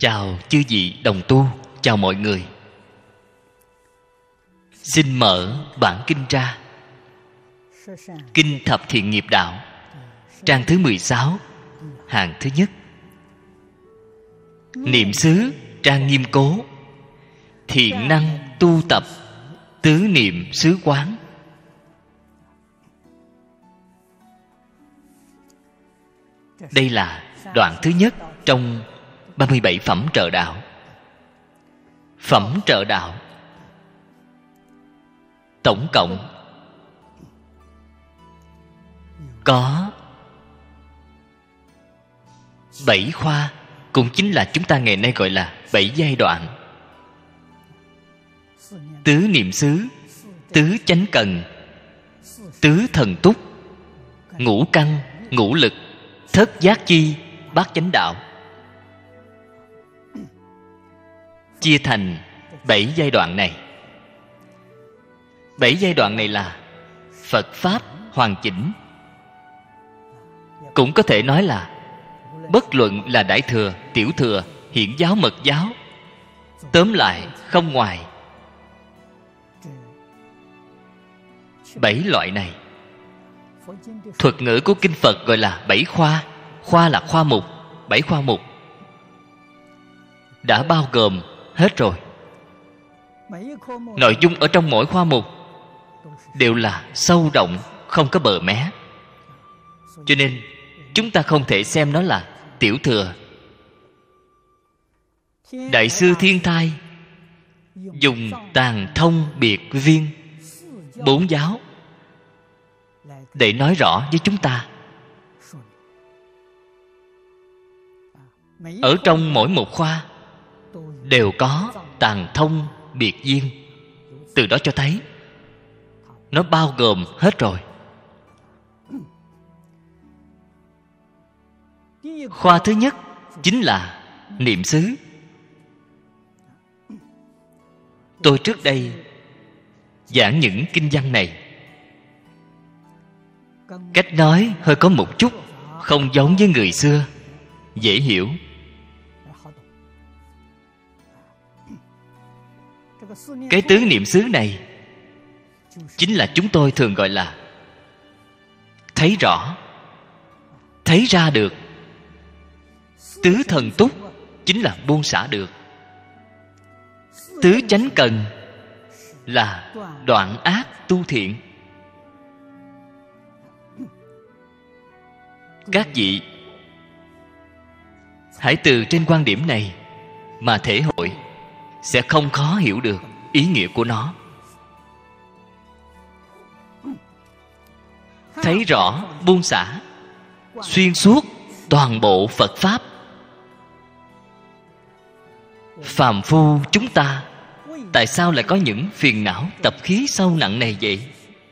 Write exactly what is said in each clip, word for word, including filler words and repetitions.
Chào chư vị đồng tu, chào mọi người. Xin mở bản kinh ra. Kinh Thập Thiện Nghiệp Đạo, trang thứ mười sáu, hàng thứ nhất. Niệm xứ trang nghiêm cố, thiện năng tu tập, tứ niệm xứ quán. Đây là đoạn thứ nhất trong ba mươi bảy phẩm trợ đạo. Phẩm trợ đạo tổng cộng có bảy khoa, cũng chính là chúng ta ngày nay gọi là bảy giai đoạn. Tứ niệm xứ, tứ chánh cần, tứ thần túc, ngũ căn, ngũ lực, thất giác chi, bát chánh đạo, chia thành bảy giai đoạn này. Bảy giai đoạn này là Phật Pháp hoàn chỉnh. Cũng có thể nói là bất luận là Đại Thừa, Tiểu Thừa, Hiển giáo, Mật giáo, tóm lại không ngoài bảy loại này. Thuật ngữ của Kinh Phật gọi là bảy khoa. Khoa là khoa mục. Bảy khoa mục đã bao gồm hết rồi. Nội dung ở trong mỗi khoa mục đều là sâu rộng, không có bờ mé. Cho nên chúng ta không thể xem nó là tiểu thừa. Đại sư Thiên Thai dùng tàn thông biệt viên bốn giáo để nói rõ với chúng ta. Ở trong mỗi một khoa đều có tàn thông biệt viên. Từ đó cho thấy nó bao gồm hết rồi. Khoa thứ nhất chính là niệm xứ. Tôi trước đây giảng những kinh văn này, cách nói hơi có một chút không giống với người xưa, dễ hiểu. Cái tứ niệm xứ này chính là chúng tôi thường gọi là thấy rõ, thấy ra được. Tứ thần túc chính là buông xả được. Tứ chánh cần là đoạn ác tu thiện. Các vị hãy từ trên quan điểm này mà thể hội, sẽ không khó hiểu được ý nghĩa của nó. Thấy rõ, buông xả xuyên suốt toàn bộ Phật Pháp. Phàm phu chúng ta tại sao lại có những phiền não tập khí sâu nặng này vậy?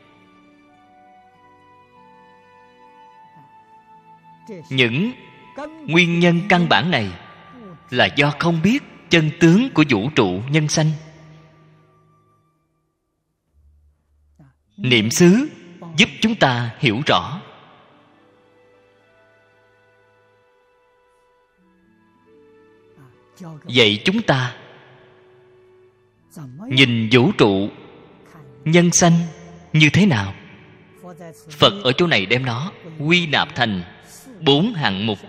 Những nguyên nhân căn bản này là do không biết chân tướng của vũ trụ nhân sanh. Niệm xứ giúp chúng ta hiểu rõ. Vậy chúng ta nhìn vũ trụ nhân sanh như thế nào? Phật ở chỗ này đem nó quy nạp thành bốn hạng mục.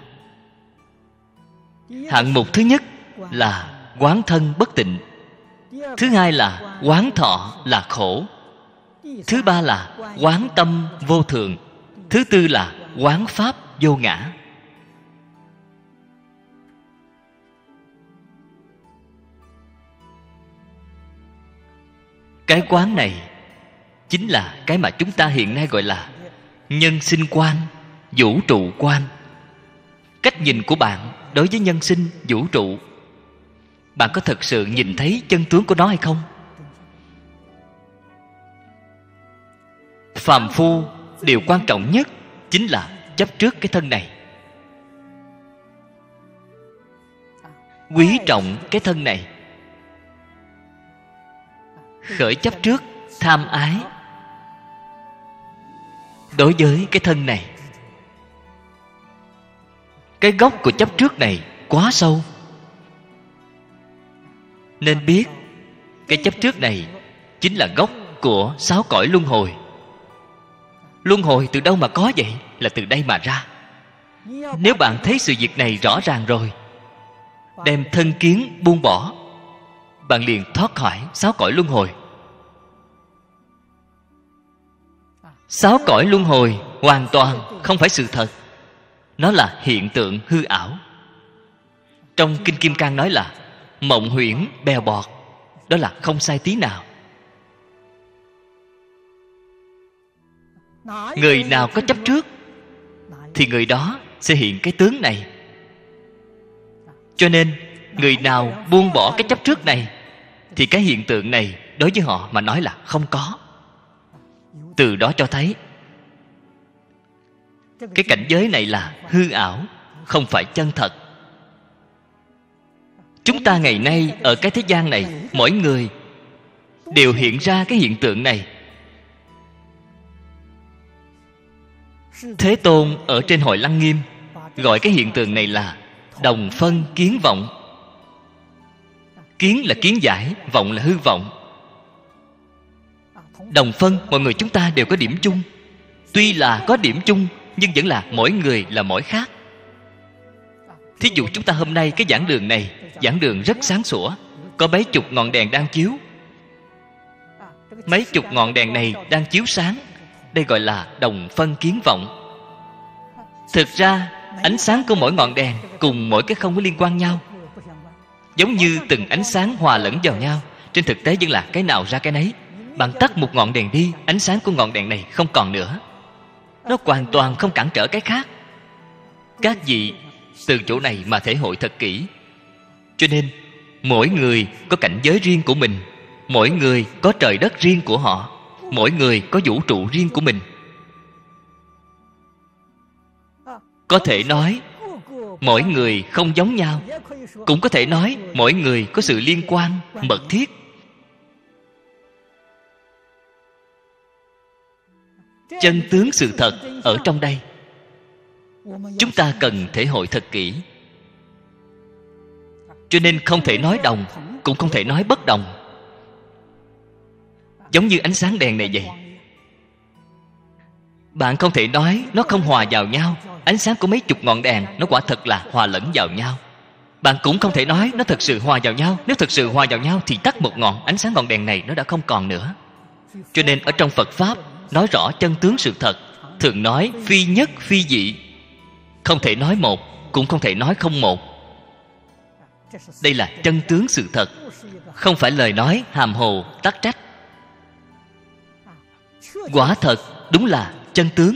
Hạng mục thứ nhất là quán thân bất tịnh. Thứ hai là quán thọ là khổ. Thứ ba là quán tâm vô thường. Thứ tư là quán pháp vô ngã. Cái quán này chính là cái mà chúng ta hiện nay gọi là nhân sinh quan, vũ trụ quan. Cách nhìn của bạn đối với nhân sinh, vũ trụ, bạn có thật sự nhìn thấy chân tướng của nó hay không? Phàm phu điều quan trọng nhất chính là chấp trước cái thân này, quý trọng cái thân này, khởi chấp trước tham ái đối với cái thân này. Cái gốc của chấp trước này quá sâu. nên biết cái chấp trước này chính là gốc của sáu cõi luân hồi. Luân hồi từ đâu mà có vậy? Là từ đây mà ra. Nếu bạn thấy sự việc này rõ ràng rồi, đem thân kiến buông bỏ, bạn liền thoát khỏi sáu cõi luân hồi. Sáu cõi luân hồi hoàn toàn không phải sự thật, nó là hiện tượng hư ảo. Trong Kinh Kim Cang nói là mộng huyễn bèo bọt, đó là không sai tí nào. Người nào có chấp trước thì người đó sẽ hiện cái tướng này. Cho nên người nào buông bỏ cái chấp trước này thì cái hiện tượng này đối với họ mà nói là không có. Từ đó cho thấy cái cảnh giới này là hư ảo, không phải chân thật. Chúng ta ngày nay ở cái thế gian này, mỗi người đều hiện ra cái hiện tượng này. Thế Tôn ở trên Hội Lăng Nghiêm gọi cái hiện tượng này là đồng phân kiến vọng. Kiến là kiến giải, vọng là hư vọng. Đồng phân, mọi người chúng ta đều có điểm chung. Tuy là có điểm chung, nhưng vẫn là mỗi người là mỗi khác. Thí dụ chúng ta hôm nay cái giảng đường này, giảng đường rất sáng sủa, có mấy chục ngọn đèn đang chiếu. Mấy chục ngọn đèn này đang chiếu sáng, đây gọi là đồng phân kiến vọng. Thực ra ánh sáng của mỗi ngọn đèn cùng mỗi cái không có liên quan nhau, giống như từng ánh sáng hòa lẫn vào nhau. Trên thực tế vẫn là cái nào ra cái nấy. Bạn tắt một ngọn đèn đi, ánh sáng của ngọn đèn này không còn nữa. Nó hoàn toàn không cản trở cái khác. Các vị từ chỗ này mà thể hội thật kỹ. Cho nên mỗi người có cảnh giới riêng của mình, mỗi người có trời đất riêng của họ, mỗi người có vũ trụ riêng của mình. Có thể nói mỗi người không giống nhau, cũng có thể nói mỗi người có sự liên quan mật thiết. Chân tướng sự thật ở trong đây, chúng ta cần thể hội thật kỹ. Cho nên không thể nói đồng, cũng không thể nói bất đồng. Giống như ánh sáng đèn này vậy, bạn không thể nói nó không hòa vào nhau. Ánh sáng của mấy chục ngọn đèn nó quả thật là hòa lẫn vào nhau. Bạn cũng không thể nói nó thật sự hòa vào nhau. Nếu thật sự hòa vào nhau thì tắt một ngọn, ánh sáng ngọn đèn này nó đã không còn nữa. Cho nên ở trong Phật Pháp nói rõ chân tướng sự thật, thường nói phi nhất phi dị. Không thể nói một, cũng không thể nói không một. Đây là chân tướng sự thật, không phải lời nói hàm hồ tắc trách. Quả thật đúng là chân tướng.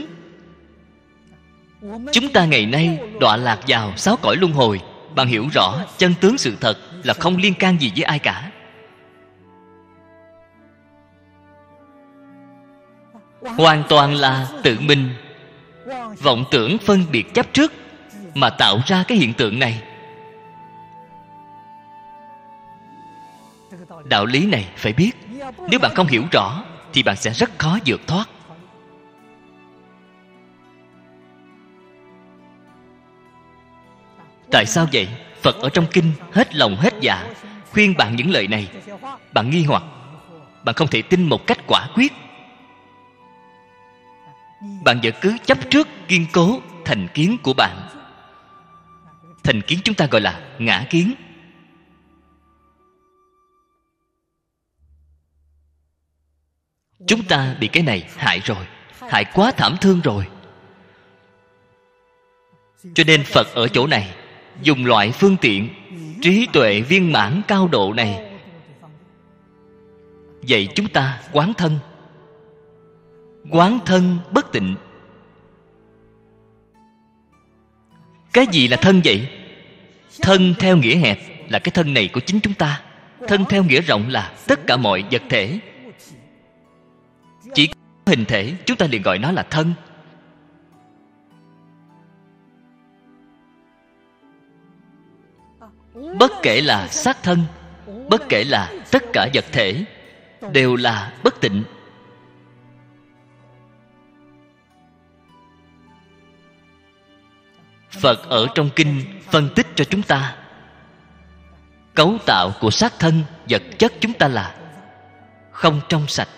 Chúng ta ngày nay đọa lạc vào sáu cõi luân hồi. Bạn hiểu rõ chân tướng sự thật là không liên can gì với ai cả. Hoàn toàn là tự mình vọng tưởng phân biệt chấp trước mà tạo ra cái hiện tượng này. Đạo lý này phải biết. Nếu bạn không hiểu rõ thì bạn sẽ rất khó vượt thoát. Tại sao vậy? Phật ở trong kinh hết lòng hết dạ khuyên bạn những lời này. Bạn nghi hoặc, bạn không thể tin một cách quả quyết. Bạn vẫn cứ chấp trước kiên cố thành kiến của bạn. Thành kiến chúng ta gọi là ngã kiến. Chúng ta bị cái này hại rồi, hại quá thảm thương rồi. Cho nên Phật ở chỗ này dùng loại phương tiện trí tuệ viên mãn cao độ này dạy chúng ta quán thân. Quán thân bất tịnh. Cái gì là thân vậy? Thân theo nghĩa hẹp là cái thân này của chính chúng ta. Thân theo nghĩa rộng là tất cả mọi vật thể. Chỉ có hình thể chúng ta liền gọi nó là thân. Bất kể là xác thân, bất kể là tất cả vật thể, đều là bất tịnh. Phật ở trong kinh phân tích cho chúng ta cấu tạo của xác thân vật chất chúng ta là không trong sạch.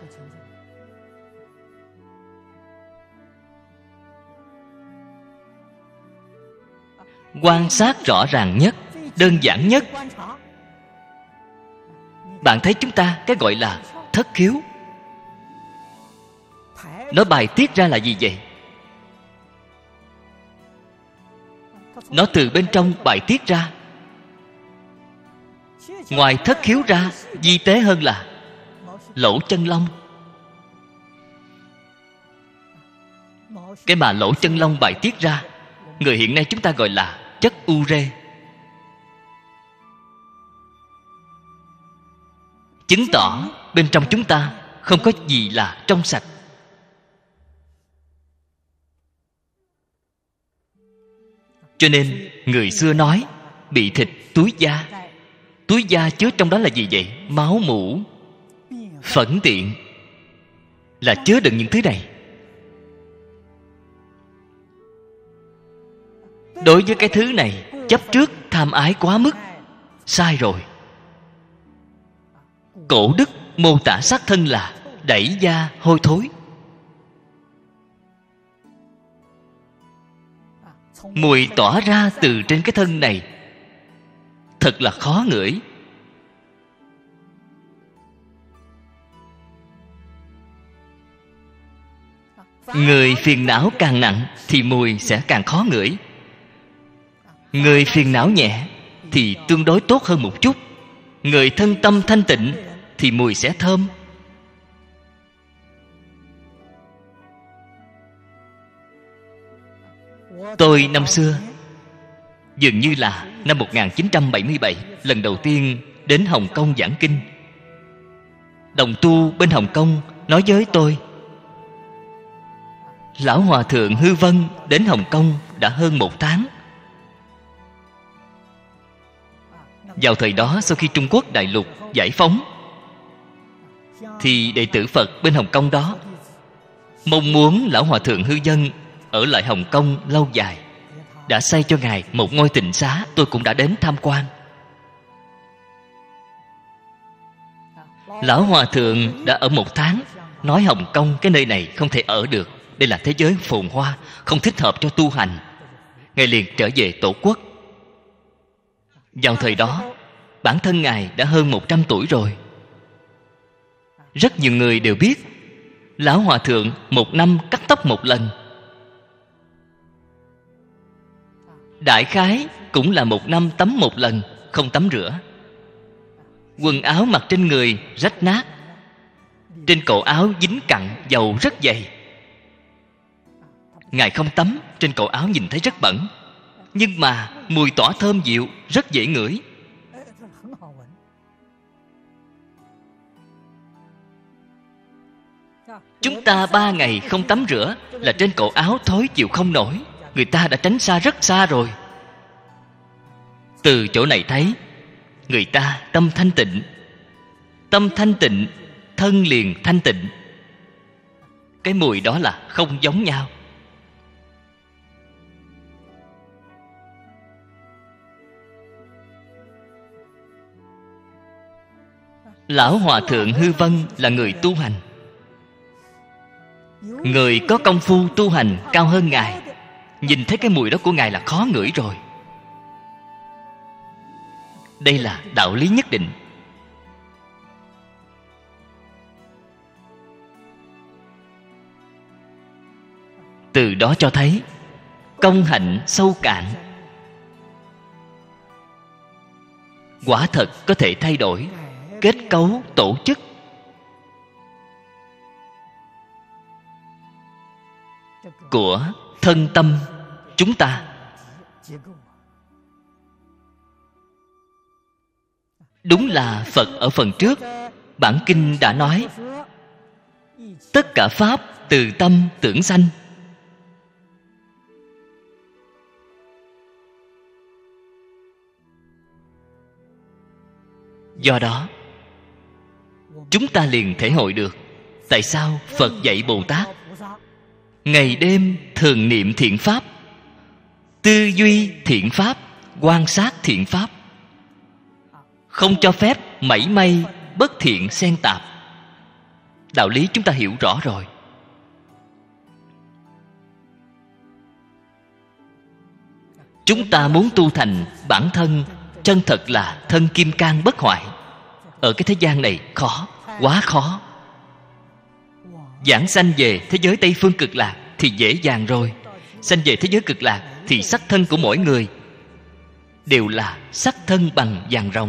Quan sát rõ ràng nhất, đơn giản nhất, bạn thấy chúng ta cái gọi là thất khiếu, nó bài tiết ra là gì vậy? Nó từ bên trong bài tiết ra. Ngoài thất khiếu ra, vi tế hơn là lỗ chân lông. Cái mà lỗ chân lông bài tiết ra, người hiện nay chúng ta gọi là chất ure. Chứng tỏ bên trong chúng ta không có gì là trong sạch. Cho nên người xưa nói bị thịt túi da. Túi da chứa trong đó là gì vậy? Máu mủ, phẫn tiện, là chứa đựng những thứ này. Đối với cái thứ này, chấp trước tham ái quá mức, sai rồi. Cổ đức mô tả xác thân là đẩy da hôi thối. Mùi tỏa ra từ trên cái thân này thật là khó ngửi. Người phiền não càng nặng thì mùi sẽ càng khó ngửi. Người phiền não nhẹ thì tương đối tốt hơn một chút. Người thân tâm thanh tịnh thì mùi sẽ thơm. Tôi năm xưa, dường như là năm một nghìn chín trăm bảy mươi bảy, lần đầu tiên đến Hồng Kông giảng kinh. Đồng tu bên Hồng Kông nói với tôi, Lão Hòa Thượng Hư Vân đến Hồng Kông đã hơn một tháng. Vào thời đó, sau khi Trung Quốc đại lục giải phóng, thì đệ tử Phật bên Hồng Kông đó mong muốn Lão Hòa Thượng Hư Vân ở lại Hồng Kông lâu dài, đã xây cho Ngài một ngôi tịnh xá. Tôi cũng đã đến tham quan. Lão Hòa Thượng đã ở một tháng, nói Hồng Kông cái nơi này không thể ở được, đây là thế giới phồn hoa, không thích hợp cho tu hành. Ngài liền trở về tổ quốc. Vào thời đó, bản thân Ngài đã hơn một trăm tuổi rồi. Rất nhiều người đều biết Lão Hòa Thượng một năm cắt tóc một lần. Đại khái cũng là một năm tắm một lần, không tắm rửa. Quần áo mặc trên người rách nát, trên cổ áo dính cặn, dầu rất dày. Ngài không tắm, trên cổ áo nhìn thấy rất bẩn, nhưng mà mùi tỏa thơm dịu, rất dễ ngửi. Chúng ta ba ngày không tắm rửa là trên cổ áo thối chịu không nổi, người ta đã tránh xa rất xa rồi. Từ chỗ này thấy, người ta tâm thanh tịnh. Tâm thanh tịnh, thân liền thanh tịnh. Cái mùi đó là không giống nhau. Lão Hòa Thượng Hư Vân là người tu hành. Người có công phu tu hành cao hơn Ngài, nhìn thấy cái mùi đó của Ngài là khó ngửi rồi. Đây là đạo lý nhất định. Từ đó cho thấy công hạnh sâu cạn, quả thật có thể thay đổi kết cấu tổ chức. Của thân tâm chúng ta. Đúng là Phật ở phần trước bản kinh đã nói, tất cả pháp từ tâm tưởng sanh. Do đó chúng ta liền thể hội được tại sao Phật dạy Bồ Tát ngày đêm thường niệm thiện pháp, tư duy thiện pháp, quan sát thiện pháp, không cho phép mảy may bất thiện xen tạp. Đạo lý chúng ta hiểu rõ rồi. Chúng ta muốn tu thành bản thân chân thật là thân kim cang bất hoại, ở cái thế gian này khó, quá khó. Giảng sanh về thế giới Tây Phương Cực Lạc thì dễ dàng rồi. Sanh về thế giới Cực Lạc thì sắc thân của mỗi người đều là sắc thân bằng vàng rồng.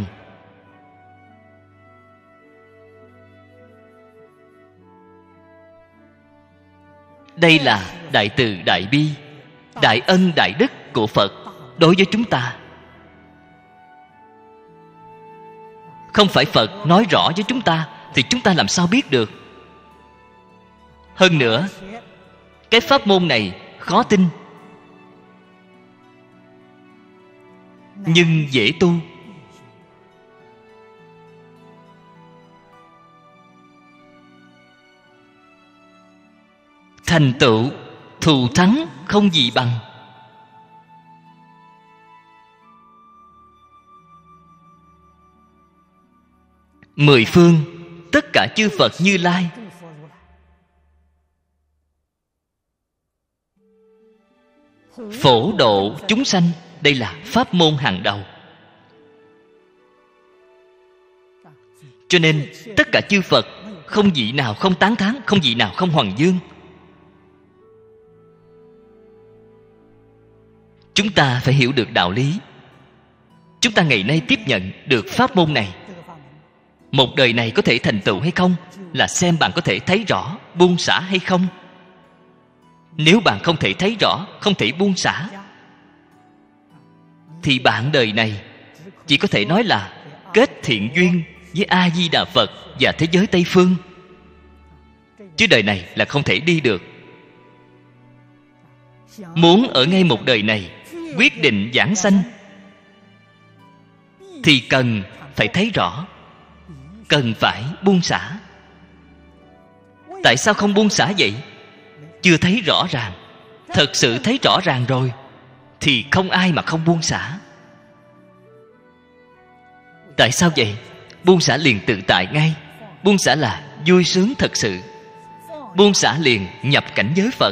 Đây là đại từ đại bi, đại ân đại đức của Phật đối với chúng ta. Không phải Phật nói rõ với chúng ta thì chúng ta làm sao biết được. Hơn nữa, cái pháp môn này khó tin nhưng dễ tu. Thành tựu thù thắng không gì bằng. Mười phương tất cả chư Phật Như Lai phổ độ chúng sanh, đây là pháp môn hàng đầu. Cho nên tất cả chư Phật không vị nào không tán thán, không vị nào không hoằng dương. Chúng ta phải hiểu được đạo lý. Chúng ta ngày nay tiếp nhận được pháp môn này, một đời này có thể thành tựu hay không là xem bạn có thể thấy rõ buông xả hay không. Nếu bạn không thể thấy rõ, không thể buông xả, thì bạn đời này chỉ có thể nói là kết thiện duyên với A-di-đà Phật và thế giới Tây Phương, chứ đời này là không thể đi được. Muốn ở ngay một đời này quyết định giảng sanh thì cần phải thấy rõ, cần phải buông xả. Tại sao không buông xả vậy? Chưa thấy rõ ràng. Thật sự thấy rõ ràng rồi thì không ai mà không buông xả. Tại sao vậy? Buông xả liền tự tại ngay. Buông xả là vui sướng thật sự. Buông xả liền nhập cảnh giới Phật.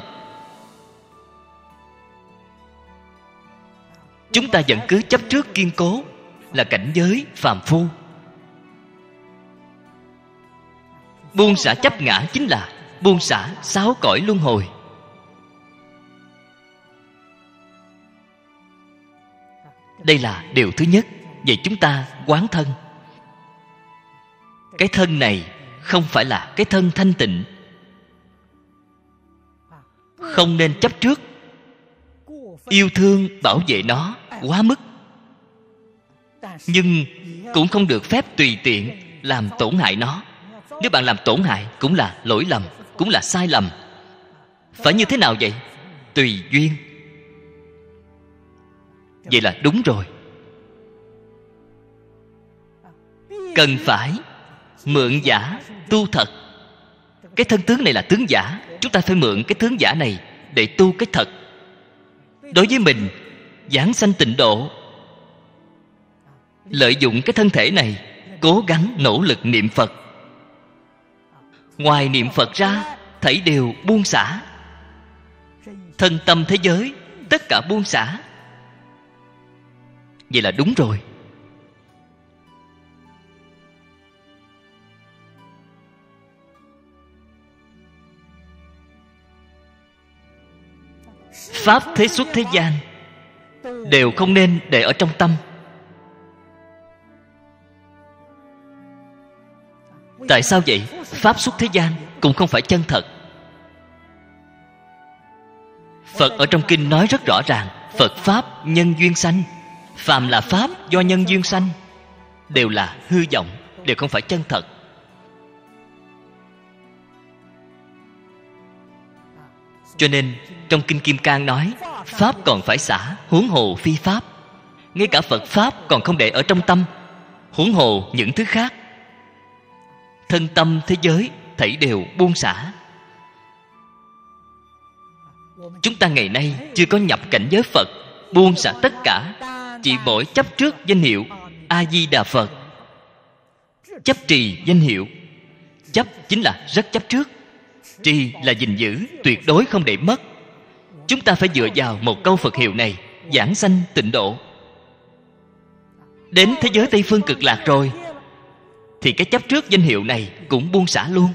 Chúng ta vẫn cứ chấp trước kiên cố là cảnh giới phàm phu. Buông xả chấp ngã chính là buông xả sáu cõi luân hồi. Đây là điều thứ nhất. Vậy chúng ta quán thân. Cái thân này không phải là cái thân thanh tịnh. Không nên chấp trước, yêu thương bảo vệ nó quá mức. Nhưng cũng không được phép tùy tiện làm tổn hại nó. Nếu bạn làm tổn hại cũng là lỗi lầm, cũng là sai lầm. Phải như thế nào vậy? Tùy duyên. Vậy là đúng rồi. Cần phải mượn giả tu thật. Cái thân tướng này là tướng giả, chúng ta phải mượn cái tướng giả này để tu cái thật. Đối với mình giảng sanh tịnh độ, lợi dụng cái thân thể này cố gắng nỗ lực niệm Phật. Ngoài niệm Phật ra, thảy đều buông xả. Thân tâm thế giới tất cả buông xả. Vậy là đúng rồi. Pháp thế xuất thế gian đều không nên để ở trong tâm. Tại sao vậy? Pháp xuất thế gian cũng không phải chân thật. Phật ở trong kinh nói rất rõ ràng, Phật Pháp nhân duyên sanh. Phàm là Pháp do nhân duyên sanh đều là hư vọng, đều không phải chân thật. Cho nên trong Kinh Kim Cang nói, Pháp còn phải xả, huống hồ phi Pháp. Ngay cả Phật Pháp còn không để ở trong tâm, huống hồ những thứ khác. Thân tâm thế giới thảy đều buông xả. Chúng ta ngày nay chưa có nhập cảnh giới Phật, buông xả tất cả, chỉ mỗi chấp trước danh hiệu A-di-đà Phật. Chấp trì danh hiệu. Chấp chính là rất chấp trước, trì là gìn giữ, tuyệt đối không để mất. Chúng ta phải dựa vào một câu Phật hiệu này giảng sanh tịnh độ. Đến thế giới Tây Phương Cực Lạc rồi thì cái chấp trước danh hiệu này cũng buông xả luôn.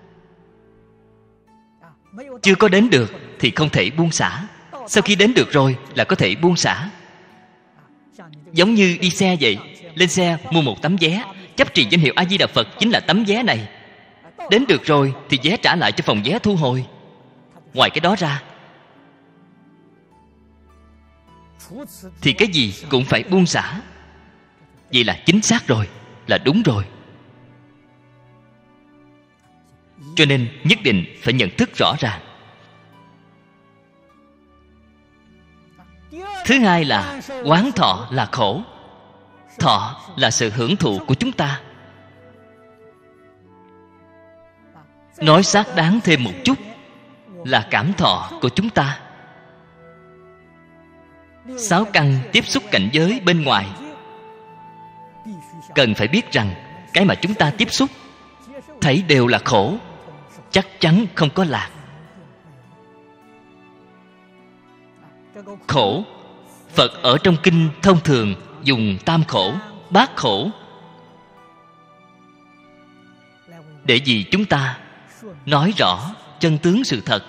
Chưa có đến được thì không thể buông xả. Sau khi đến được rồi là có thể buông xả. Giống như đi xe vậy. Lên xe mua một tấm vé, chấp trì danh hiệu A Di Đà Phật chính là tấm vé này. Đến được rồi thì vé trả lại cho phòng vé thu hồi. Ngoài cái đó ra thì cái gì cũng phải buông xả. Vậy là chính xác rồi, là đúng rồi. Cho nên nhất định phải nhận thức rõ ràng. Thứ hai là quán thọ là khổ. Thọ là sự hưởng thụ của chúng ta. Nói xác đáng thêm một chút là cảm thọ của chúng ta. Sáu căn tiếp xúc cảnh giới bên ngoài, cần phải biết rằng cái mà chúng ta tiếp xúc thấy đều là khổ, chắc chắn không có lạc. Khổ, Phật ở trong kinh thông thường dùng tam khổ, bát khổ để vì chúng ta nói rõ chân tướng sự thật.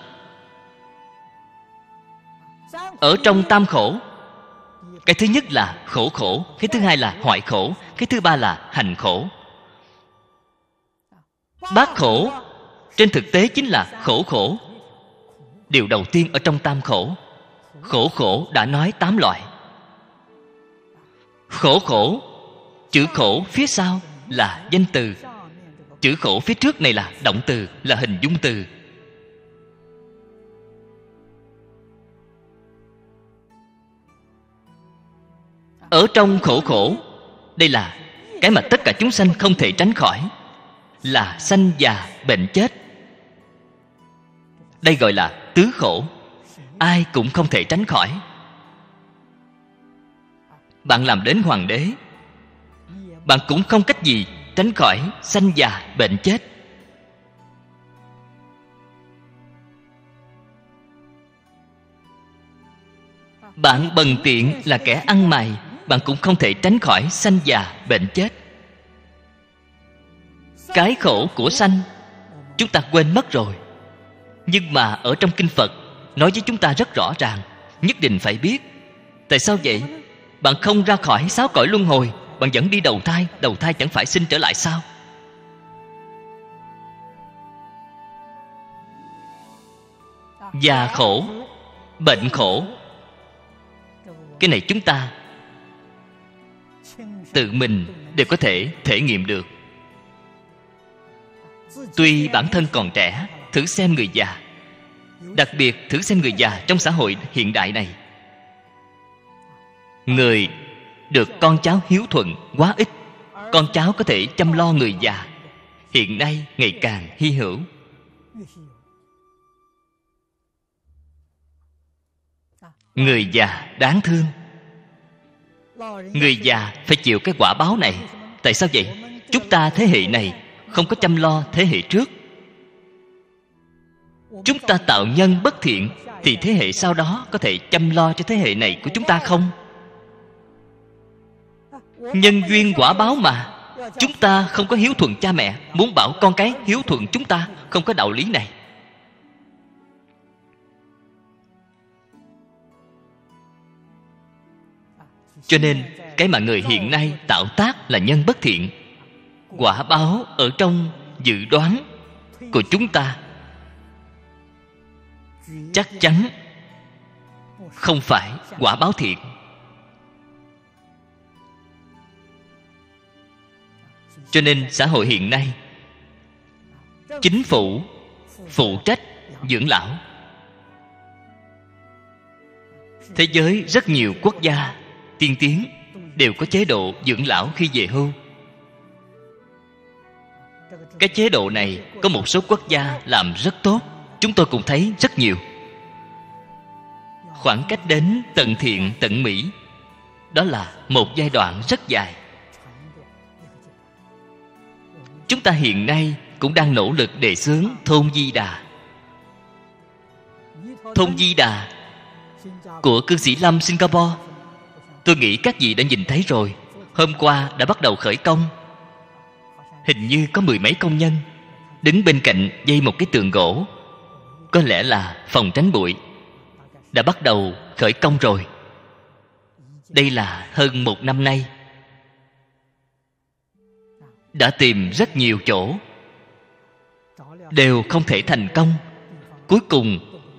Ở trong tam khổ, cái thứ nhất là khổ khổ, cái thứ hai là hoại khổ, cái thứ ba là hành khổ. Bát khổ trên thực tế chính là khổ khổ. Điều đầu tiên ở trong tam khổ, khổ khổ đã nói tám loại. Khổ khổ, chữ khổ phía sau là danh từ, chữ khổ phía trước này là động từ, là hình dung từ. Ở trong khổ khổ, đây là cái mà tất cả chúng sanh không thể tránh khỏi, là sanh già bệnh chết. Đây gọi là tứ khổ, ai cũng không thể tránh khỏi. Bạn làm đến hoàng đế, bạn cũng không cách gì tránh khỏi sanh già bệnh chết. Bạn bần tiện là kẻ ăn mày, bạn cũng không thể tránh khỏi sanh già bệnh chết. Cái khổ của sanh chúng ta quên mất rồi, nhưng mà ở trong kinh Phật nói với chúng ta rất rõ ràng, nhất định phải biết. Tại sao vậy? Bạn không ra khỏi sáu cõi luân hồi, bạn vẫn đi đầu thai, đầu thai chẳng phải sinh trở lại sao? Già khổ, bệnh khổ, cái này chúng ta tự mình đều có thể thể nghiệm được. Tuy bản thân còn trẻ, thử xem người già, đặc biệt thử xem người già trong xã hội hiện đại này. Người được con cháu hiếu thuận quá ít, con cháu có thể chăm lo người già hiện nay ngày càng hy hữu. Người già đáng thương, người già phải chịu cái quả báo này. Tại sao vậy? Chúng ta thế hệ này không có chăm lo thế hệ trước. Chúng ta tạo nhân bất thiện thì thế hệ sau đó có thể chăm lo cho thế hệ này của chúng ta không? Nhân duyên quả báo mà. Chúng ta không có hiếu thuận cha mẹ, muốn bảo con cái hiếu thuận chúng ta, không có đạo lý này. Cho nên cái mà người hiện nay tạo tác là nhân bất thiện. Quả báo ở trong dự đoán của chúng ta chắc chắn không phải quả báo thiện. Cho nên xã hội hiện nay, chính phủ phụ trách dưỡng lão. Thế giới rất nhiều quốc gia tiên tiến đều có chế độ dưỡng lão khi về hưu. Cái chế độ này có một số quốc gia làm rất tốt, chúng tôi cũng thấy rất nhiều. Khoảng cách đến tận thiện tận mỹ, đó là một giai đoạn rất dài. Chúng ta hiện nay cũng đang nỗ lực đề xướng thôn Di Đà. Thôn Di Đà của cư sĩ Lâm Singapore, tôi nghĩ các vị đã nhìn thấy rồi. Hôm qua đã bắt đầu khởi công. Hình như có mười mấy công nhân đứng bên cạnh dây một cái tường gỗ, có lẽ là phòng tránh bụi. Đã bắt đầu khởi công rồi. Đây là hơn một năm nay. Đã tìm rất nhiều chỗ, đều không thể thành công. Cuối cùng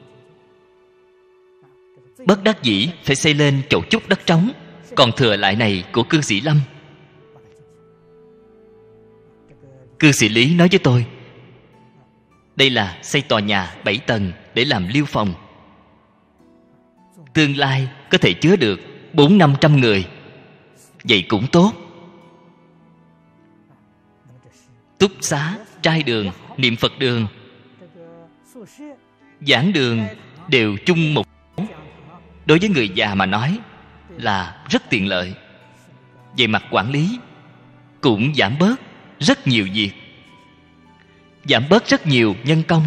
bất đắc dĩ phải xây lên chỗ chút đất trống còn thừa lại này của cư sĩ Lâm. Cư sĩ Lý nói với tôi, đây là xây tòa nhà bảy tầng để làm liêu phòng. Tương lai có thể chứa được bốn năm trăm người. Vậy cũng tốt. Túc xá, trai đường, niệm Phật đường, giảng đường đều chung một. Đối với người già mà nói là rất tiện lợi. Về mặt quản lý cũng giảm bớt rất nhiều việc, giảm bớt rất nhiều nhân công.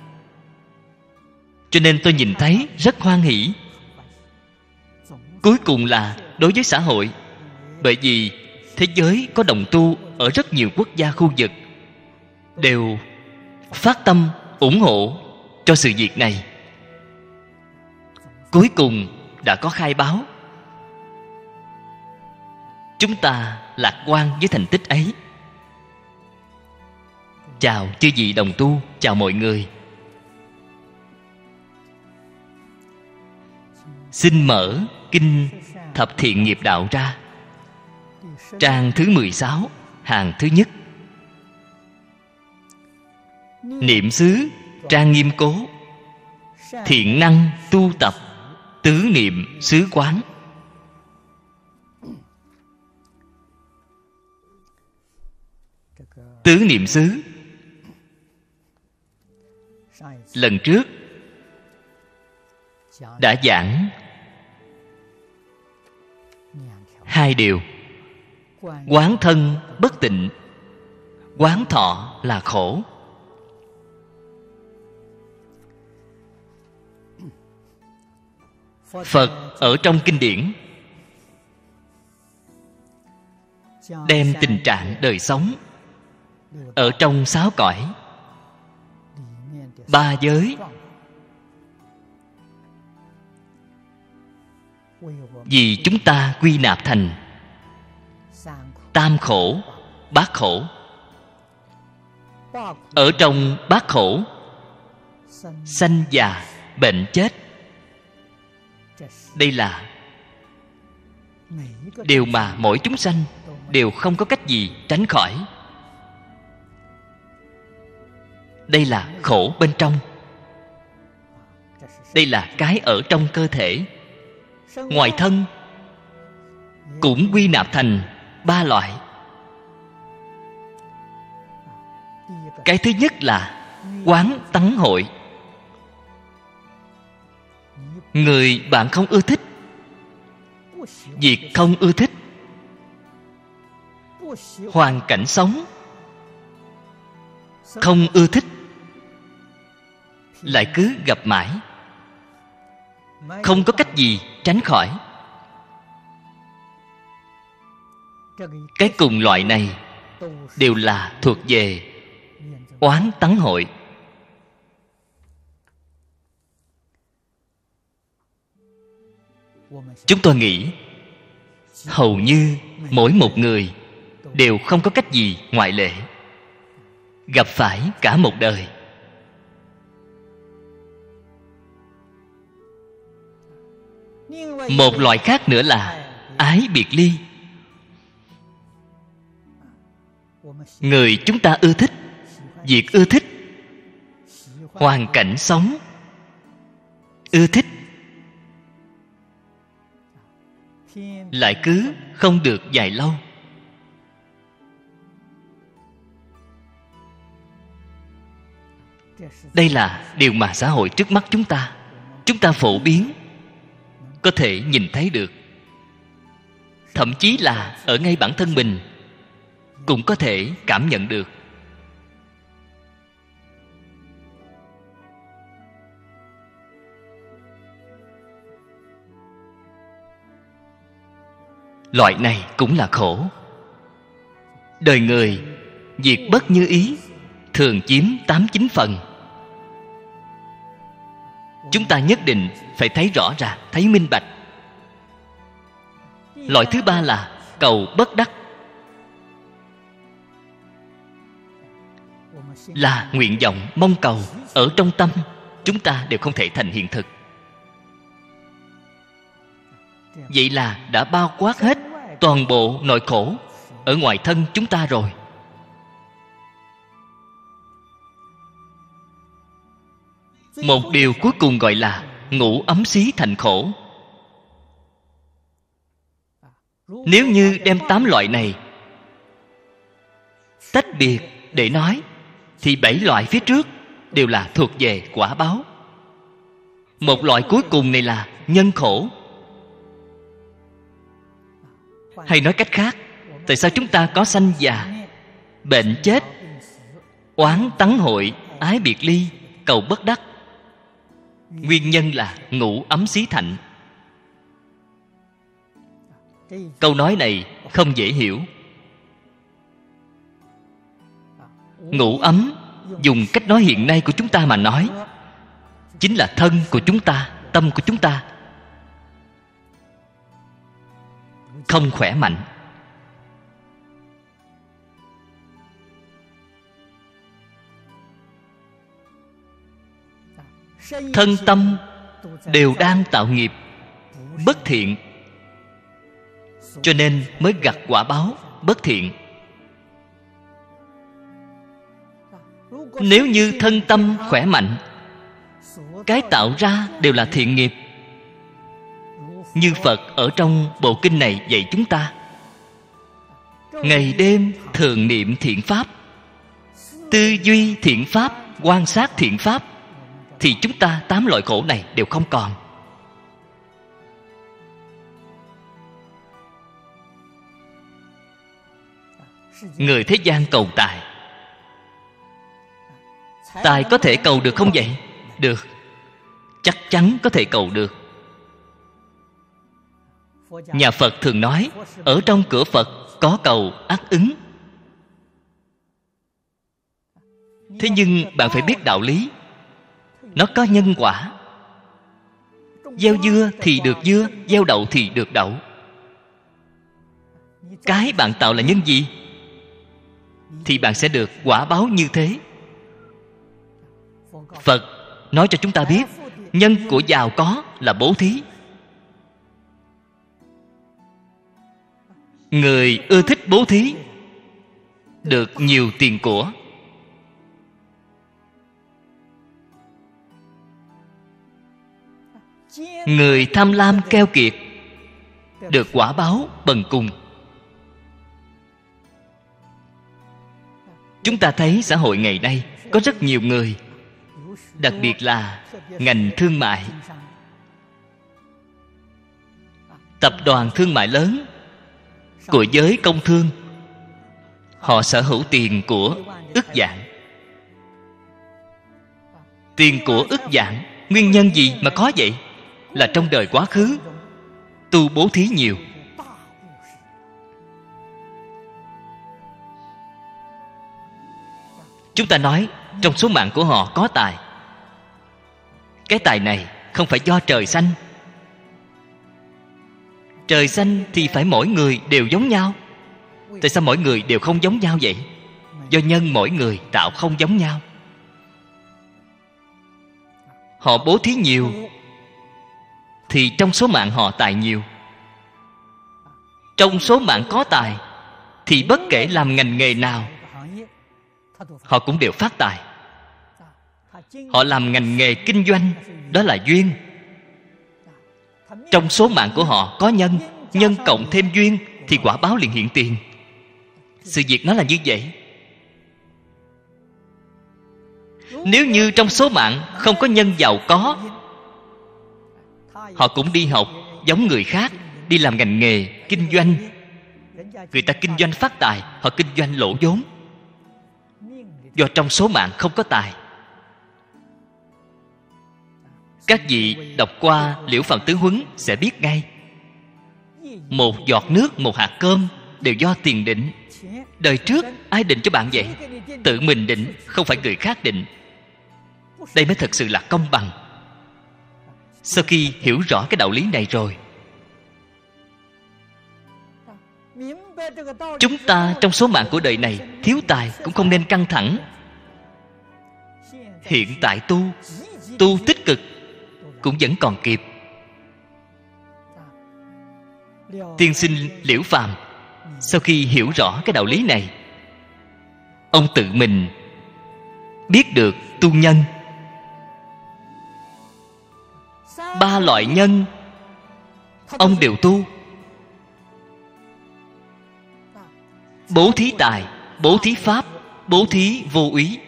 Cho nên tôi nhìn thấy rất hoan hỷ. Cuối cùng là đối với xã hội, bởi vì thế giới có đồng tu ở rất nhiều quốc gia khu vực đều phát tâm ủng hộ cho sự việc này. Cuối cùng đã có khai báo. Chúng ta lạc quan với thành tích ấy. Chào chư vị đồng tu, chào mọi người. Xin mở kinh Thập Thiện Nghiệp Đạo ra, trang thứ mười sáu, hàng thứ nhất. Niệm xứ trang nghiêm cố, thiện năng tu tập, tứ niệm xứ quán. Tứ niệm xứ, lần trước đã giảng hai điều. Quán thân bất tịnh, quán thọ là khổ. Phật ở trong kinh điển đem tình trạng đời sống ở trong sáu cõi, ba giới, vì chúng ta quy nạp thành tam khổ, bát khổ. Ở trong bát khổ, sanh già bệnh chết, đây là điều mà mỗi chúng sanh đều không có cách gì tránh khỏi. Đây là khổ bên trong. Đây là cái ở trong cơ thể. Ngoài thân cũng quy nạp thành ba loại. Cái thứ nhất là quán tắng hội. Người bạn không ưa thích, việc không ưa thích, hoàn cảnh sống không ưa thích, lại cứ gặp mãi, không có cách gì tránh khỏi. Cái cùng loại này đều là thuộc về oán tắng hội. Chúng tôi nghĩ hầu như mỗi một người đều không có cách gì ngoại lệ, gặp phải cả một đời. Một loại khác nữa là ái biệt ly. Người chúng ta ưa thích, việc ưa thích, hoàn cảnh sống ưa thích, lại cứ không được dài lâu. Đây là điều mà xã hội trước mắt chúng ta Chúng ta phổ biến, có thể nhìn thấy được. Thậm chí là ở ngay bản thân mình cũng có thể cảm nhận được. Loại này cũng là khổ. Đời người việc bất như ý thường chiếm tám chín phần. Chúng ta nhất định phải thấy rõ ràng, thấy minh bạch. Loại thứ ba là cầu bất đắc, là nguyện vọng mong cầu ở trong tâm chúng ta đều không thể thành hiện thực. Vậy là đã bao quát hết toàn bộ nỗi khổ ở ngoài thân chúng ta rồi. Một điều cuối cùng gọi là ngũ ấm xí thành khổ. Nếu như đem tám loại này tách biệt để nói, thì bảy loại phía trước đều là thuộc về quả báo. Một loại cuối cùng này là nhân khổ. Hay nói cách khác, tại sao chúng ta có sanh già, bệnh chết, oán tắng hội, ái biệt ly, cầu bất đắc? Nguyên nhân là ngũ ấm xí thạnh. Câu nói này không dễ hiểu. Ngũ ấm dùng cách nói hiện nay của chúng ta mà nói, chính là thân của chúng ta, tâm của chúng ta không khỏe mạnh. Thân tâm đều đang tạo nghiệp bất thiện, cho nên mới gặt quả báo bất thiện. Nếu như thân tâm khỏe mạnh, cái tạo ra đều là thiện nghiệp. Như Phật ở trong bộ kinh này dạy chúng ta, ngày đêm thường niệm thiện pháp, tư duy thiện pháp, quan sát thiện pháp, thì chúng ta tám loại khổ này đều không còn. Người thế gian cầu tài, tài có thể cầu được không vậy? Được, chắc chắn có thể cầu được. Nhà Phật thường nói, ở trong cửa Phật có cầu ắt ứng. Thế nhưng bạn phải biết đạo lý, nó có nhân quả. Gieo dưa thì được dưa, gieo đậu thì được đậu. Cái bạn tạo là nhân gì, thì bạn sẽ được quả báo như thế. Phật nói cho chúng ta biết, nhân của giàu có là bố thí. Người ưa thích bố thí, được nhiều tiền của. Người tham lam keo kiệt, được quả báo bần cùng. Chúng ta thấy xã hội ngày nay có rất nhiều người, đặc biệt là ngành thương mại, tập đoàn thương mại lớn của giới công thương, họ sở hữu tiền của ức vạn. Tiền của ức vạn, nguyên nhân gì mà có vậy? Là trong đời quá khứ tu bố thí nhiều. Chúng ta nói trong số mạng của họ có tài. Cái tài này không phải do trời sanh. Trời sanh thì phải mỗi người đều giống nhau. Tại sao mỗi người đều không giống nhau vậy? Do nhân mỗi người tạo không giống nhau. Họ bố thí nhiều thì trong số mạng họ tài nhiều. Trong số mạng có tài thì bất kể làm ngành nghề nào, họ cũng đều phát tài. Họ làm ngành nghề kinh doanh, đó là duyên. Trong số mạng của họ có nhân, nhân cộng thêm duyên thì quả báo liền hiện tiền. Sự việc nó là như vậy. Nếu như trong số mạng không có nhân giàu có, họ cũng đi học giống người khác, đi làm ngành nghề kinh doanh. Người ta kinh doanh phát tài, họ kinh doanh lỗ vốn. Do trong số mạng không có tài. Các vị đọc qua Liễu Phàm Tứ Huấn sẽ biết ngay, Một giọt nước, một hạt cơm đều do tiền định. Đời trước ai định cho bạn vậy? Tự mình định, không phải người khác định. Đây mới thật sự là công bằng. Sau khi hiểu rõ cái đạo lý này rồi, chúng ta trong số mạng của đời này thiếu tài cũng không nên căng thẳng. Hiện tại tu, tu tích cực cũng vẫn còn kịp. Tiên sinh Liễu Phàm sau khi hiểu rõ cái đạo lý này, ông tự mình biết được tu nhân. Ba loại nhân ông đều tu. Bố thí tài, bố thí pháp, bố thí vô úy.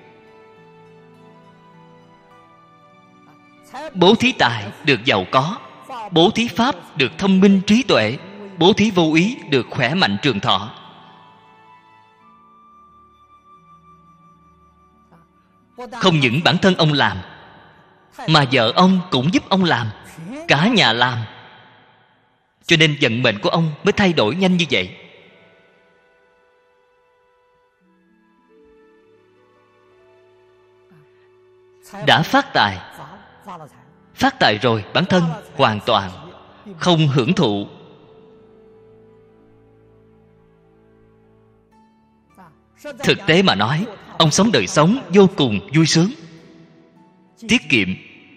Bố thí tài được giàu có, bố thí pháp được thông minh trí tuệ, bố thí vô úy được khỏe mạnh trường thọ. Không những bản thân ông làm, mà vợ ông cũng giúp ông làm, cả nhà làm. Cho nên vận mệnh của ông mới thay đổi nhanh như vậy. Đã phát tài, phát tài rồi, bản thân hoàn toàn không hưởng thụ. Thực tế mà nói, ông sống đời sống vô cùng vui sướng, tiết kiệm,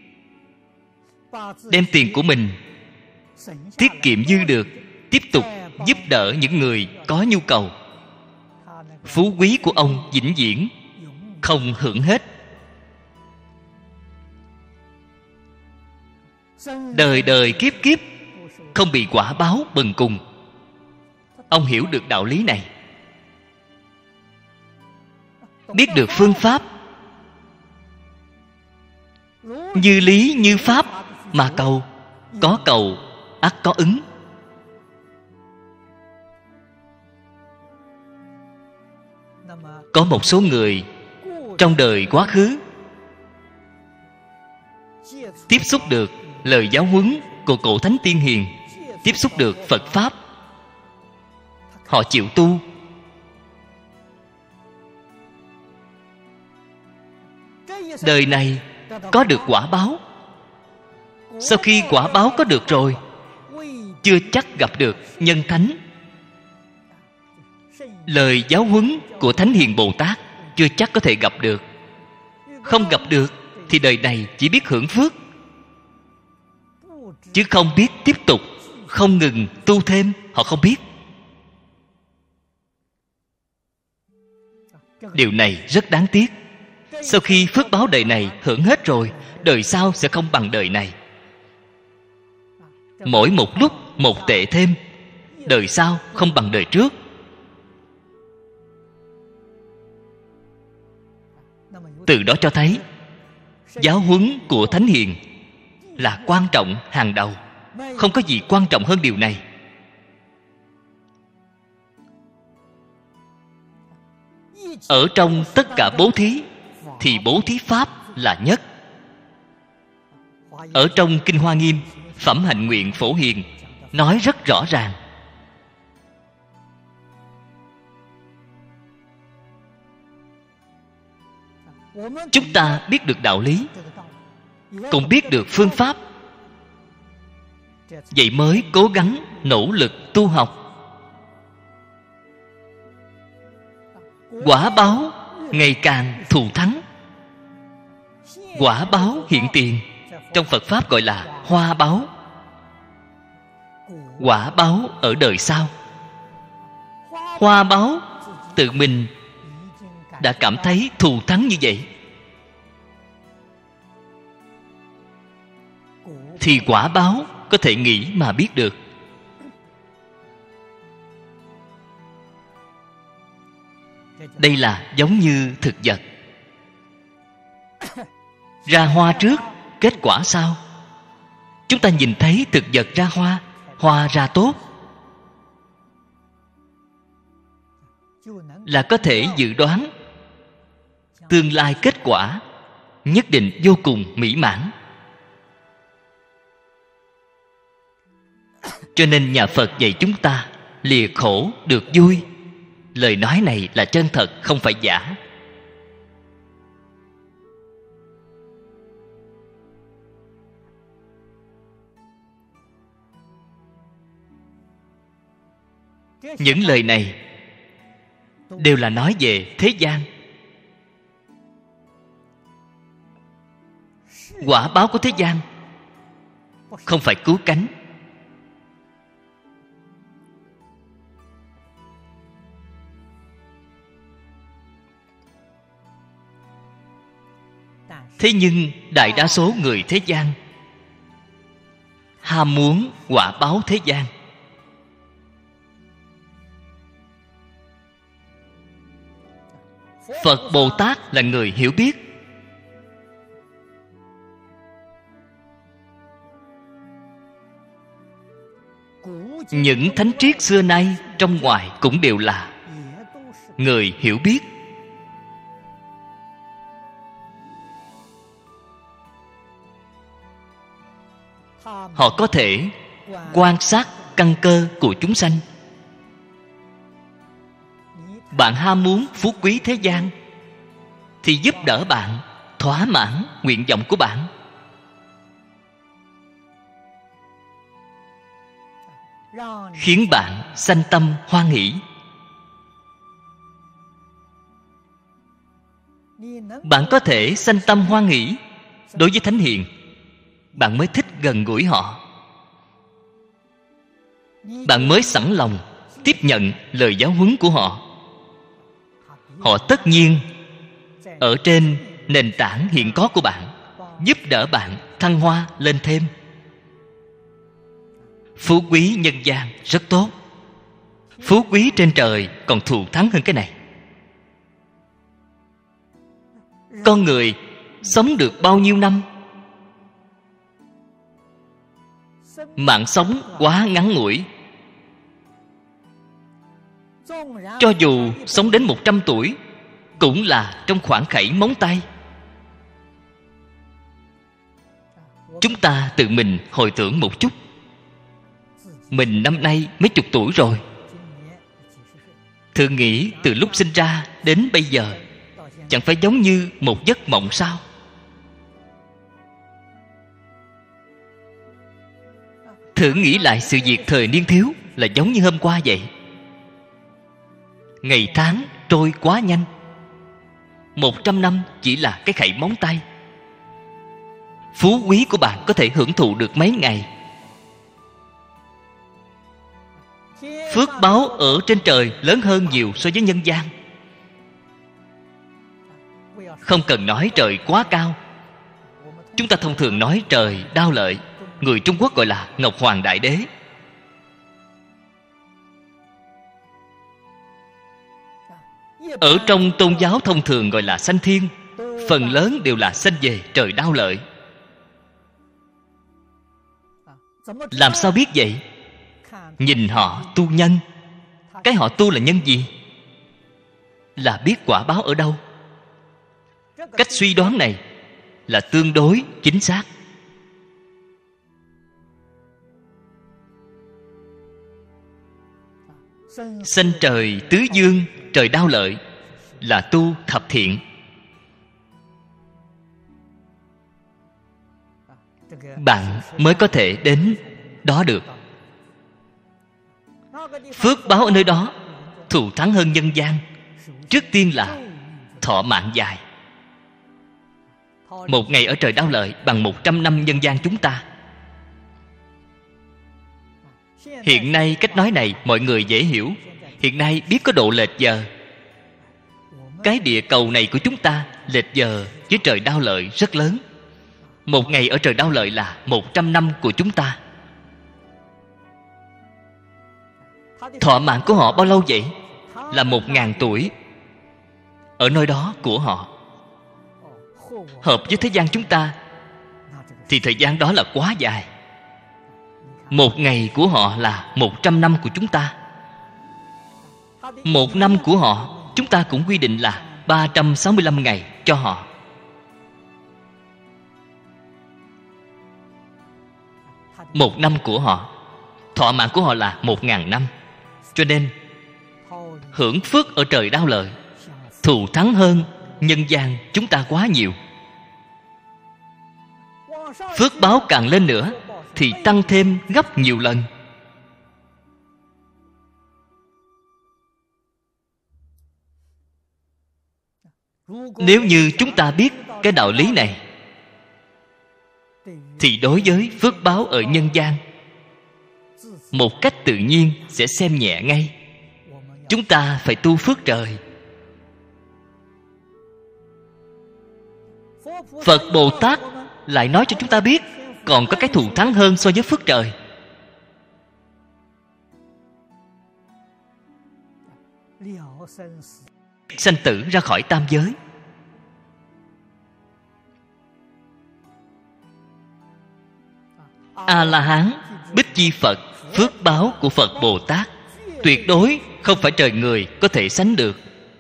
đem tiền của mình tiết kiệm dư được, tiếp tục giúp đỡ những người có nhu cầu. Phú quý của ông vĩnh viễn không hưởng hết. Đời đời kiếp kiếp không bị quả báo bần cùng. Ông hiểu được đạo lý này, biết được phương pháp. Như lý như pháp mà cầu, có cầu ắt có ứng. Có một số người trong đời quá khứ tiếp xúc được lời giáo huấn của cổ thánh tiên hiền, tiếp xúc được Phật pháp, họ chịu tu. Đời này có được quả báo. Sau khi quả báo có được rồi, chưa chắc gặp được nhân thánh. Lời giáo huấn của Thánh Hiền Bồ Tát chưa chắc có thể gặp được. Không gặp được thì đời này chỉ biết hưởng phước, chứ không biết tiếp tục, không ngừng tu thêm. Họ không biết. Điều này rất đáng tiếc. Sau khi phước báo đời này hưởng hết rồi, đời sau sẽ không bằng đời này. Mỗi một lúc một tệ thêm, đời sau không bằng đời trước. Từ đó cho thấy giáo huấn của Thánh Hiền là quan trọng hàng đầu. Không có gì quan trọng hơn điều này. Ở trong tất cả bố thí thì bố thí pháp là nhất. Ở trong Kinh Hoa Nghiêm Phẩm Hạnh Nguyện Phổ Hiền nói rất rõ ràng. Chúng ta biết được đạo lý, cũng biết được phương pháp, vậy mới cố gắng nỗ lực tu học. Quả báo ngày càng thù thắng. Quả báo hiện tiền, trong Phật Pháp gọi là hoa báo. Quả báo ở đời sau. Hoa báo tự mình đã cảm thấy thù thắng như vậy, thì quả báo có thể nghĩ mà biết được. Đây là giống như thực vật. Ra hoa trước, kết quả sau. Chúng ta nhìn thấy thực vật ra hoa, hoa ra tốt, là có thể dự đoán tương lai kết quả nhất định vô cùng mỹ mãn. Cho nên nhà Phật dạy chúng ta lìa khổ được vui. Lời nói này là chân thật, không phải giả. Những lời này đều là nói về thế gian. Quả báo của thế gian không phải cứu cánh. Thế nhưng đại đa số người thế gian ham muốn quả báo thế gian. Phật Bồ Tát là người hiểu biết. Những thánh triết xưa nay trong ngoài cũng đều là người hiểu biết. Họ có thể quan sát căn cơ của chúng sanh. Bạn ham muốn phú quý thế gian thì giúp đỡ bạn thỏa mãn nguyện vọng của bạn. Khiến bạn sanh tâm hoan hỷ. Bạn có thể sanh tâm hoan hỷ đối với thánh hiền, bạn mới thích gần gũi họ. Bạn mới sẵn lòng tiếp nhận lời giáo huấn của họ. Họ tất nhiên ở trên nền tảng hiện có của bạn, giúp đỡ bạn thăng hoa lên thêm. Phú quý nhân gian rất tốt. Phú quý trên trời còn thù thắng hơn cái này. Con người sống được bao nhiêu năm? Mạng sống quá ngắn ngủi. Cho dù sống đến một trăm tuổi cũng là trong khoảng khẩy móng tay. Chúng ta tự mình hồi tưởng một chút. Mình năm nay mấy chục tuổi rồi. Thử nghĩ từ lúc sinh ra đến bây giờ, chẳng phải giống như một giấc mộng sao? Thử nghĩ lại sự việc thời niên thiếu là giống như hôm qua vậy. Ngày tháng trôi quá nhanh. Một trăm năm chỉ là cái khẩy móng tay. Phú quý của bạn có thể hưởng thụ được mấy ngày. Phước báo ở trên trời lớn hơn nhiều so với nhân gian. Không cần nói trời quá cao. Chúng ta thông thường nói trời đao lợi. Người Trung Quốc gọi là Ngọc Hoàng Đại Đế. Ở trong tôn giáo thông thường gọi là sanh thiên. Phần lớn đều là sanh về trời đao lợi. Làm sao biết vậy? Nhìn họ tu nhân. Cái họ tu là nhân gì? Là biết quả báo ở đâu. Cách suy đoán này là tương đối chính xác. Sanh trời tứ dương, trời đao lợi là tu thập thiện. Bạn mới có thể đến đó được. Phước báo ở nơi đó thù thắng hơn nhân gian. Trước tiên là thọ mạng dài. Một ngày ở trời đao lợi bằng một trăm năm nhân gian chúng ta. Hiện nay cách nói này mọi người dễ hiểu. Hiện nay biết có độ lệch giờ. Cái địa cầu này của chúng ta lệch giờ với trời đao lợi rất lớn. Một ngày ở trời đao lợi là một trăm năm của chúng ta. Thọ mạng của họ bao lâu vậy? Là một ngàn tuổi. Ở nơi đó của họ. Hợp với thế gian chúng ta thì thời gian đó là quá dài. Một ngày của họ là một trăm năm của chúng ta. Một năm của họ chúng ta cũng quy định là ba trăm sáu mươi lăm ngày cho họ. Một năm của họ thọ mạng của họ là một ngàn năm. Cho nên hưởng phước ở trời đau lợi, thù thắng hơn nhân gian chúng ta quá nhiều. Phước báo càng lên nữa thì tăng thêm gấp nhiều lần. Nếu như chúng ta biết cái đạo lý này thì đối với phước báo ở nhân gian, một cách tự nhiên sẽ xem nhẹ ngay. Chúng ta phải tu phước trời. Phật Bồ Tát lại nói cho chúng ta biết còn có cái thù thắng hơn so với phước trời. Sanh tử ra khỏi tam giới. A-la-hán, Bích Chi Phật, phước báo của Phật Bồ Tát tuyệt đối không phải trời người có thể sánh được.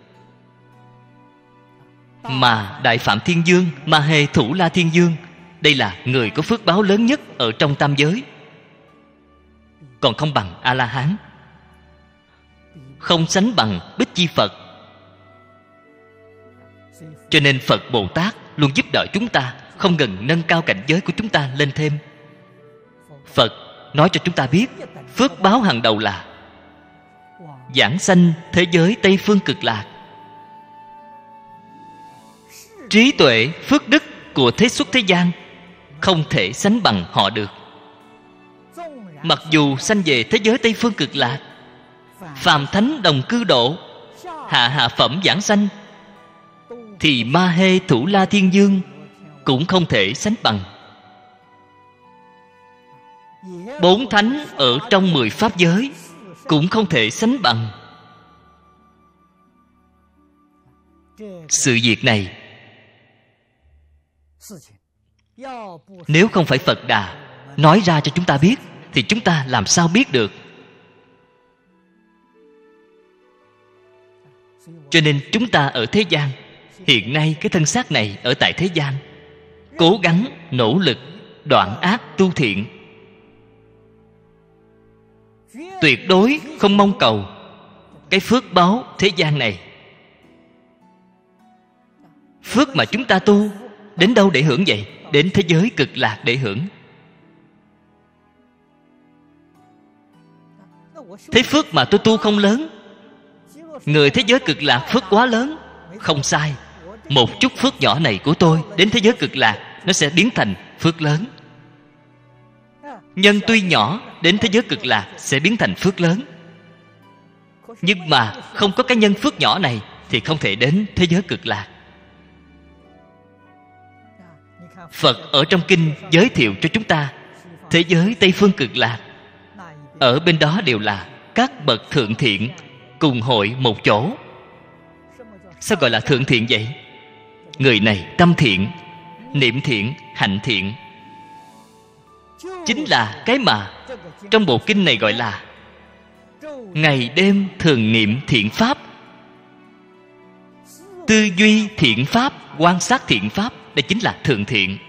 Mà Đại Phạm Thiên Dương, Ma Hê Thủ La Thiên Dương, đây là người có phước báo lớn nhất ở trong tam giới, còn không bằng A-la-hán, không sánh bằng Bích Chi Phật. Cho nên Phật Bồ Tát luôn giúp đỡ chúng ta, không ngừng nâng cao cảnh giới của chúng ta lên thêm. Phật nói cho chúng ta biết phước báo hàng đầu là giảng sanh thế giới Tây Phương Cực Lạc. Trí tuệ, phước đức của thế xuất thế gian không thể sánh bằng họ được. Mặc dù sanh về thế giới Tây Phương Cực Lạc, phàm thánh đồng cư độ, hạ hạ phẩm giảng sanh, thì Ma Hê Thủ La Thiên Dương cũng không thể sánh bằng. Bốn thánh ở trong mười pháp giới cũng không thể sánh bằng. Sự việc này nếu không phải Phật Đà nói ra cho chúng ta biết thì chúng ta làm sao biết được. Cho nên chúng ta ở thế gian, hiện nay cái thân xác này ở tại thế gian, cố gắng nỗ lực đoạn ác tu thiện, tuyệt đối không mong cầu cái phước báo thế gian này. Phước mà chúng ta tu đến đâu để hưởng vậy? Đến thế giới Cực Lạc để hưởng. Thế phước mà tôi tu không lớn, người thế giới Cực Lạc phước quá lớn. Không sai, một chút phước nhỏ này của tôi đến thế giới Cực Lạc nó sẽ biến thành phước lớn. Nhân tuy nhỏ đến thế giới Cực Lạc sẽ biến thành phước lớn. Nhưng mà không có cái nhân phước nhỏ này thì không thể đến thế giới Cực Lạc. Phật ở trong kinh giới thiệu cho chúng ta thế giới Tây Phương Cực Lạc, ở bên đó đều là các bậc thượng thiện cùng hội một chỗ. Sao gọi là thượng thiện vậy? Người này tâm thiện, niệm thiện, hạnh thiện, chính là cái mà trong bộ kinh này gọi là ngày đêm thường niệm thiện pháp, tư duy thiện pháp, quan sát thiện pháp. Đây chính là thượng thiện.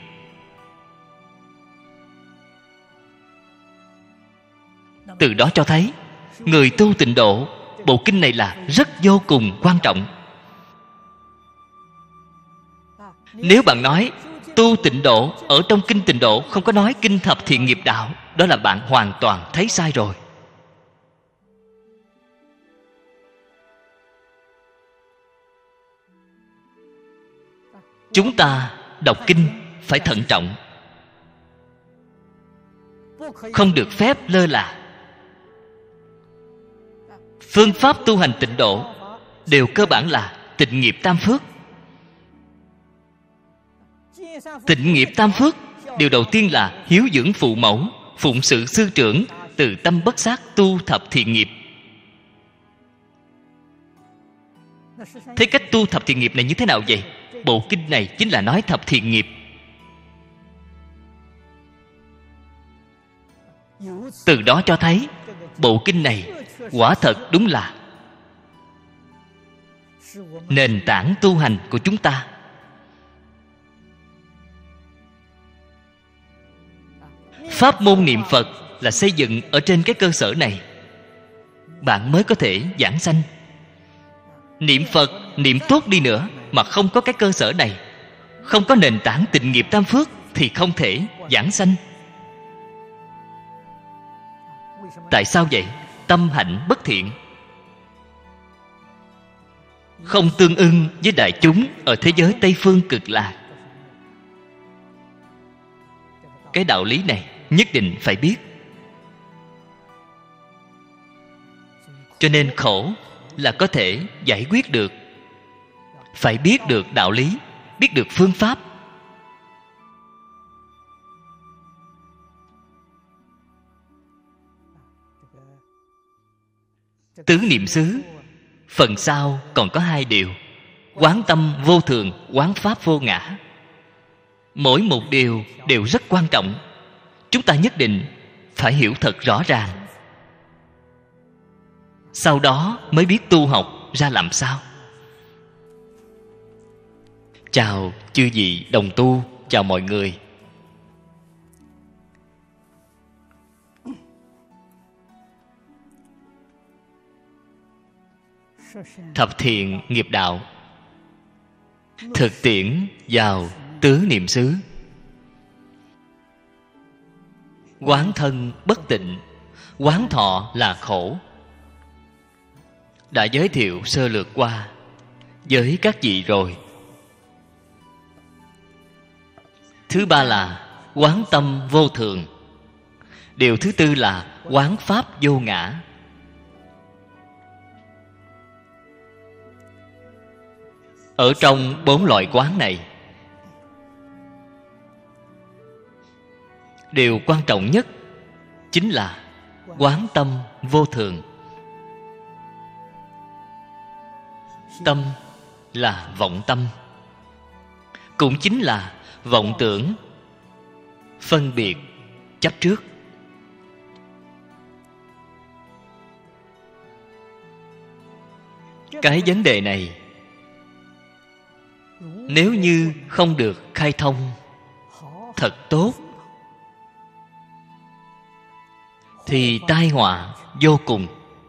Từ đó cho thấy người tu tịnh độ, bộ kinh này là rất vô cùng quan trọng. Nếu bạn nói tu tịnh độ, ở trong kinh tịnh độ không có nói kinh thập thiện nghiệp đạo, đó là bạn hoàn toàn thấy sai rồi. Chúng ta đọc kinh phải thận trọng, không được phép lơ là. Phương pháp tu hành tịnh độ đều cơ bản là tịnh nghiệp tam phước. Tịnh nghiệp tam phước, điều đầu tiên là hiếu dưỡng phụ mẫu, phụng sự sư trưởng, từ tâm bất sát tu thập thiện nghiệp. Thế cách tu thập thiện nghiệp này như thế nào vậy? Bộ kinh này chính là nói thập thiện nghiệp. Từ đó cho thấy bộ kinh này quả thật đúng là nền tảng tu hành của chúng ta. Pháp môn niệm Phật là xây dựng ở trên cái cơ sở này, bạn mới có thể giảng sanh. Niệm Phật, niệm tốt đi nữa mà không có cái cơ sở này, không có nền tảng tịnh nghiệp tam phước, thì không thể giảng sanh. Tại sao vậy? Tâm hạnh bất thiện, không tương ưng với đại chúng ở thế giới Tây Phương Cực Lạc. Cái đạo lý này nhất định phải biết. Cho nên khổ là có thể giải quyết được. Phải biết được đạo lý, biết được phương pháp. Tứ niệm xứ phần sau còn có hai điều: quán tâm vô thường, quán pháp vô ngã. Mỗi một điều đều rất quan trọng. Chúng ta nhất định phải hiểu thật rõ ràng, sau đó mới biết tu học ra làm sao. Chào chư vị đồng tu, chào mọi người. Thập thiện nghiệp đạo thực tiễn vào tứ niệm xứ. Quán thân bất tịnh, quán thọ là khổ. Đã giới thiệu sơ lược qua với các vị rồi. Thứ ba là quán tâm vô thường. Điều thứ tư là quán pháp vô ngã. Ở trong bốn loại quán này, điều quan trọng nhất chính là quán tâm vô thường. Tâm là vọng tâm, cũng chính là vọng tưởng, phân biệt, chấp trước. Cái vấn đề này nếu như không được khai thông thật tốt thì tai họa vô cùng.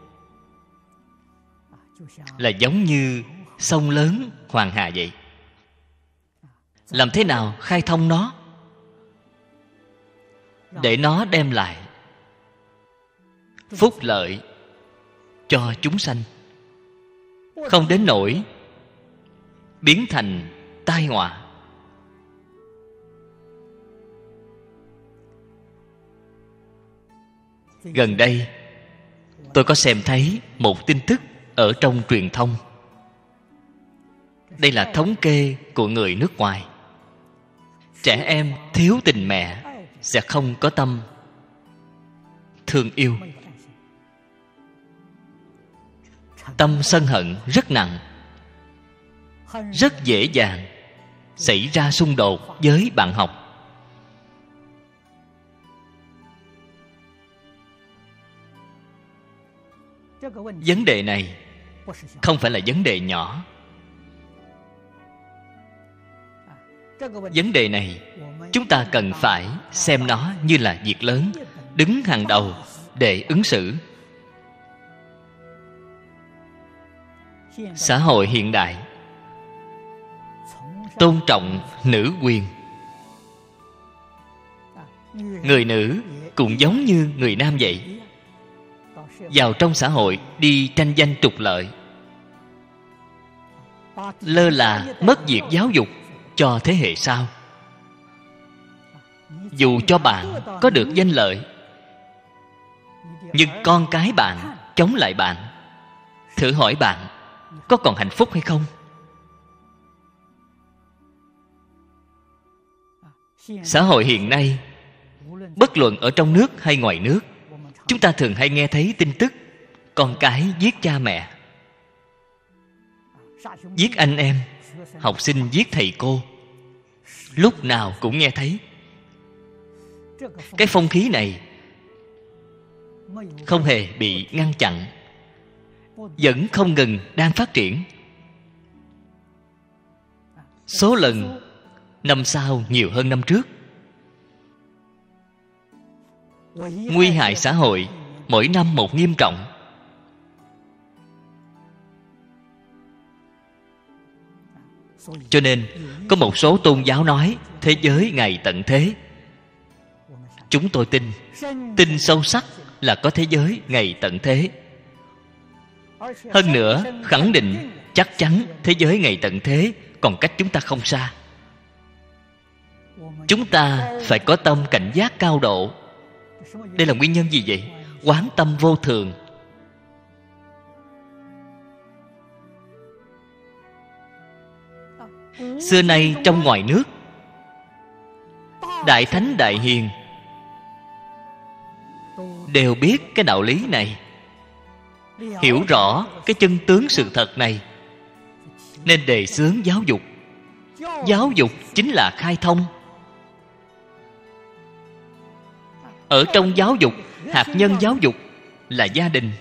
Là giống như sông lớn Hoàng Hà vậy. Làm thế nào khai thông nó để nó đem lại phúc lợi cho chúng sanh, không đến nỗi biến thành tai họa. Gần đây tôi có xem thấy một tin tức ở trong truyền thông. Đây là thống kê của người nước ngoài. Trẻ em thiếu tình mẹ sẽ không có tâm thương yêu, tâm sân hận rất nặng, rất dễ dàng xảy ra xung đột với bạn học. Vấn đề này không phải là vấn đề nhỏ. Vấn đề này chúng ta cần phải xem nó như là việc lớn, đứng hàng đầu để ứng xử. Xã hội hiện đại tôn trọng nữ quyền. Người nữ cũng giống như người nam vậy, vào trong xã hội đi tranh danh trục lợi, lơ là mất việc giáo dục cho thế hệ sau. Dù cho bạn có được danh lợi, nhưng con cái bạn chống lại bạn, thử hỏi bạn có còn hạnh phúc hay không? Xã hội hiện nay, bất luận ở trong nước hay ngoài nước, chúng ta thường hay nghe thấy tin tức con cái giết cha mẹ, giết anh em, học sinh giết thầy cô. Lúc nào cũng nghe thấy. Cái phong khí này không hề bị ngăn chặn, vẫn không ngừng đang phát triển. Số lần năm sau nhiều hơn năm trước. nguy hại xã hội, mỗi năm một nghiêm trọng. Cho nên có một số tôn giáo nói thế giới ngày tận thế. Chúng tôi tin, tin sâu sắc là có thế giới ngày tận thế. Hơn nữa, khẳng định chắc chắn thế giới ngày tận thế còn cách chúng ta không xa. Chúng ta phải có tâm cảnh giác cao độ. Đây là nguyên nhân gì vậy? Quán tâm vô thường. Xưa nay trong ngoài nước, đại thánh đại hiền đều biết cái đạo lý này, hiểu rõ cái chân tướng sự thật này, nên đề xướng giáo dục. Giáo dục chính là khai thông. Ở trong giáo dục, hạt nhân giáo dục là gia đình.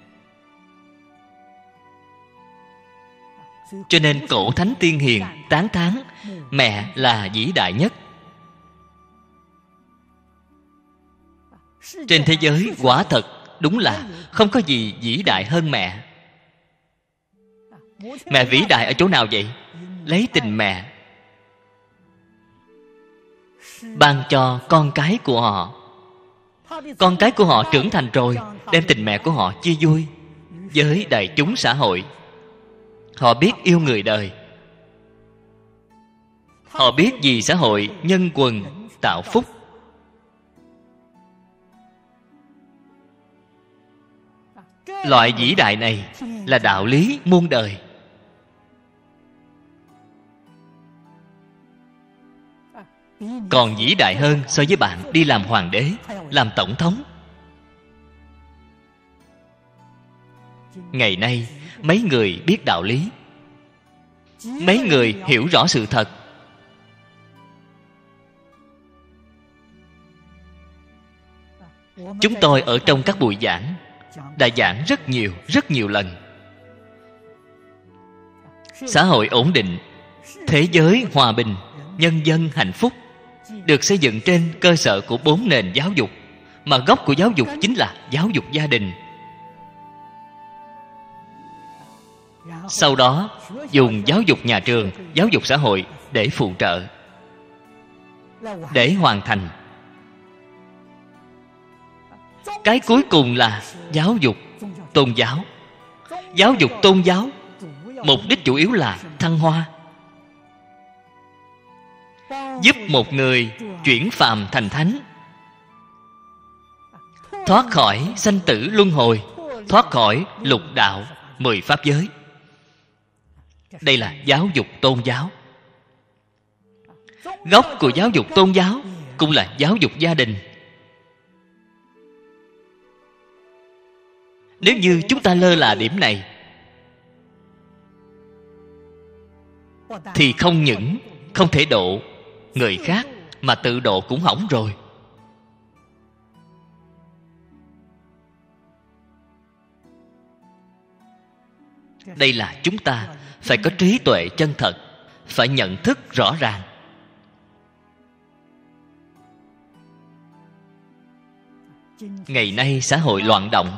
Cho nên cổ thánh tiên hiền tán thán mẹ là vĩ đại nhất. Trên thế giới quả thật đúng là không có gì vĩ đại hơn mẹ. Mẹ vĩ đại ở chỗ nào vậy? Lấy tình mẹ ban cho con cái của họ. Con cái của họ trưởng thành rồi, đem tình mẹ của họ chia vui với đại chúng xã hội. Họ biết yêu người đời. Họ biết vì xã hội nhân quần tạo phúc. Loại vĩ đại này là đạo lý muôn đời. Còn vĩ đại hơn so với bạn đi làm hoàng đế, làm tổng thống. Ngày nay mấy người biết đạo lý, mấy người hiểu rõ sự thật. Chúng tôi ở trong các buổi giảng đã giảng rất nhiều, rất nhiều lần. Xã hội ổn định, thế giới hòa bình, nhân dân hạnh phúc được xây dựng trên cơ sở của bốn nền giáo dục, mà gốc của giáo dục chính là giáo dục gia đình. Sau đó dùng giáo dục nhà trường, giáo dục xã hội để phụ trợ, để hoàn thành. Cái cuối cùng là giáo dục tôn giáo. Giáo dục tôn giáo mục đích chủ yếu là thăng hoa, giúp một người chuyển phàm thành thánh, thoát khỏi sanh tử luân hồi, thoát khỏi lục đạo mười pháp giới. Đây là giáo dục tôn giáo. Gốc của giáo dục tôn giáo cũng là giáo dục gia đình. Nếu như chúng ta lơ là điểm này thì không những không thể độ người khác, mà tự độ cũng hỏng rồi. Đây là chúng ta phải có trí tuệ chân thật, phải nhận thức rõ ràng. Ngày nay xã hội loạn động,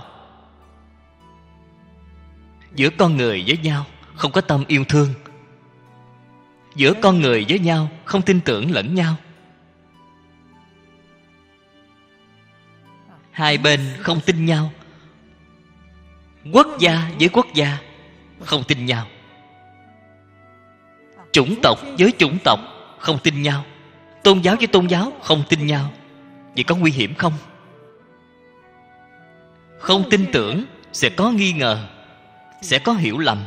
giữa con người với nhau không có tâm yêu thương, giữa con người với nhau không tin tưởng lẫn nhau, hai bên không tin nhau, quốc gia với quốc gia không tin nhau, chủng tộc với chủng tộc không tin nhau, tôn giáo với tôn giáo không tin nhau. Vậy có nguy hiểm không? Không tin tưởng sẽ có nghi ngờ, sẽ có hiểu lầm.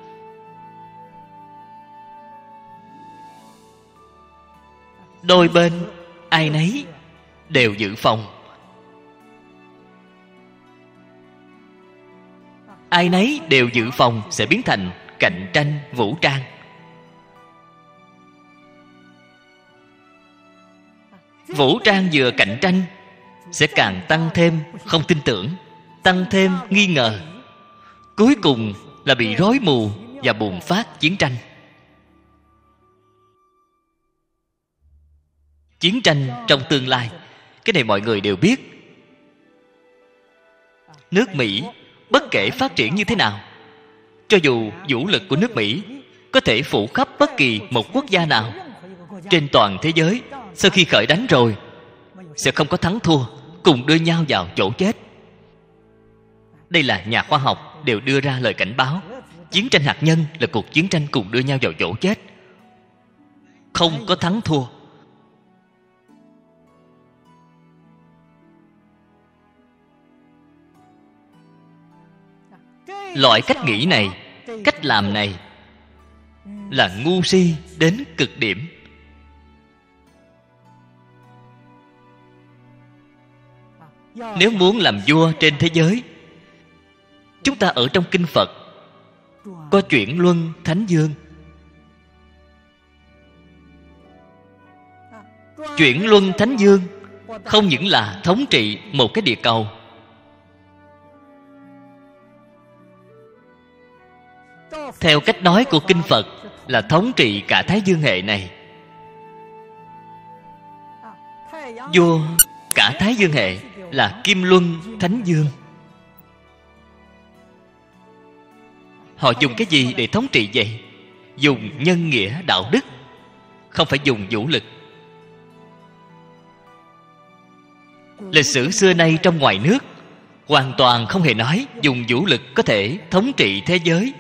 Đôi bên ai nấy đều dự phòng, ai nấy đều dự phòng sẽ biến thành cạnh tranh vũ trang. Vũ trang vừa cạnh tranh sẽ càng tăng thêm không tin tưởng, tăng thêm nghi ngờ, cuối cùng là bị rối mù và bùng phát chiến tranh. Chiến tranh trong tương lai, cái này mọi người đều biết, Nước Mỹ bất kể phát triển như thế nào, cho dù vũ lực của nước Mỹ có thể phủ khắp bất kỳ một quốc gia nào trên toàn thế giới, sau khi khởi đánh rồi sẽ không có thắng thua, cùng đưa nhau vào chỗ chết. Đây là nhà khoa học đều đưa ra lời cảnh báo. Chiến tranh hạt nhân là cuộc chiến tranh cùng đưa nhau vào chỗ chết, không có thắng thua. Loại cách nghĩ này, cách làm này là ngu si đến cực điểm. Nếu muốn làm vua trên thế giới, chúng ta ở trong kinh Phật có chuyển luân thánh dương. Chuyển luân thánh dương không những là thống trị một cái địa cầu, theo cách nói của kinh Phật là thống trị cả Thái Dương hệ này. Vua cả Thái Dương hệ là Kim Luân Thánh Dương. Họ dùng cái gì để thống trị vậy? Dùng nhân nghĩa đạo đức, không phải dùng vũ lực. Lịch sử xưa nay trong ngoài nước hoàn toàn không hề nói dùng vũ lực có thể thống trị thế giới.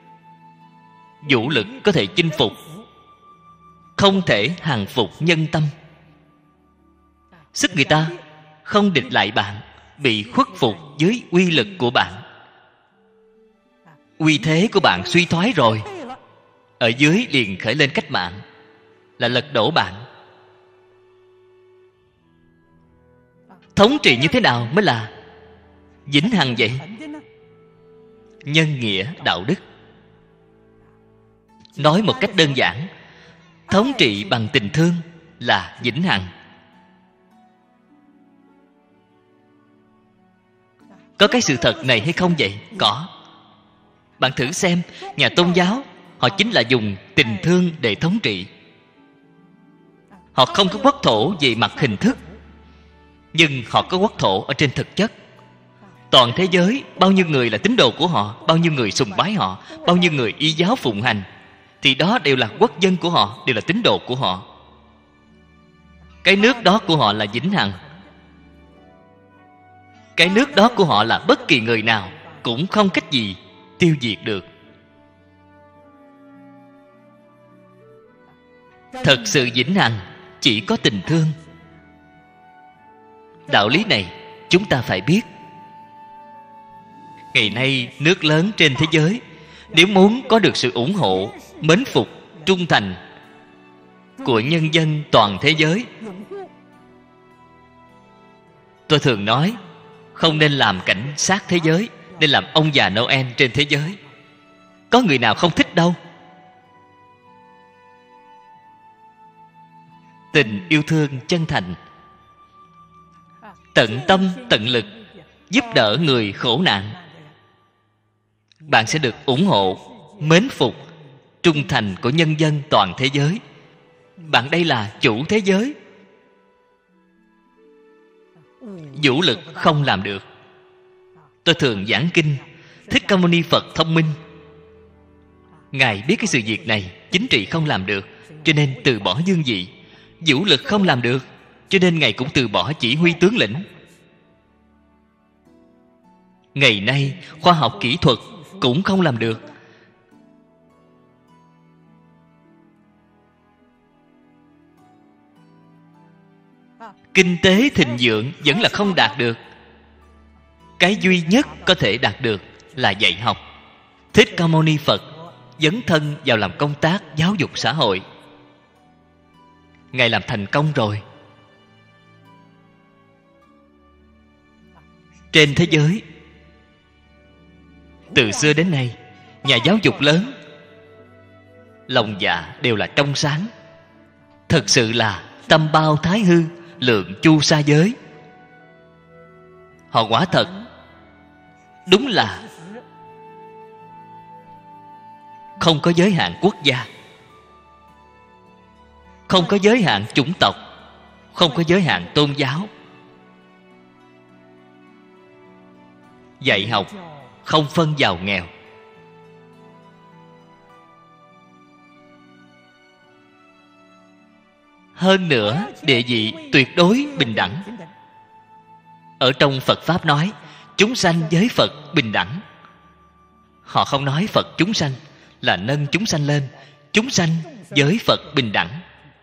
Vũ lực có thể chinh phục, không thể hàng phục nhân tâm. Sức người ta không địch lại bạn, bị khuất phục dưới uy lực của bạn. Uy thế của bạn suy thoái rồi, ở dưới liền khởi lên cách mạng, là lật đổ bạn. Thống trị như thế nào mới là vĩnh hằng vậy? Nhân nghĩa đạo đức. Nói một cách đơn giản, thống trị bằng tình thương là vĩnh hằng. Có cái sự thật này hay không vậy? Có. Bạn thử xem, nhà tôn giáo họ chính là dùng tình thương để thống trị. Họ không có quốc thổ về mặt hình thức, nhưng họ có quốc thổ ở trên thực chất. Toàn thế giới, bao nhiêu người là tín đồ của họ, bao nhiêu người sùng bái họ, bao nhiêu người y giáo phụng hành, thì đó đều là quốc dân của họ, đều là tín đồ của họ. Cái nước đó của họ là vĩnh hằng. Cái nước đó của họ là bất kỳ người nào cũng không cách gì tiêu diệt được. Thật sự vĩnh hằng chỉ có tình thương. Đạo lý này chúng ta phải biết. Ngày nay nước lớn trên thế giới nếu muốn có được sự ủng hộ, mến phục, trung thành của nhân dân toàn thế giới, tôi thường nói không nên làm cảnh sát thế giới, nên làm ông già Noel trên thế giới. Có người nào không thích đâu. Tình yêu thương chân thành, tận tâm tận lực giúp đỡ người khổ nạn, bạn sẽ được ủng hộ, mến phục, trung thành của nhân dân toàn thế giới. Bạn đây là chủ thế giới. Vũ lực không làm được. Tôi thường giảng kinh, Thích Ca Mâu Ni Phật thông minh. Ngài biết cái sự việc này chính trị không làm được, cho nên từ bỏ dương vị. Vũ lực không làm được, cho nên Ngài cũng từ bỏ chỉ huy tướng lĩnh. Ngày nay khoa học kỹ thuật cũng không làm được. Kinh tế thịnh vượng vẫn là không đạt được. Cái duy nhất có thể đạt được là dạy học. Thích Ca Mâu Ni Phật dấn thân vào làm công tác giáo dục xã hội. Ngài làm thành công rồi. Trên thế giới từ xưa đến nay, nhà giáo dục lớn lòng dạ đều là trong sáng. Thật sự là tâm bao thái hư, lượng chu sa giới. Họ quả thật đúng là không có giới hạn quốc gia, không có giới hạn chủng tộc, không có giới hạn tôn giáo. dạy học không phân giàu nghèo. Hơn nữa, địa vị tuyệt đối bình đẳng. Ở trong Phật Pháp nói chúng sanh với Phật bình đẳng. Họ không nói Phật chúng sanh là nâng chúng sanh lên. Chúng sanh với Phật bình đẳng.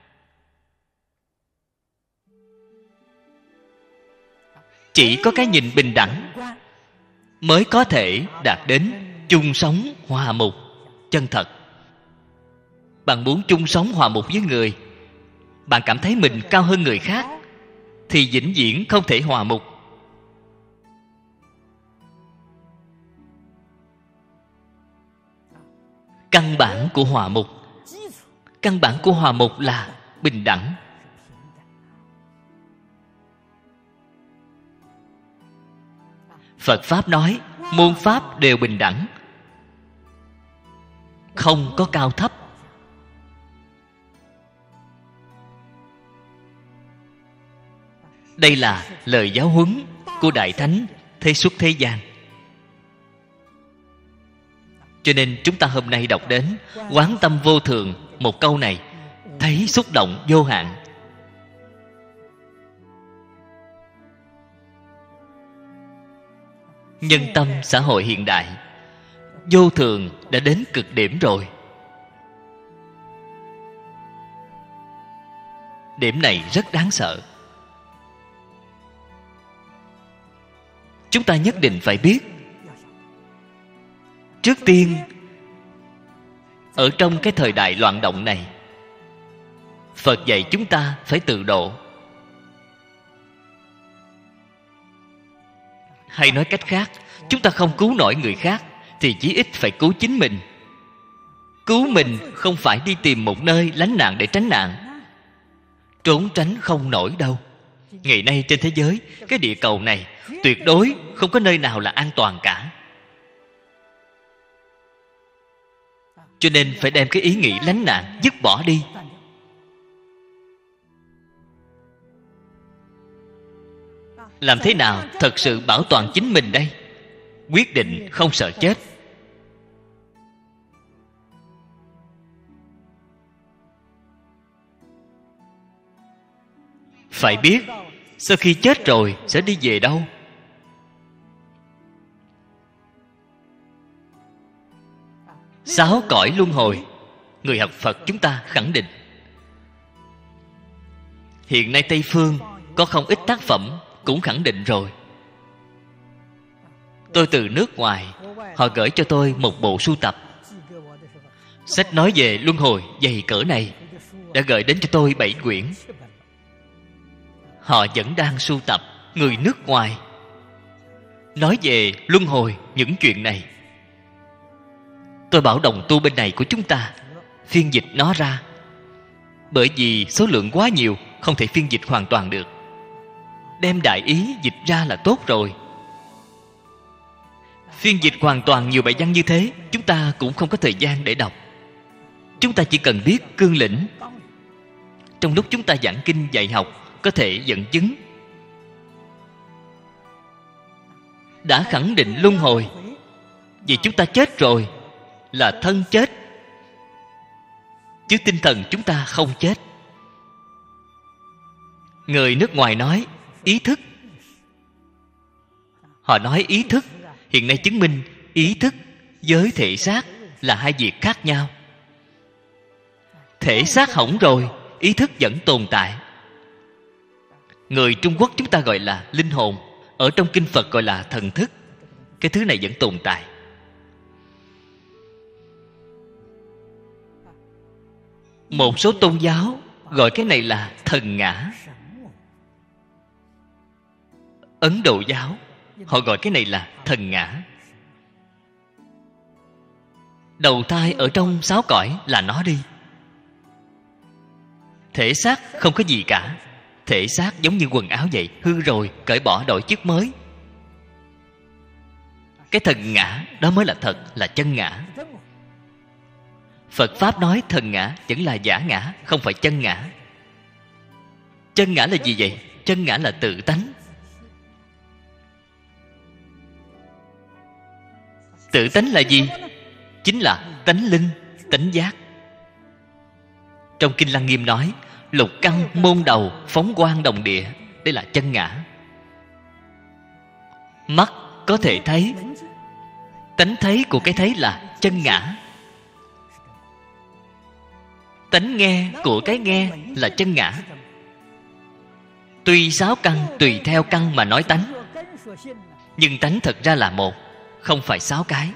Chỉ có cái nhìn bình đẳng mới có thể đạt đến chung sống hòa mục chân thật. Bạn muốn chung sống hòa mục với người, bạn cảm thấy mình cao hơn người khác, thì vĩnh viễn không thể hòa mục. Căn bản của hòa mục, căn bản của hòa mục là bình đẳng. Phật Pháp nói môn Pháp đều bình đẳng, không có cao thấp. Đây là lời giáo huấn của Đại Thánh thế xuất thế gian. Cho nên chúng ta hôm nay đọc đến quán tâm vô thường, một câu này thấy xúc động vô hạn. Nhân tâm xã hội hiện đại, vô thường đã đến cực điểm rồi. Điểm này rất đáng sợ. Chúng ta nhất định phải biết, trước tiên ở trong cái thời đại loạn động này, Phật dạy chúng ta phải tự độ. Hay nói cách khác, chúng ta không cứu nổi người khác thì chí ít phải cứu chính mình. Cứu mình không phải đi tìm một nơi lánh nạn để tránh nạn, trốn tránh không nổi đâu. Ngày nay trên thế giới, cái địa cầu này tuyệt đối không có nơi nào là an toàn cả. Cho nên phải đem cái ý nghĩ lánh nạn dứt bỏ đi. Làm thế nào thật sự bảo toàn chính mình đây? Quyết định không sợ chết. Phải biết sau khi chết rồi sẽ đi về đâu? Sáu cõi luân hồi, người học Phật chúng ta khẳng định. Hiện nay Tây Phương có không ít tác phẩm cũng khẳng định rồi. Tôi từ nước ngoài, họ gửi cho tôi một bộ sưu tập. Sách nói về luân hồi dày cỡ này đã gửi đến cho tôi bảy quyển. Họ vẫn đang sưu tập, người nước ngoài nói về luân hồi những chuyện này. Tôi bảo đồng tu bên này của chúng ta phiên dịch nó ra, bởi vì số lượng quá nhiều, không thể phiên dịch hoàn toàn được. Đem đại ý dịch ra là tốt rồi. Phiên dịch hoàn toàn nhiều bài văn như thế, chúng ta cũng không có thời gian để đọc. Chúng ta chỉ cần biết cương lĩnh. Trong lúc chúng ta giảng kinh dạy học, có thể dẫn chứng. Đã khẳng định luân hồi, vì chúng ta chết rồi là thân chết, chứ tinh thần chúng ta không chết. Người nước ngoài nói ý thức. Họ nói ý thức, hiện nay chứng minh ý thức với thể xác là hai việc khác nhau. Thể xác hỏng rồi, ý thức vẫn tồn tại. Người Trung Quốc chúng ta gọi là linh hồn, ở trong kinh Phật gọi là thần thức. Cái thứ này vẫn tồn tại. Một số tôn giáo gọi cái này là thần ngã. Ấn Độ giáo họ gọi cái này là thần ngã. Đầu thai ở trong sáu cõi là nó đi. Thể xác không có gì cả. Thể xác giống như quần áo vậy, hư rồi, cởi bỏ đổi chiếc mới. Cái thần ngã đó mới là thật, là chân ngã. Phật Pháp nói thần ngã vẫn là giả ngã, không phải chân ngã. Chân ngã là gì vậy? Chân ngã là tự tánh. Tự tánh là gì? Chính là tánh linh, tánh giác. Trong Kinh Lăng Nghiêm nói, lục căn môn đầu phóng quang đồng địa. Đây là chân ngã. Mắt có thể thấy, tánh thấy của cái thấy là chân ngã. Tánh nghe của cái nghe là chân ngã. Tuy sáu căn tùy theo căn mà nói tánh, nhưng tánh thật ra là một, không phải sáu cái.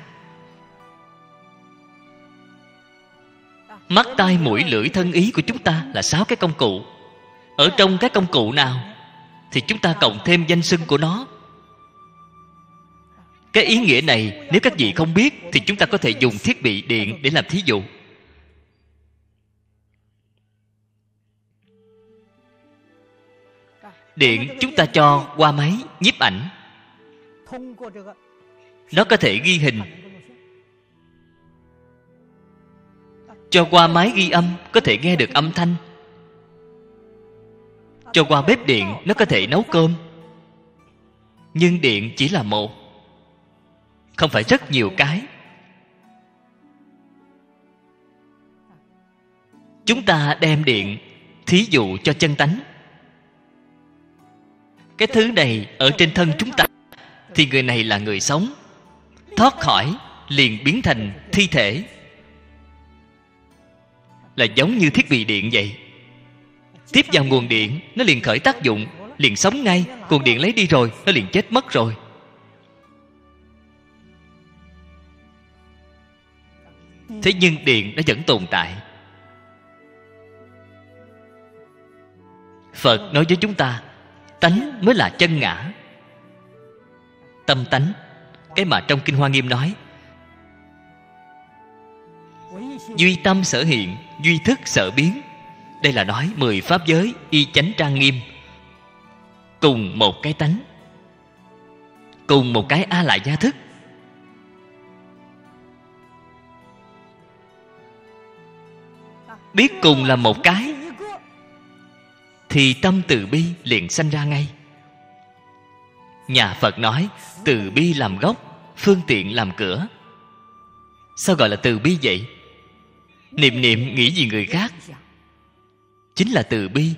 Mắt, tai, mũi, lưỡi, thân, ý của chúng ta là sáu cái công cụ. Ở trong các công cụ nào thì chúng ta cộng thêm danh xưng của nó. Cái ý nghĩa này nếu các vị không biết thì chúng ta có thể dùng thiết bị điện để làm thí dụ. Điện chúng ta cho qua máy nhiếp ảnh, nó có thể ghi hình. Cho qua máy ghi âm, có thể nghe được âm thanh. Cho qua bếp điện, nó có thể nấu cơm. Nhưng điện chỉ là một, không phải rất nhiều cái. Chúng ta đem điện thí dụ cho chân tánh. Cái thứ này ở trên thân chúng ta thì người này là người sống. Thoát khỏi liền biến thành thi thể, là giống như thiết bị điện vậy. Tiếp vào nguồn điện, nó liền khởi tác dụng, liền sống ngay. Nguồn điện lấy đi rồi, nó liền chết mất rồi. Thế nhưng điện nó vẫn tồn tại. Phật nói với chúng ta, tánh mới là chân ngã. Tâm tánh, cái mà trong Kinh Hoa Nghiêm nói, duy tâm sở hiện, duy thức sở biến. Đây là nói mười pháp giới y chánh trang nghiêm, cùng một cái tánh, cùng một cái A Lại Gia thức. Biết cùng là một cái thì tâm từ bi liền sanh ra ngay. Nhà Phật nói từ bi làm gốc, phương tiện làm cửa. Sao gọi là từ bi vậy? Niệm niệm nghĩ gì người khác chính là từ bi,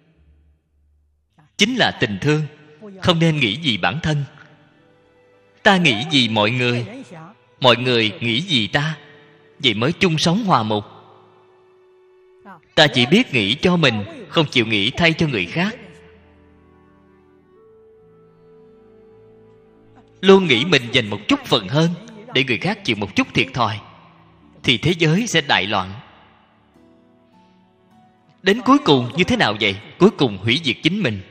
chính là tình thương. Không nên nghĩ gì bản thân. Ta nghĩ gì mọi người, mọi người nghĩ gì ta, vậy mới chung sống hòa mục. Ta chỉ biết nghĩ cho mình, không chịu nghĩ thay cho người khác. Luôn nghĩ mình dành một chút phần hơn để người khác chịu một chút thiệt thòi, thì thế giới sẽ đại loạn. Đến cuối cùng như thế nào vậy? Cuối cùng hủy diệt chính mình.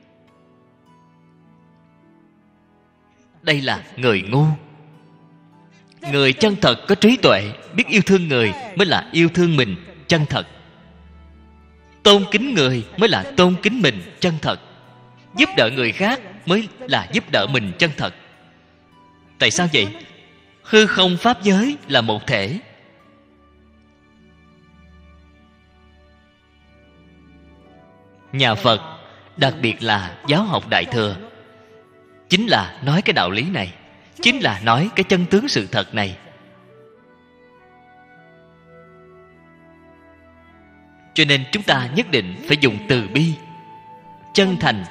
Đây là người ngu. Người chân thật có trí tuệ, biết yêu thương người mới là yêu thương mình chân thật. Tôn kính người mới là tôn kính mình chân thật. Giúp đỡ người khác mới là giúp đỡ mình chân thật. Tại sao vậy? Hư không pháp giới là một thể. Nhà Phật, đặc biệt là giáo học Đại Thừa, chính là nói cái đạo lý này, chính là nói cái chân tướng sự thật này. Cho nên chúng ta nhất định phải dùng từ bi, chân thành,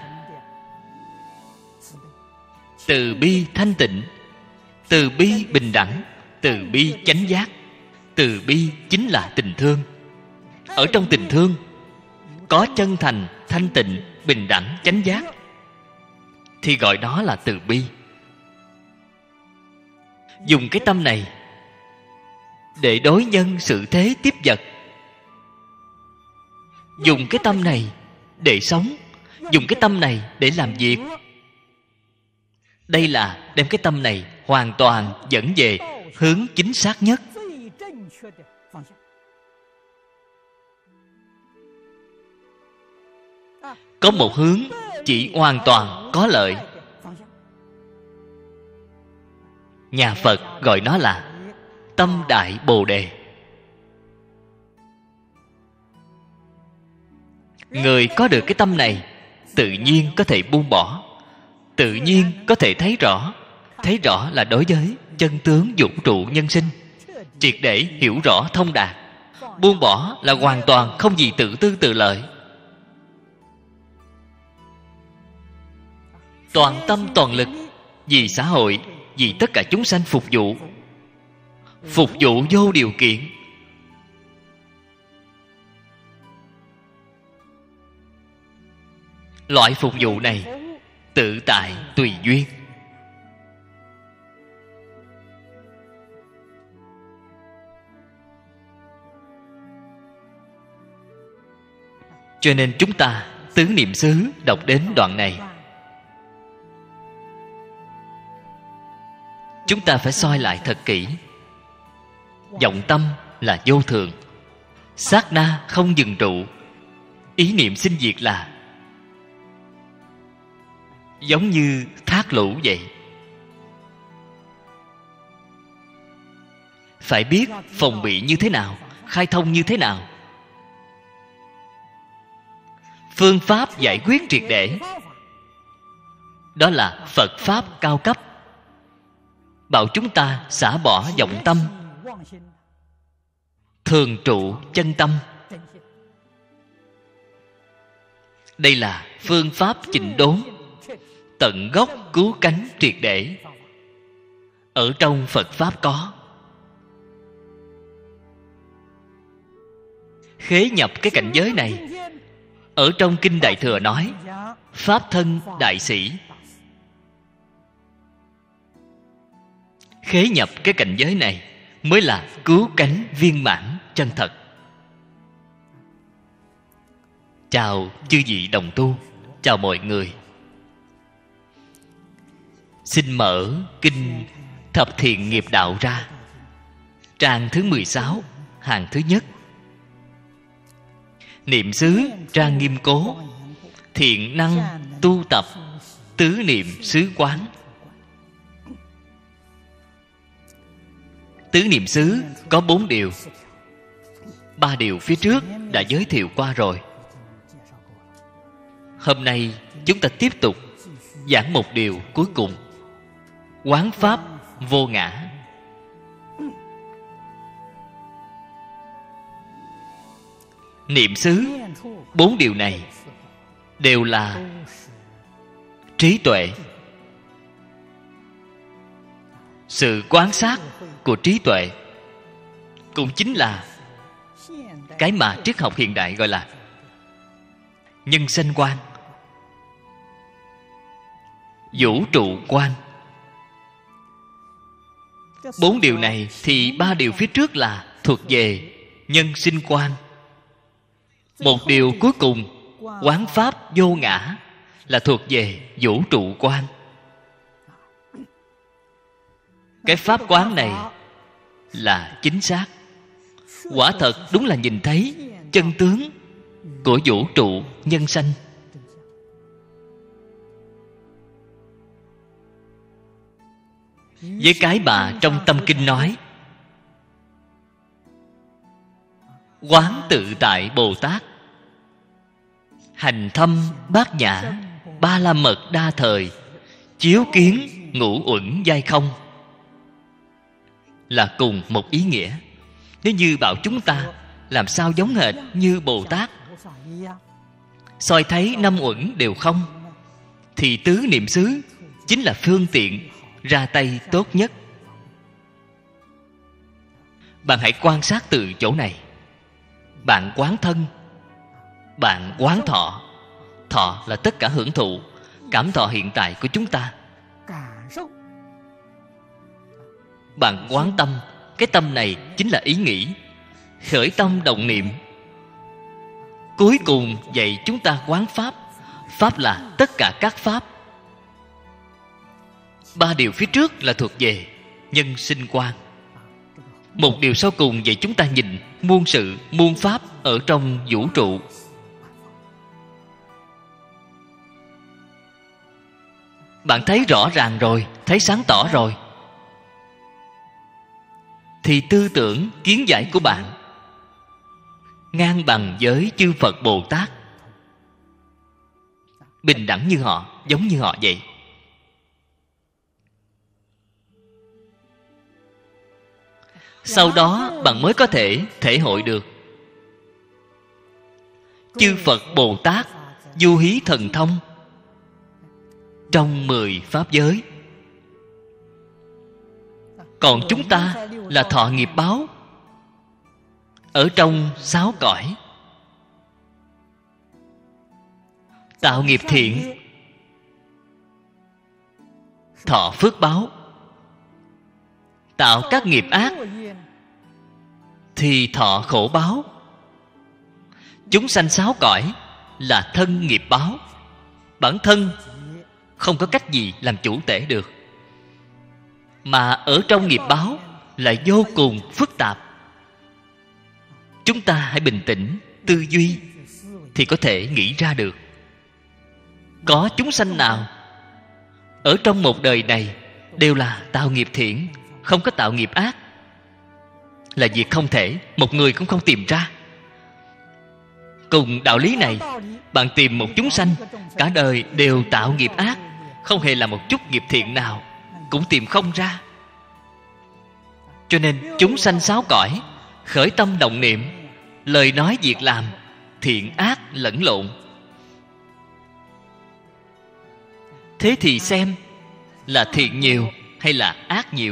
từ bi thanh tịnh, từ bi bình đẳng, từ bi chánh giác. Từ bi chính là tình thương. Ở trong tình thương có chân thành, thanh tịnh, bình đẳng, chánh giác, thì gọi đó là từ bi. Dùng cái tâm này để đối nhân xử thế tiếp vật. Dùng cái tâm này để sống. Dùng cái tâm này để làm việc. Đây là đem cái tâm này hoàn toàn dẫn về hướng chính xác nhất. Có một hướng chỉ hoàn toàn có lợi. Nhà Phật gọi nó là tâm đại bồ đề. Người có được cái tâm này tự nhiên có thể buông bỏ, tự nhiên có thể thấy rõ, thấy rõ là đối với chân tướng vũ trụ nhân sinh, triệt để hiểu rõ thông đạt. Buông bỏ là hoàn toàn không gì tự tư tự lợi, toàn tâm toàn lực vì xã hội, vì tất cả chúng sanh phục vụ, phục vụ vô điều kiện. Loại phục vụ này tự tại tùy duyên. Cho nên chúng ta tứ niệm xứ đọc đến đoạn này, chúng ta phải soi lại thật kỹ. Vọng tâm là vô thường, sát na không dừng trụ. Ý niệm sinh diệt là giống như thác lũ vậy. Phải biết phòng bị như thế nào, khai thông như thế nào. Phương pháp giải quyết triệt để, đó là Phật Pháp cao cấp, bảo chúng ta xả bỏ vọng tâm, thường trụ chân tâm. Đây là phương pháp chỉnh đốn, tận gốc cứu cánh triệt để. Ở trong Phật Pháp có. Khế nhập cái cảnh giới này, ở trong Kinh Đại Thừa nói Pháp thân đại sĩ. Khế nhập cái cảnh giới này mới là cứu cánh viên mãn chân thật. Chào chư vị đồng tu, chào mọi người. Xin mở Kinh Thập Thiện Nghiệp Đạo ra, trang thứ mười sáu, hàng thứ nhất. Niệm xứ trang nghiêm cố, thiện năng tu tập, tứ niệm xứ quán. Tứ niệm xứ có bốn điều. Ba điều phía trước đã giới thiệu qua rồi. Hôm nay chúng ta tiếp tục giảng một điều cuối cùng, quán pháp vô ngã. Niệm xứ, bốn điều này đều là trí tuệ. Sự quan sát của trí tuệ cũng chính là cái mà triết học hiện đại gọi là nhân sanh quan, vũ trụ quan. Bốn điều này thì ba điều phía trước là thuộc về nhân sinh quan. Một điều cuối cùng, quán pháp vô ngã, là thuộc về vũ trụ quan. Cái pháp quán này là chính xác. Quả thật đúng là nhìn thấy chân tướng của vũ trụ nhân sanh. Với cái mà trong Tâm Kinh nói, quán tự tại Bồ Tát, hành thâm bát nhã, ba la mật đa thời, chiếu kiến ngũ uẩn giai không, là cùng một ý nghĩa. Nếu như bảo chúng ta làm sao giống hệt như Bồ Tát, soi thấy năm uẩn đều không, thì tứ niệm xứ chính là phương tiện ra tay tốt nhất. Bạn hãy quan sát từ chỗ này. Bạn quán thân, bạn quán thọ. Thọ là tất cả hưởng thụ, cảm thọ hiện tại của chúng ta. Bạn quán tâm, cái tâm này chính là ý nghĩ, khởi tâm động niệm. Cuối cùng dạy chúng ta quán pháp. Pháp là tất cả các pháp. Ba điều phía trước là thuộc về nhân sinh quan. Một điều sau cùng dạy chúng ta nhìn muôn sự, muôn pháp ở trong vũ trụ. Bạn thấy rõ ràng rồi, thấy sáng tỏ rồi, thì tư tưởng, kiến giải của bạn ngang bằng với chư Phật Bồ Tát, bình đẳng như họ, giống như họ vậy. sau đó bạn mới có thể thể hội được. Chư Phật Bồ Tát du hí thần thông trong mười pháp giới, còn chúng ta là thọ nghiệp báo ở trong sáu cõi. Tạo nghiệp thiện thọ phước báo, tạo các nghiệp ác thì thọ khổ báo. Chúng sanh sáu cõi là thân nghiệp báo, bản thân không có cách gì làm chủ tể được, mà ở trong nghiệp báo là vô cùng phức tạp. Chúng ta hãy bình tĩnh tư duy thì có thể nghĩ ra được. Có chúng sanh nào ở trong một đời này đều là tạo nghiệp thiện, không có tạo nghiệp ác? Là việc không thể, một người cũng không tìm ra. Cùng đạo lý này, bạn tìm một chúng sanh cả đời đều tạo nghiệp ác, không hề là một chút nghiệp thiện nào, cũng tìm không ra. Cho nên chúng sanh sáu cõi khởi tâm động niệm, lời nói việc làm thiện ác lẫn lộn. Thế thì xem là thiện nhiều hay là ác nhiều?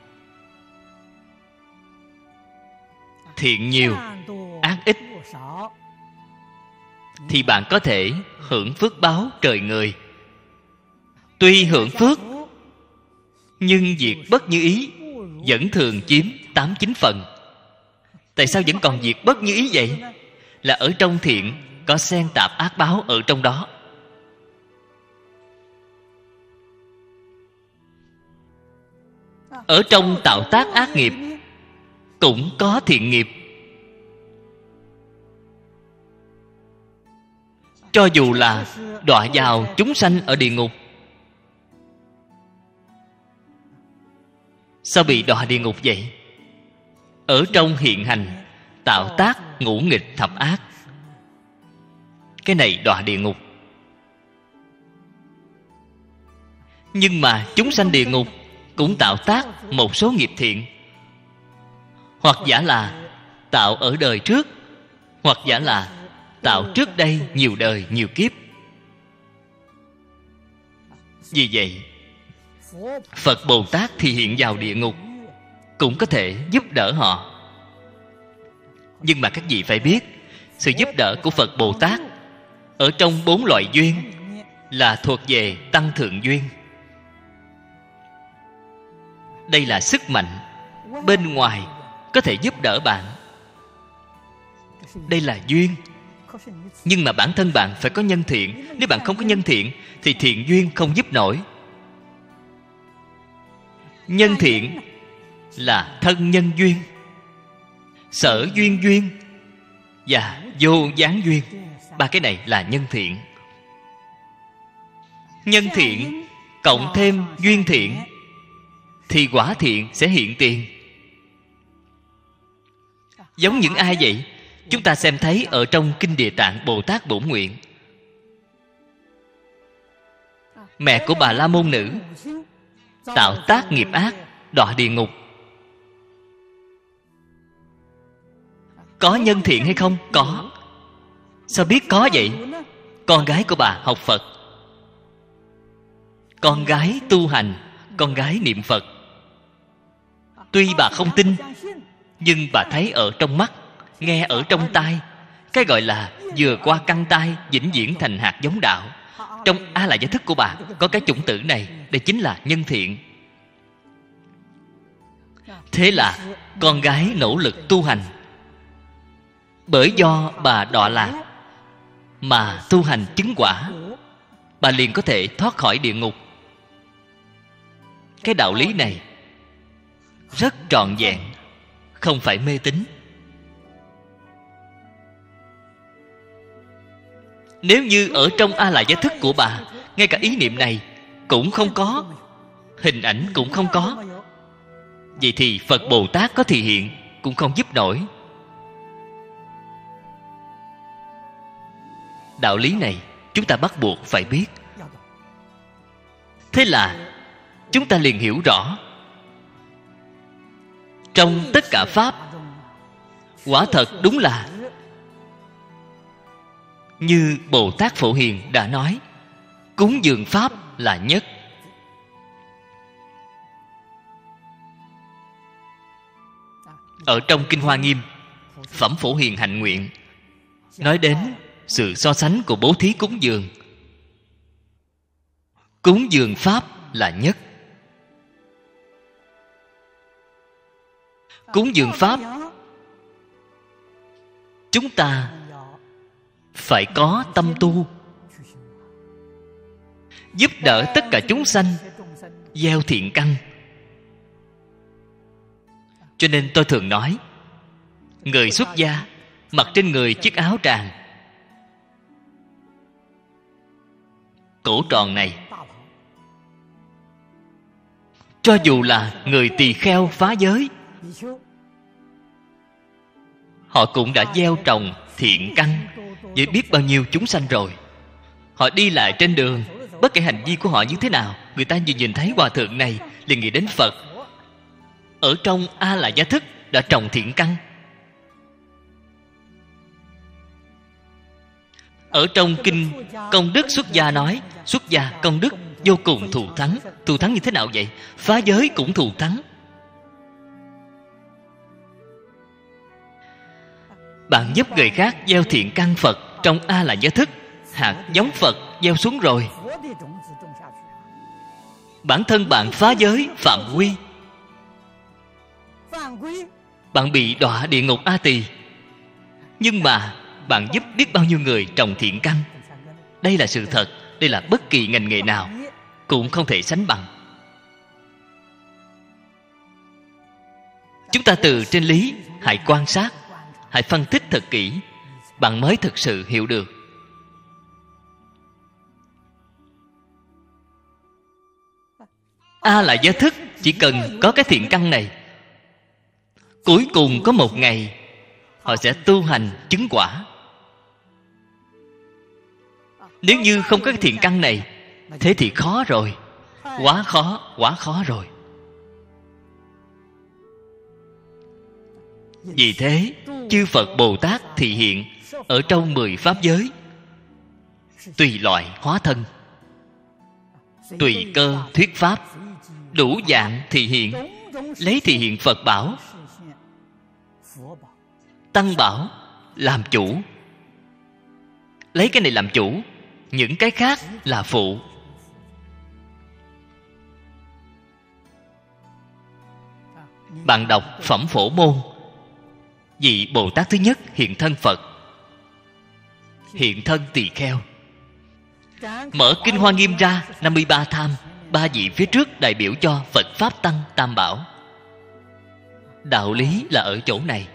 Thiện nhiều, ác ít thì bạn có thể hưởng phước báo trời người. Tuy hưởng phước, nhưng việc bất như ý vẫn thường chiếm tám chín phần. Tại sao vẫn còn việc bất như ý vậy? Là ở trong thiện có xen tạp ác báo ở trong đó. Ở trong tạo tác ác nghiệp cũng có thiện nghiệp. Cho dù là đọa vào chúng sanh ở địa ngục, sao bị đọa địa ngục vậy? Ở trong hiện hành tạo tác ngũ nghịch thập ác, cái này đọa địa ngục. Nhưng mà chúng sanh địa ngục cũng tạo tác một số nghiệp thiện, hoặc giả là tạo ở đời trước, hoặc giả là tạo trước đây nhiều đời nhiều kiếp. Vì vậy Phật Bồ Tát thì hiện vào địa ngục cũng có thể giúp đỡ họ. Nhưng mà các vị phải biết, sự giúp đỡ của Phật Bồ Tát ở trong bốn loại duyên là thuộc về tăng thượng duyên. Đây là sức mạnh bên ngoài có thể giúp đỡ bạn. Đây là duyên. Nhưng mà bản thân bạn phải có nhân thiện. Nếu bạn không có nhân thiện thì thiện duyên không giúp nổi. Nhân thiện là thân nhân duyên, sở duyên duyên và vô gián duyên. Ba cái này là nhân thiện. Nhân thiện cộng thêm duyên thiện thì quả thiện sẽ hiện tiền. Giống những ai vậy? Chúng ta xem thấy ở trong Kinh Địa Tạng Bồ Tát Bổn Nguyện, mẹ của Bà La Môn Nữ tạo tác nghiệp ác, đọa địa ngục. Có nhân thiện hay không? Có. Sao biết có vậy? Con gái của bà học Phật, con gái tu hành, con gái niệm Phật. Tuy bà không tin, nhưng bà thấy ở trong mắt, nghe ở trong tai. Cái gọi là vừa qua căn tai, vĩnh viễn thành hạt giống đạo. Trong A Lại Gia Thức của bà có cái chủng tử này. Đây chính là nhân thiện. Thế là con gái nỗ lực tu hành. Bởi do bà đọa lạc mà tu hành chứng quả, bà liền có thể thoát khỏi địa ngục. Cái đạo lý này rất trọn vẹn, không phải mê tín. Nếu như ở trong A Lại Gia Thức của bà, ngay cả ý niệm này cũng không có, hình ảnh cũng không có, vậy thì Phật Bồ Tát có thị hiện cũng không giúp nổi. Đạo lý này chúng ta bắt buộc phải biết. Thế là chúng ta liền hiểu rõ trong tất cả pháp, quả thật đúng là như Bồ Tát Phổ Hiền đã nói, cúng dường pháp là nhất. Ở trong Kinh Hoa Nghiêm, Phẩm Phổ Hiền Hạnh Nguyện nói đến sự so sánh của bố thí cúng dường. Cúng dường pháp là nhất. Cúng dường pháp, chúng ta phải có tâm tu, giúp đỡ tất cả chúng sanh gieo thiện căn. Cho nên tôi thường nói, người xuất gia mặc trên người chiếc áo tràng cổ tròn này, cho dù là người tỳ kheo phá giới, họ cũng đã gieo trồng thiện căn với biết bao nhiêu chúng sanh rồi. Họ đi lại trên đường, bất kể hành vi của họ như thế nào, người ta vừa nhìn thấy hòa thượng này liền nghĩ đến Phật. Ở trong A La Gia Thức đã trồng thiện căn. Ở trong Kinh Công Đức Xuất Gia nói, xuất gia công đức vô cùng thù thắng. Thù thắng như thế nào vậy? Phá giới cũng thù thắng. Bạn giúp người khác gieo thiện căn Phật trong A La Gia Thức, hạt giống Phật gieo xuống rồi. Bản thân bạn phá giới phạm quy, bạn bị đọa địa ngục A Tỳ. Nhưng mà bạn giúp biết bao nhiêu người trồng thiện căn. Đây là sự thật. Đây là bất kỳ ngành nghề nào cũng không thể sánh bằng. Chúng ta từ trên lý hãy quan sát, hãy phân tích thật kỹ, bạn mới thực sự hiểu được. A La Gia Thức chỉ cần có cái thiện căn này, cuối cùng có một ngày họ sẽ tu hành chứng quả. Nếu như không có cái thiện căn này, thế thì khó rồi. Quá khó, quá khó rồi. Vì thế, chư Phật Bồ Tát thị hiện ở trong mười pháp giới, tùy loại hóa thân, tùy cơ thuyết pháp, đủ dạng thị hiện, lấy thị hiện Phật bảo, Tăng bảo làm chủ. Lấy cái này làm chủ, những cái khác là phụ. Bạn đọc Phẩm Phổ Môn, vị Bồ Tát thứ nhất hiện thân Phật, hiện thân tỳ kheo. Mở Kinh Hoa Nghiêm ra, năm mươi ba tham, ba vị phía trước đại biểu cho Phật Pháp Tăng Tam Bảo. Đạo lý là ở chỗ này.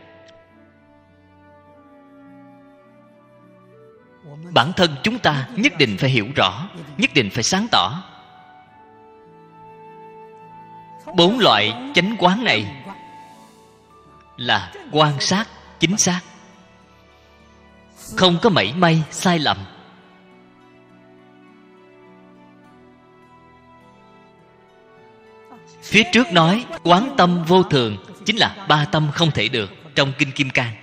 Bản thân chúng ta nhất định phải hiểu rõ, nhất định phải sáng tỏ. Bốn loại chánh quán này là quan sát chính xác, không có mảy may sai lầm. Phía trước nói quán tâm vô thường, chính là ba tâm không thể được trong Kinh Kim Cang.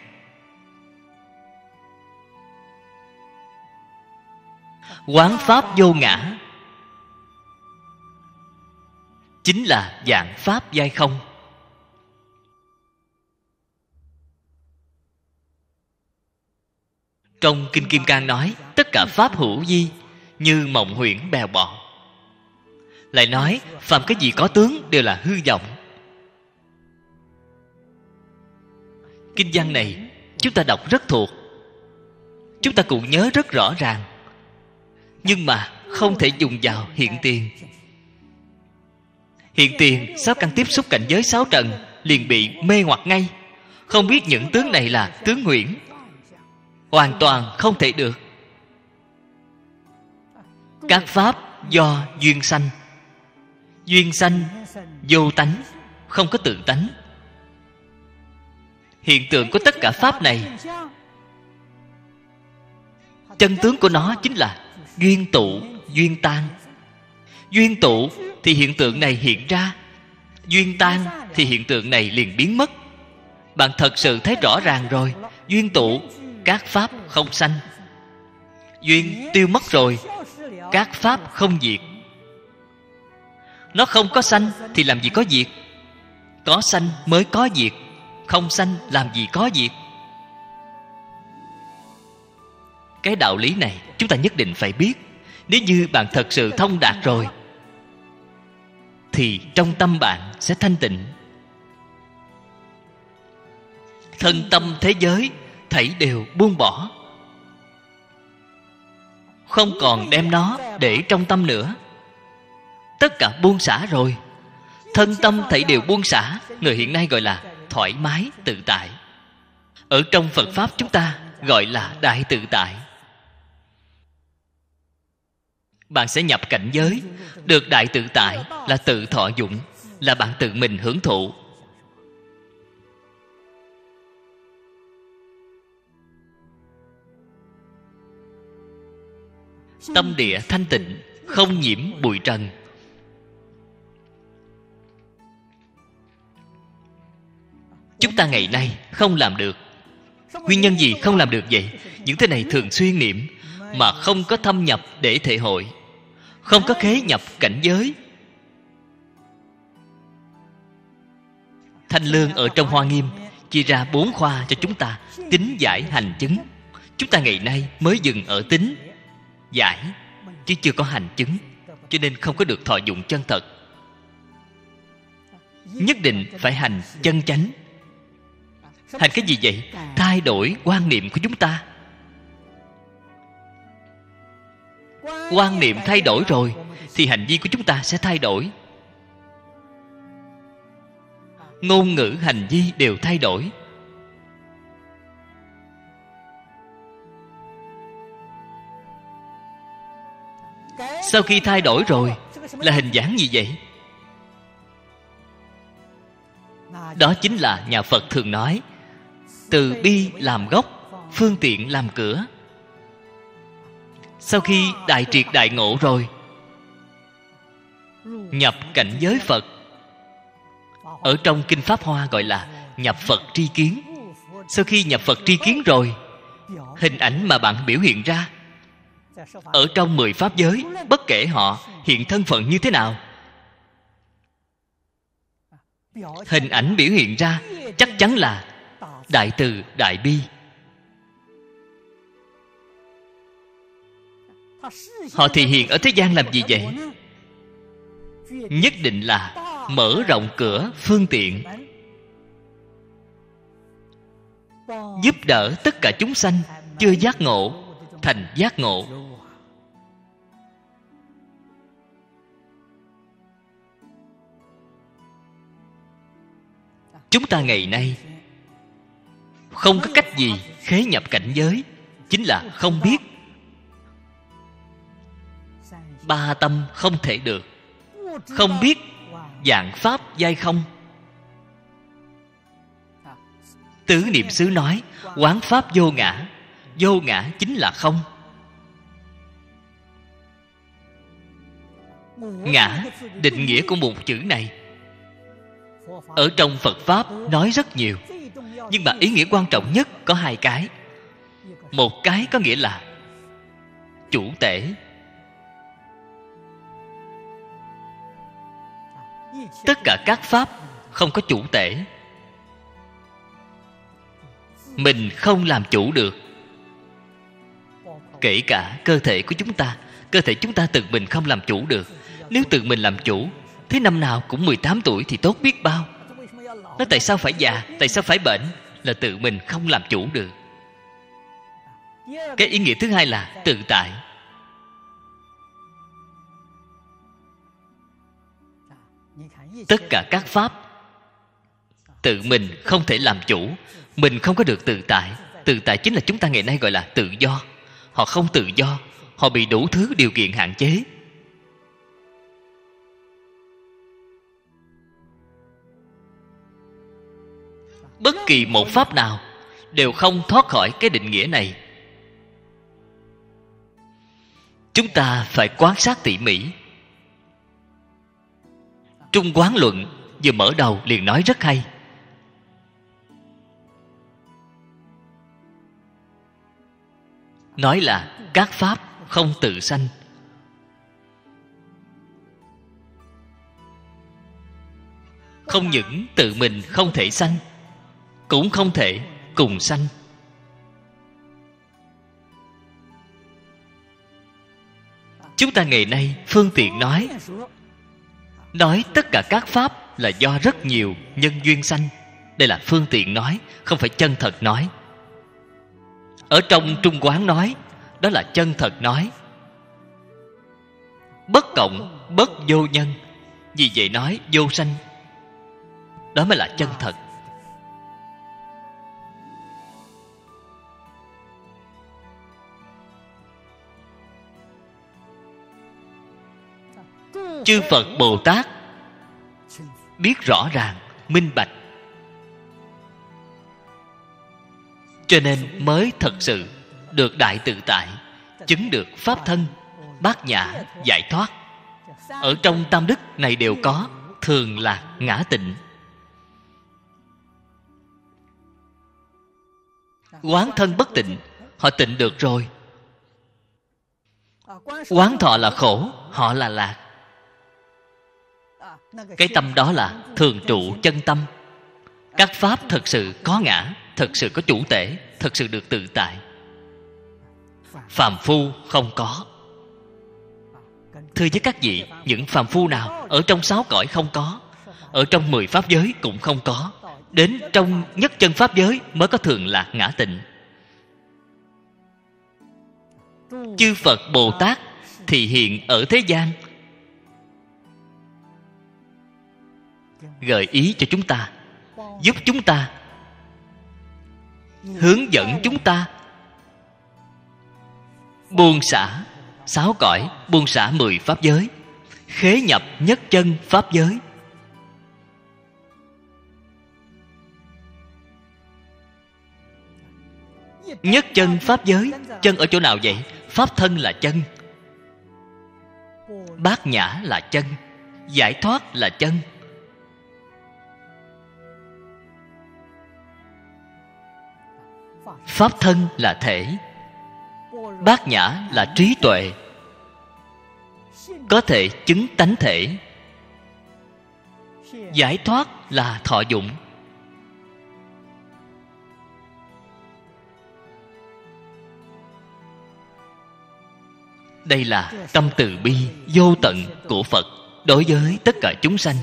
Quán pháp vô ngã, chính là dạng pháp giai không. Trong Kinh Kim Cang nói tất cả pháp hữu vi, như mộng huyễn bèo bọt. Lại nói phàm cái gì có tướng đều là hư vọng. Kinh văn này chúng ta đọc rất thuộc, chúng ta cũng nhớ rất rõ ràng, nhưng mà không thể dùng vào hiện tiền. Hiện tiền sáu căn tiếp xúc cảnh giới sáu trần liền bị mê hoặc ngay, không biết những tướng này là tướng huyễn, hoàn toàn không thể được. Các pháp do duyên sanh, duyên sanh vô tánh, không có tự tánh. Hiện tượng của tất cả pháp này, chân tướng của nó chính là duyên tụ, duyên tan. Duyên tụ thì hiện tượng này hiện ra, Duyên tan thì hiện tượng này liền biến mất. Bạn thật sự thấy rõ ràng rồi. Duyên tụ, các pháp không sanh. Duyên tiêu mất rồi, các pháp không diệt. Nó không có sanh thì làm gì có diệt. Có sanh mới có diệt. Không sanh làm gì có diệt. Cái đạo lý này chúng ta nhất định phải biết. Nếu như bạn thật sự thông đạt rồi thì trong tâm bạn sẽ thanh tịnh. Thân tâm thế giới thảy đều buông bỏ, không còn đem nó để trong tâm nữa. Tất cả buông xả rồi. Thân tâm thảy đều buông xả. Người hiện nay gọi là thoải mái tự tại. Ở trong Phật Pháp chúng ta gọi là đại tự tại. Bạn sẽ nhập cảnh giới. Được đại tự tại là tự thọ dụng, là bạn tự mình hưởng thụ. Tâm địa thanh tịnh, không nhiễm bụi trần. Chúng ta ngày nay không làm được. Nguyên nhân gì không làm được vậy? Những thứ này thường xuyên niệm mà không có thâm nhập để thể hội, không có khế nhập cảnh giới. Thanh Lương ở trong Hoa Nghiêm chia ra bốn khoa cho chúng ta: tín, giải, hành, chứng. Chúng ta ngày nay mới dừng ở tín, giải, chứ chưa có hành chứng, cho nên không có được thọ dụng chân thật. Nhất định phải hành chân chánh. Hành cái gì vậy? Thay đổi quan niệm của chúng ta. Quan niệm thay đổi rồi thì hành vi của chúng ta sẽ thay đổi. Ngôn ngữ, hành vi đều thay đổi. Sau khi thay đổi rồi là hình dáng gì vậy? Đó chính là nhà Phật thường nói: từ bi làm gốc, phương tiện làm cửa. Sau khi đại triệt đại ngộ rồi, nhập cảnh giới Phật. Ở trong Kinh Pháp Hoa gọi là nhập Phật tri kiến. Sau khi nhập Phật tri kiến rồi, hình ảnh mà bạn biểu hiện ra ở trong mười pháp giới, bất kể họ hiện thân phận như thế nào, hình ảnh biểu hiện ra chắc chắn là đại từ đại bi. Họ thì hiện ở thế gian làm gì vậy? Nhất định là mở rộng cửa phương tiện, giúp đỡ tất cả chúng sanh chưa giác ngộ thành giác ngộ. Chúng ta ngày nay không có cách gì khế nhập cảnh giới, chính là không biết. Ba tâm không thể được. Không biết vạn pháp giai không. Tứ Niệm xứ nói quán pháp vô ngã. Vô ngã chính là không. Ngã, định nghĩa của một chữ này ở trong Phật Pháp nói rất nhiều, nhưng mà ý nghĩa quan trọng nhất có hai cái. Một cái có nghĩa là chủ tể. Tất cả các pháp không có chủ tể. Mình không làm chủ được. Kể cả cơ thể của chúng ta, cơ thể chúng ta tự mình không làm chủ được. Nếu tự mình làm chủ, thế năm nào cũng mười tám tuổi thì tốt biết bao. Nó tại sao phải già, tại sao phải bệnh? Là tự mình không làm chủ được. Cái ý nghĩa thứ hai là tự tại. Tất cả các pháp tự mình không thể làm chủ, mình không có được tự tại. Tự tại chính là chúng ta ngày nay gọi là tự do. Họ không tự do, họ bị đủ thứ điều kiện hạn chế. Bất kỳ một pháp nào đều không thoát khỏi cái định nghĩa này. Chúng ta phải quan sát tỉ mỉ. Trung Quán Luận vừa mở đầu liền nói rất hay. Nói là các pháp không tự sanh. Không những tự mình không thể sanh, cũng không thể cùng sanh. Chúng ta ngày nay phương tiện nói, nói tất cả các pháp là do rất nhiều nhân duyên sanh. Đây là phương tiện nói, không phải chân thật nói. Ở trong Trung Quán nói, đó là chân thật nói. Bất cộng, bất vô nhân. Vì vậy nói vô sanh, đó mới là chân thật. Chư Phật Bồ Tát biết rõ ràng, minh bạch, cho nên mới thật sự được đại tự tại, chứng được pháp thân, bát nhã, giải thoát. Ở trong tam đức này đều có thường lạc, ngã tịnh. Quán thân bất tịnh, họ tịnh được rồi. Quán thọ là khổ, họ là lạc. Cái tâm đó là thường trụ chân tâm. Các pháp thật sự có ngã, thật sự có chủ tể, thật sự được tự tại. Phàm phu không có. Thưa với các vị, những phàm phu nào ở trong sáu cõi không có, ở trong mười pháp giới cũng không có, đến trong nhất chân pháp giới mới có thường lạc ngã tịnh. Chư Phật Bồ Tát thì hiện ở thế gian, gợi ý cho chúng ta, giúp chúng ta, hướng dẫn chúng ta buông xả sáu cõi, buông xả mười pháp giới, khế nhập nhất chân pháp giới. Nhất chân pháp giới, chân ở chỗ nào vậy? Pháp thân là chân, bát nhã là chân, giải thoát là chân. Pháp thân là thể, bát nhã là trí tuệ, có thể chứng tánh thể. Giải thoát là thọ dụng. Đây là tâm từ bi vô tận của Phật đối với tất cả chúng sanh.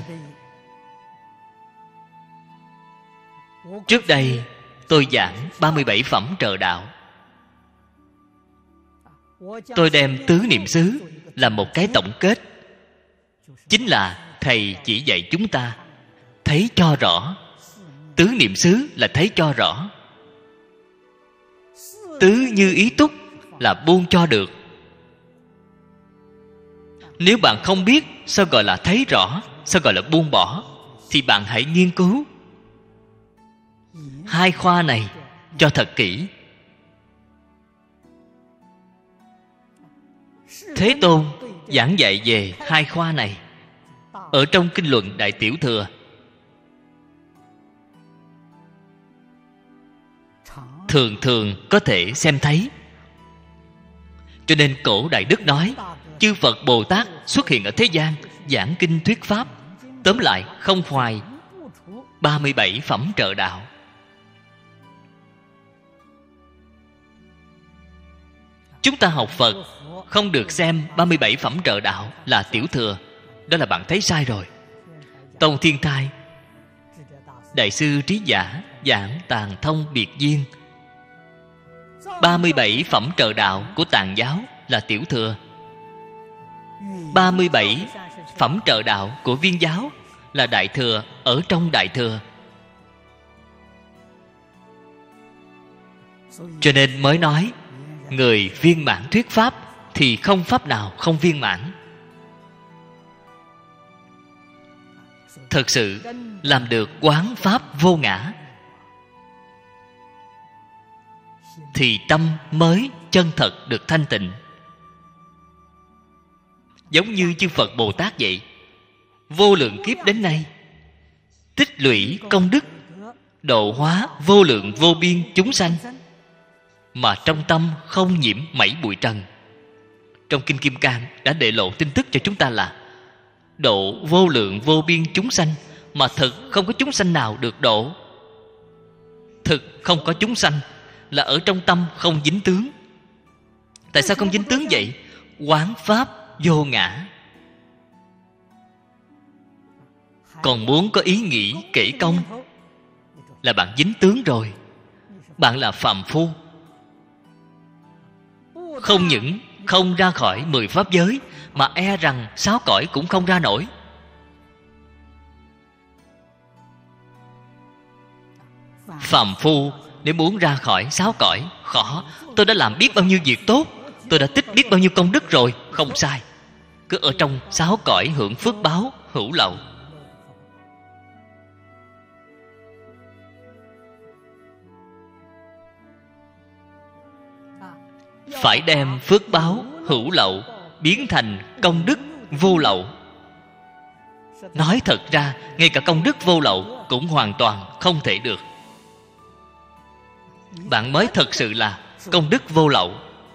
Trước đây tôi giảng ba mươi bảy phẩm trợ đạo. Tôi đem tứ niệm xứ làm một cái tổng kết. Chính là Thầy chỉ dạy chúng ta thấy cho rõ. Tứ niệm xứ là thấy cho rõ. Tứ như ý túc là buông cho được. Nếu bạn không biết sao gọi là thấy rõ, sao gọi là buông bỏ, thì bạn hãy nghiên cứu hai khoa này cho thật kỹ. Thế Tôn giảng dạy về hai khoa này ở trong kinh luận Đại Tiểu Thừa. Thường thường có thể xem thấy. Cho nên cổ Đại Đức nói, chư Phật Bồ Tát xuất hiện ở thế gian, giảng kinh thuyết pháp, tóm lại không hoài ba mươi bảy phẩm trợ đạo. Chúng ta học Phật không được xem ba mươi bảy phẩm trợ đạo là Tiểu Thừa. Đó là bạn thấy sai rồi. Tông Thiên Thai, Đại sư Trí Giả giảng Tạng Thông Biệt Duyên. ba mươi bảy phẩm trợ đạo của Tạng giáo là Tiểu Thừa. ba mươi bảy phẩm trợ đạo của Viên giáo là Đại Thừa, ở trong Đại Thừa. Cho nên mới nói người viên mãn thuyết pháp thì không pháp nào không viên mãn. Thật sự làm được quán pháp vô ngã thì tâm mới chân thật được thanh tịnh. Giống như chư Phật Bồ Tát vậy, vô lượng kiếp đến nay tích lũy công đức, độ hóa vô lượng vô biên chúng sanh, mà trong tâm không nhiễm mảy bụi trần. Trong Kinh Kim Cang đã để lộ tin tức cho chúng ta là độ vô lượng vô biên chúng sanh, mà thực không có chúng sanh nào được độ. Thực không có chúng sanh là ở trong tâm không dính tướng. Tại sao không dính tướng vậy? Quán pháp vô ngã. Còn muốn có ý nghĩ kể công là bạn dính tướng rồi. Bạn là phàm phu. Không những không ra khỏi mười pháp giới, mà e rằng sáu cõi cũng không ra nổi. Phàm phu nếu muốn ra khỏi sáu cõi khó. Tôi đã làm biết bao nhiêu việc tốt, tôi đã tích biết bao nhiêu công đức rồi. Không sai. Cứ ở trong sáu cõi hưởng phước báo hữu lậu. Phải đem phước báo hữu lậu biến thành công đức vô lậu. Nói thật ra, ngay cả công đức vô lậu cũng hoàn toàn không thể được. Bạn mới thật sự là công đức vô lậu.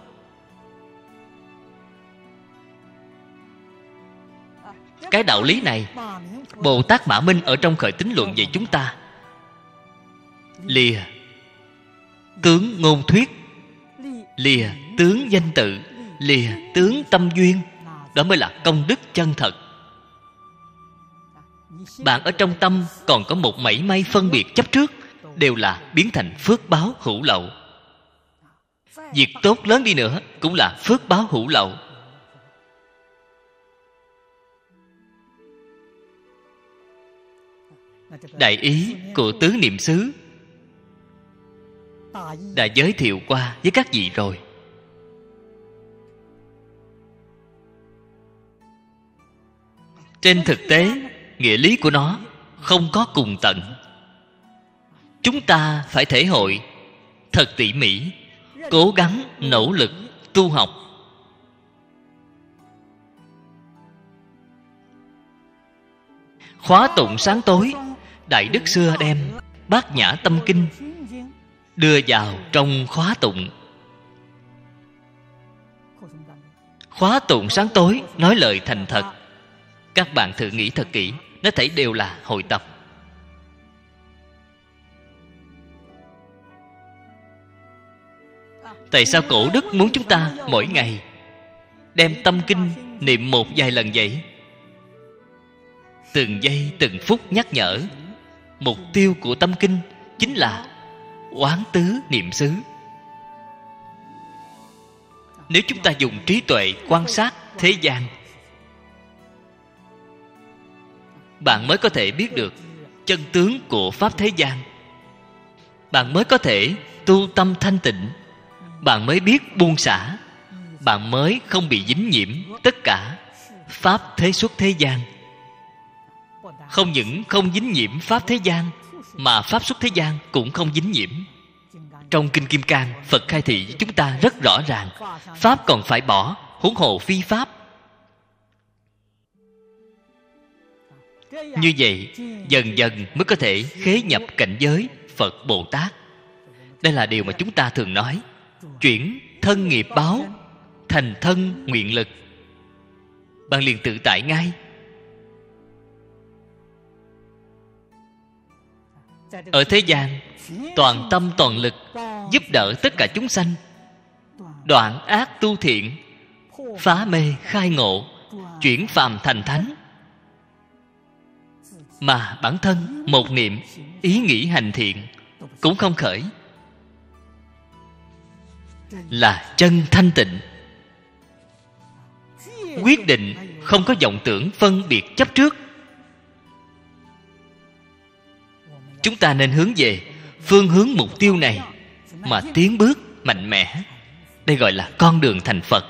Cái đạo lý này Bồ Tát Mã Minh ở trong Khởi Tín Luận dạy chúng ta: lìa tướng ngôn thuyết, lìa tướng danh tự, lìa tướng tâm duyên. Đó mới là công đức chân thật. Bạn ở trong tâm còn có một mảy may phân biệt chấp trước, đều là biến thành phước báo hữu lậu. Việc tốt lớn đi nữa cũng là phước báo hữu lậu. Đại ý của tứ niệm xứ đã giới thiệu qua với các vị rồi. Trên thực tế, nghĩa lý của nó không có cùng tận. Chúng ta phải thể hội thật tỉ mỉ, cố gắng nỗ lực tu học. Khóa tụng sáng tối, Đại Đức xưa đem Bát Nhã Tâm Kinh đưa vào trong khóa tụng. Khóa tụng sáng tối nói lời thành thật. Các bạn thử nghĩ thật kỹ, nó thảy đều là hội tập. Tại sao cổ đức muốn chúng ta mỗi ngày đem tâm kinh niệm một vài lần vậy? Từng giây từng phút nhắc nhở. Mục tiêu của tâm kinh chính là quán tứ niệm xứ. Nếu chúng ta dùng trí tuệ quan sát thế gian, bạn mới có thể biết được chân tướng của pháp thế gian. Bạn mới có thể tu tâm thanh tịnh. Bạn mới biết buông xả. Bạn mới không bị dính nhiễm tất cả pháp thế xuất thế gian. Không những không dính nhiễm pháp thế gian, mà pháp xuất thế gian cũng không dính nhiễm. Trong Kinh Kim Cang, Phật khai thị với chúng ta rất rõ ràng: pháp còn phải bỏ, huống hồ phi pháp. Như vậy, dần dần mới có thể khế nhập cảnh giới Phật Bồ Tát. Đây là điều mà chúng ta thường nói: chuyển thân nghiệp báo thành thân nguyện lực. Bạn liền tự tại ngay. Ở thế gian, toàn tâm toàn lực giúp đỡ tất cả chúng sanh, đoạn ác tu thiện, phá mê khai ngộ, chuyển phàm thành thánh. Mà bản thân một niệm ý nghĩ hành thiện cũng không khởi, là chân thanh tịnh. Quyết định không có vọng tưởng phân biệt chấp trước. Chúng ta nên hướng về phương hướng mục tiêu này mà tiến bước mạnh mẽ. Đây gọi là con đường thành Phật.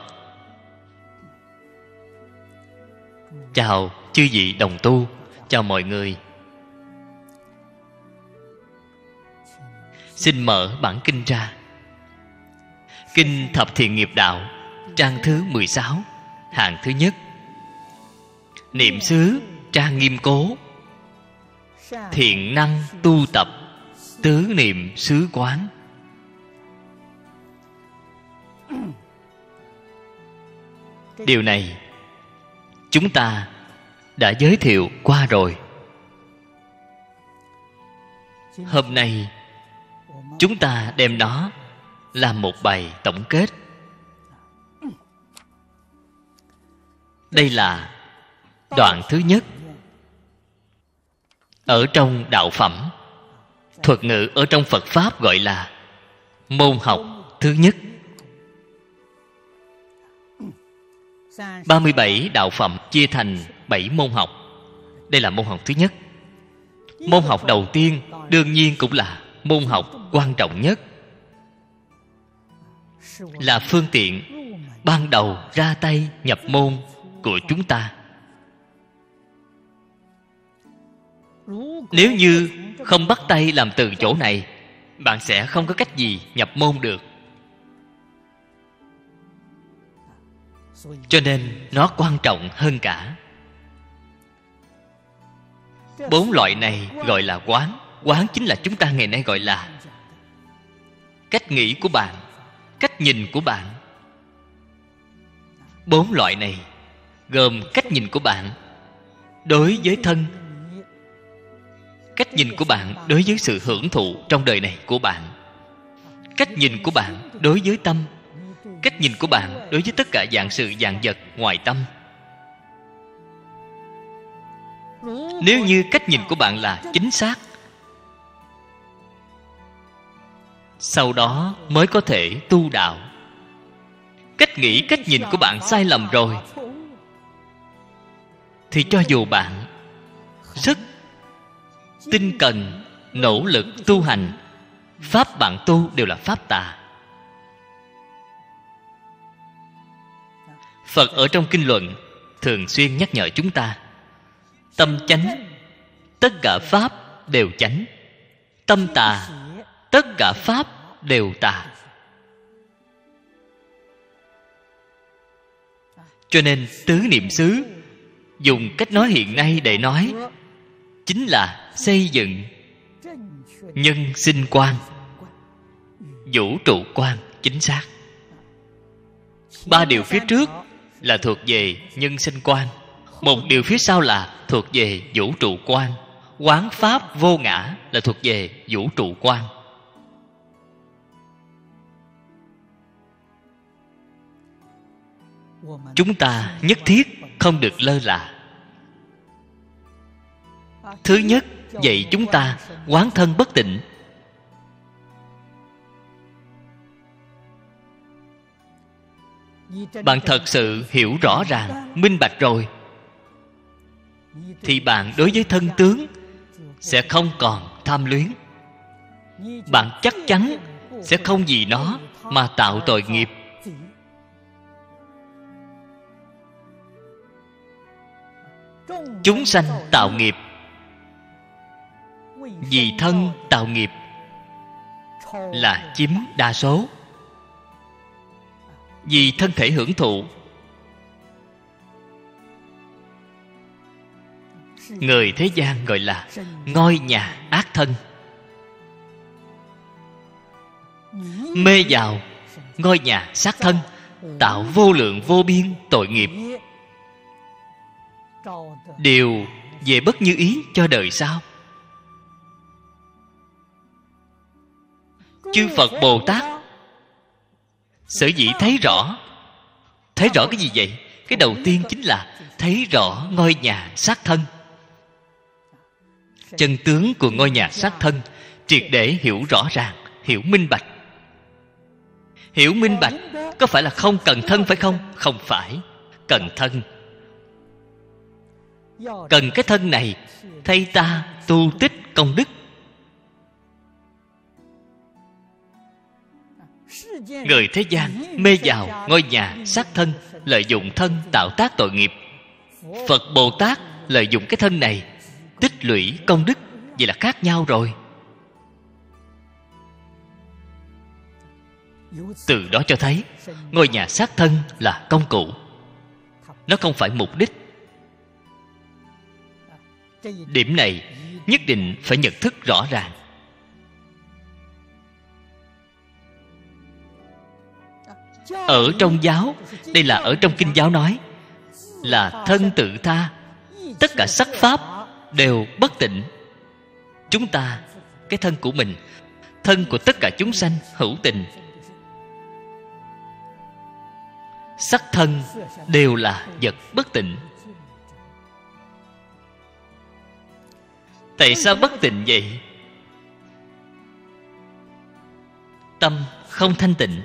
Chào chư vị đồng tu, chào mọi người. Xin mở bản kinh ra. Kinh Thập Thiện Nghiệp Đạo, trang thứ mười sáu, hàng thứ nhất. Niệm xứ trang nghiêm cố, thiện năng tu tập tứ niệm xứ quán. Điều này chúng ta đã giới thiệu qua rồi. Hôm nay chúng ta đem nó làm một bài tổng kết. Đây là đoạn thứ nhất ở trong đạo phẩm. Thuật ngữ ở trong Phật Pháp gọi là môn học thứ nhất. ba mươi bảy đạo phẩm chia thành bảy môn học. Đây là môn học thứ nhất. Môn học đầu tiên đương nhiên cũng là môn học quan trọng nhất, là phương tiện ban đầu ra tay nhập môn của chúng ta. Nếu như không bắt tay làm từ chỗ này, bạn sẽ không có cách gì nhập môn được. Cho nên nó quan trọng hơn cả. Bốn loại này gọi là quán. Quán chính là chúng ta ngày nay gọi là cách nghĩ của bạn, cách nhìn của bạn. Bốn loại này gồm cách nhìn của bạn đối với thân, cách nhìn của bạn đối với sự hưởng thụ trong đời này của bạn, cách nhìn của bạn đối với tâm, cách nhìn của bạn đối với tất cả dạng sự dạng vật ngoài tâm. Nếu như cách nhìn của bạn là chính xác, sau đó mới có thể tu đạo. Cách nghĩ, cách nhìn của bạn sai lầm rồi, thì cho dù bạn rất tinh cần, nỗ lực tu hành, pháp bạn tu đều là pháp tà. Phật ở trong kinh luận thường xuyên nhắc nhở chúng ta: tâm chánh, tất cả pháp đều chánh; tâm tà, tất cả pháp đều tà. Cho nên tứ niệm xứ, dùng cách nói hiện nay để nói, chính là xây dựng nhân sinh quan, vũ trụ quan chính xác. Ba điều phía trước là thuộc về nhân sinh quan, một điều phía sau là thuộc về vũ trụ quan. Quán pháp vô ngã là thuộc về vũ trụ quan. Chúng ta nhất thiết không được lơ là. Thứ nhất, dạy chúng ta quán thân bất tịnh. Bạn thật sự hiểu rõ ràng, minh bạch rồi, thì bạn đối với thân tướng sẽ không còn tham luyến. Bạn chắc chắn sẽ không vì nó mà tạo tội nghiệp. Chúng sanh tạo nghiệp, vì thân tạo nghiệp là chiếm đa số. Vì thân thể hưởng thụ, người thế gian gọi là ngôi nhà ác thân. Mê vào ngôi nhà sát thân, tạo vô lượng vô biên tội nghiệp, đều về bất như ý cho đời sau. Chư Phật Bồ Tát sở dĩ thấy rõ. Thấy rõ cái gì vậy? Cái đầu tiên chính là thấy rõ ngôi nhà sát thân. Chân tướng của ngôi nhà sát thân triệt để hiểu rõ ràng, hiểu minh bạch. Hiểu minh bạch có phải là không cần thân phải không? Không phải. Cần thân. Cần cái thân này thay ta tu tích công đức. Người thế gian mê vào ngôi nhà sát thân, lợi dụng thân tạo tác tội nghiệp. Phật Bồ Tát lợi dụng cái thân này tích lũy công đức. Vậy là khác nhau rồi. Từ đó cho thấy ngôi nhà sát thân là công cụ, nó không phải mục đích. Điểm này nhất định phải nhận thức rõ ràng. Ở trong giáo, đây là ở trong kinh giáo nói là thân tự tha, tất cả sắc pháp đều bất tịnh. Chúng ta, cái thân của mình, thân của tất cả chúng sanh hữu tình. Sắc thân đều là vật bất tịnh. Tại sao bất tịnh vậy? Tâm không thanh tịnh,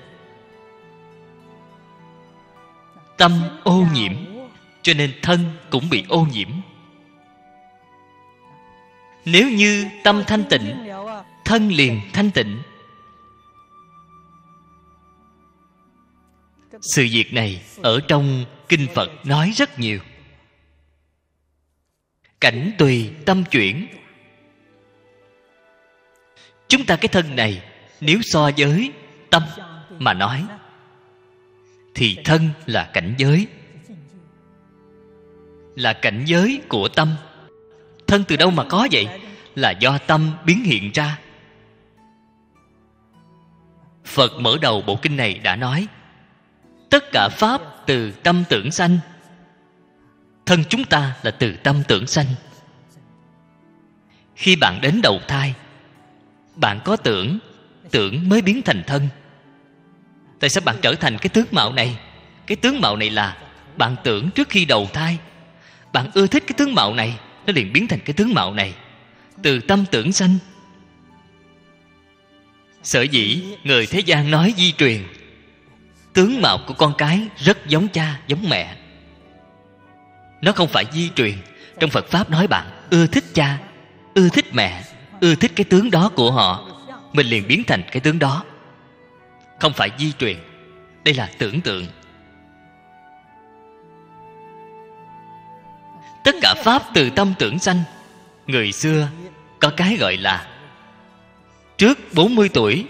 tâm ô nhiễm, cho nên thân cũng bị ô nhiễm. Nếu như tâm thanh tịnh, thân liền thanh tịnh. Sự việc này ở trong kinh Phật nói rất nhiều. Cảnh tùy tâm chuyển. Chúng ta cái thân này, nếu so với tâm mà nói, thì thân là cảnh giới, là cảnh giới của tâm. Thân từ đâu mà có vậy? Là do tâm biến hiện ra. Phật mở đầu bộ kinh này đã nói tất cả pháp từ tâm tưởng sanh. Thân chúng ta là từ tâm tưởng sanh. Khi bạn đến đầu thai, bạn có tưởng, tưởng mới biến thành thân. Tại sao bạn trở thành cái tướng mạo này? Cái tướng mạo này là bạn tưởng trước khi đầu thai. Bạn ưa thích cái tướng mạo này, nó liền biến thành cái tướng mạo này. Từ tâm tưởng sanh. Sở dĩ người thế gian nói di truyền, tướng mạo của con cái rất giống cha, giống mẹ. Nó không phải di truyền. Trong Phật Pháp nói bạn ưa thích cha, ưa thích mẹ, ưa thích cái tướng đó của họ, mình liền biến thành cái tướng đó. Không phải di truyền. Đây là tưởng tượng. Tất cả pháp từ tâm tưởng sanh. Người xưa có cái gọi là trước bốn mươi tuổi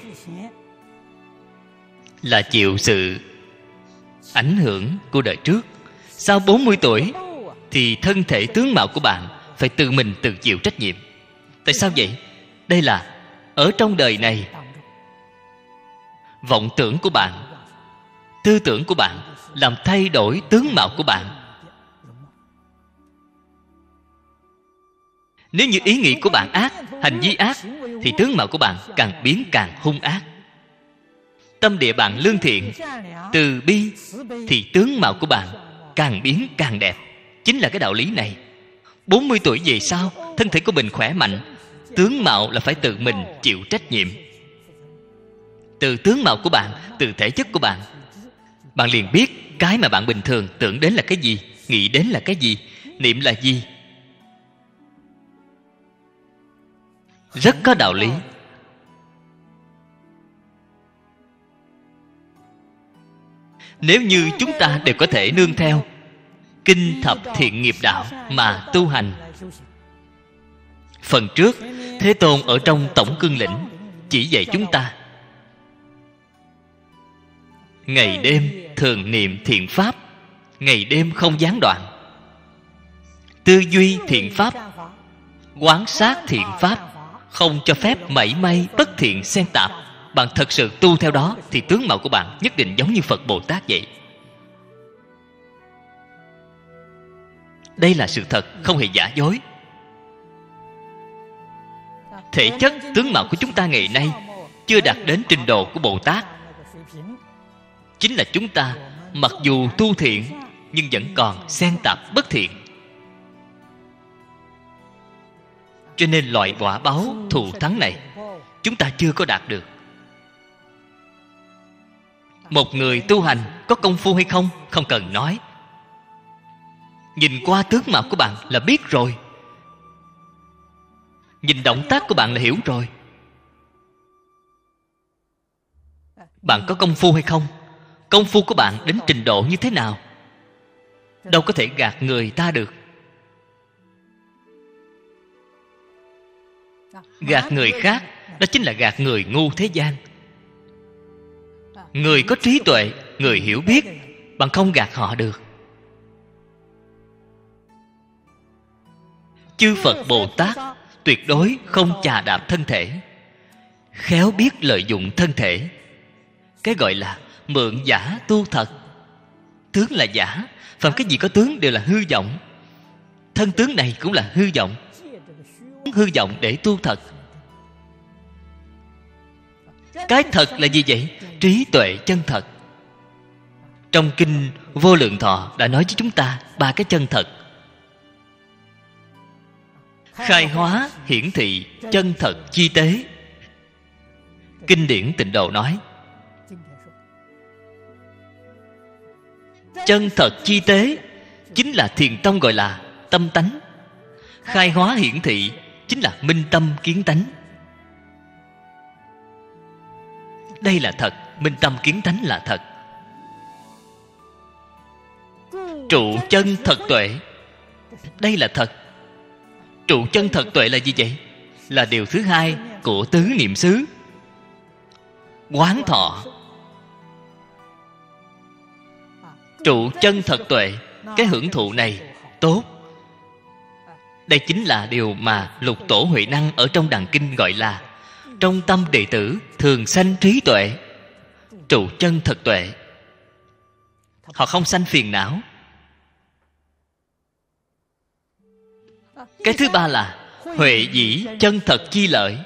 là chịu sự ảnh hưởng của đời trước. Sau bốn mươi tuổi thì thân thể tướng mạo của bạn phải tự mình tự chịu trách nhiệm. Tại sao vậy? Đây là ở trong đời này, vọng tưởng của bạn, tư tưởng của bạn làm thay đổi tướng mạo của bạn. Nếu như ý nghĩ của bạn ác, hành vi ác, thì tướng mạo của bạn càng biến càng hung ác. Tâm địa bạn lương thiện, từ bi, thì tướng mạo của bạn càng biến càng đẹp. Chính là cái đạo lý này. bốn mươi tuổi về sau, thân thể của mình khỏe mạnh, tướng mạo là phải tự mình chịu trách nhiệm. Từ tướng mạo của bạn, từ thể chất của bạn, bạn liền biết cái mà bạn bình thường tưởng đến là cái gì, nghĩ đến là cái gì, niệm là gì. Rất có đạo lý. Nếu như chúng ta đều có thể nương theo kinh thập thiện nghiệp đạo mà tu hành. Phần trước, Thế Tôn ở trong Tổng Cương Lĩnh chỉ dạy chúng ta ngày đêm thường niệm thiện pháp, ngày đêm không gián đoạn, tư duy thiện pháp, quán sát thiện pháp, không cho phép mảy may bất thiện xen tạp. Bạn thật sự tu theo đó thì tướng mạo của bạn nhất định giống như Phật Bồ Tát vậy. Đây là sự thật, không hề giả dối. Thể chất, tướng mạo của chúng ta ngày nay chưa đạt đến trình độ của Bồ Tát. Chính là chúng ta mặc dù tu thiện nhưng vẫn còn xen tạp bất thiện. Cho nên loại quả báo thù thắng này chúng ta chưa có đạt được. Một người tu hành có công phu hay không, không cần nói. Nhìn qua tướng mạo của bạn là biết rồi. Nhìn động tác của bạn là hiểu rồi. Bạn có công phu hay không? Công phu của bạn đến trình độ như thế nào? Đâu có thể gạt người ta được. Gạt người khác, đó chính là gạt người ngu thế gian. Người có trí tuệ, người hiểu biết, bạn không gạt họ được. Chư Phật Bồ Tát tuyệt đối không chà đạp thân thể, khéo biết lợi dụng thân thể. Cái gọi là mượn giả tu thật. Tướng là giả, phàm cái gì có tướng đều là hư vọng. Thân tướng này cũng là hư vọng, hư vọng để tu thật. Cái thật là gì vậy? Trí tuệ chân thật. Trong kinh Vô Lượng Thọ đã nói với chúng ta ba cái chân thật: khai hóa, hiển thị, chân thật chi tế. Kinh điển Tịnh Độ nói chân thật chi tế chính là thiền tông gọi là tâm tánh. Khai hóa hiển thị chính là minh tâm kiến tánh. Đây là thật, minh tâm kiến tánh là thật. Trụ chân thật tuệ, đây là thật. Trụ chân thật tuệ là gì vậy? Là điều thứ hai của tứ niệm xứ. Quán thọ. Trụ chân thật tuệ, cái hưởng thụ này tốt. Đây chính là điều mà Lục Tổ Huệ Năng ở trong Đàn Kinh gọi là trong tâm đệ tử thường sanh trí tuệ. Trụ chân thật tuệ, họ không sanh phiền não. Cái thứ ba là huệ dĩ chân thật chi lợi.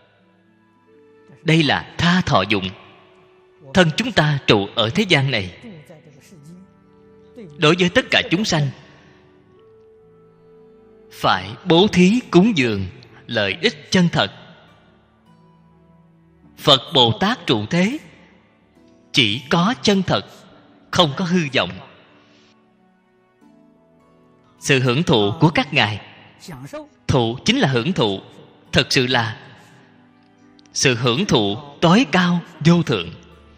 Đây là tha thọ dụng. Thân chúng ta trụ ở thế gian này, đối với tất cả chúng sanh phải bố thí cúng dường lợi ích chân thật. Phật Bồ Tát trụ thế chỉ có chân thật, không có hư vọng. Sự hưởng thụ của các ngài, thụ chính là hưởng thụ, thật sự là sự hưởng thụ tối cao vô thượng,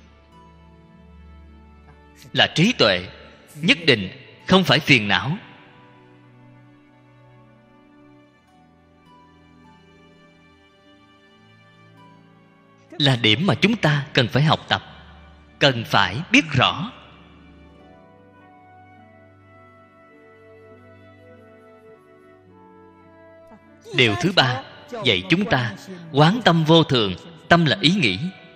là trí tuệ, nhất định không phải phiền não. Là điểm mà chúng ta cần phải học tập, cần phải biết rõ. Điều thứ ba dạy chúng ta quán tâm vô thường. Tâm là ý nghĩ.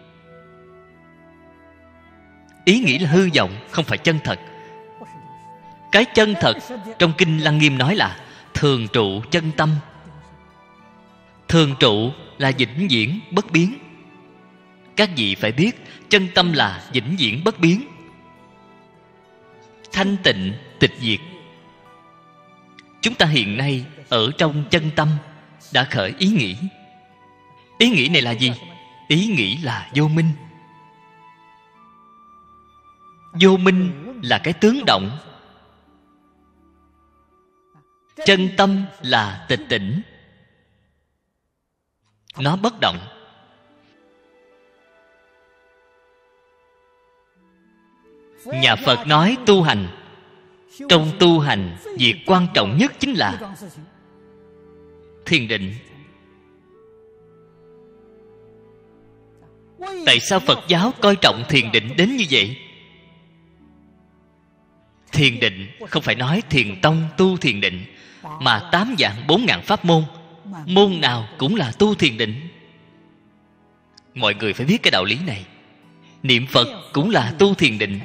Ý nghĩ là hư vọng, không phải chân thật. Cái chân thật trong kinh Lăng Nghiêm nói là thường trụ chân tâm. Thường trụ là vĩnh viễn bất biến. Các vị phải biết chân tâm là vĩnh viễn bất biến, thanh tịnh tịch diệt. Chúng ta hiện nay ở trong chân tâm đã khởi ý nghĩ. Ý nghĩ này là gì? Ý nghĩ là vô minh. Vô minh là cái tướng động. Chân tâm là tịch tỉnh, nó bất động. Nhà Phật nói tu hành, trong tu hành việc quan trọng nhất chính là thiền định. Tại sao Phật giáo coi trọng thiền định đến như vậy? Thiền định không phải nói thiền tông tu thiền định, mà tám vạn bốn ngàn pháp môn, môn nào cũng là tu thiền định. Mọi người phải biết cái đạo lý này. Niệm Phật cũng là tu thiền định.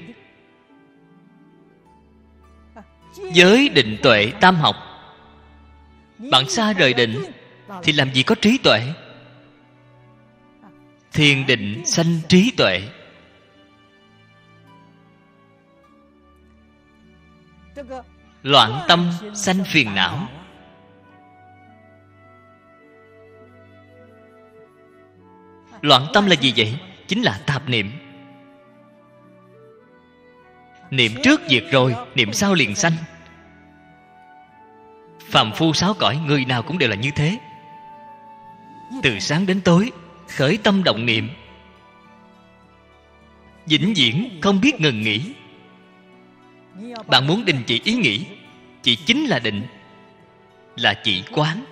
Giới định tuệ tam học, bạn xa rời định thì làm gì có trí tuệ? Thiền định sanh trí tuệ. Loạn tâm sanh phiền não. Loạn tâm là gì vậy? Chính là tạp niệm. Niệm trước diệt rồi, niệm sau liền sanh. Phàm phu sáu cõi, người nào cũng đều là như thế. Từ sáng đến tối khởi tâm động niệm, vĩnh viễn không biết ngừng nghỉ. Bạn muốn đình chỉ ý nghĩ, chỉ chính là định, là chỉ quán.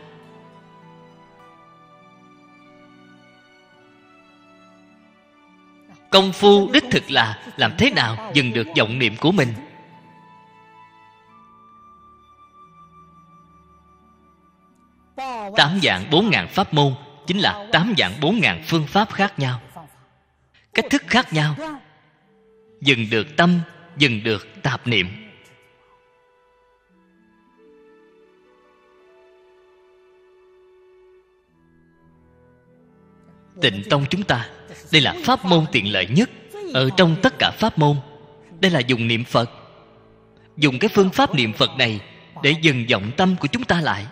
Công phu đích thực là làm thế nào dừng được vọng niệm của mình. Tám dạng bốn ngàn pháp môn chính là tám dạng bốn ngàn phương pháp khác nhau, cách thức khác nhau. Dừng được tâm, dừng được tạp niệm. Tịnh tông chúng ta, đây là pháp môn tiện lợi nhất ở trong tất cả pháp môn. Đây là dùng niệm Phật, dùng cái phương pháp niệm Phật này để dừng vọng tâm của chúng ta lại.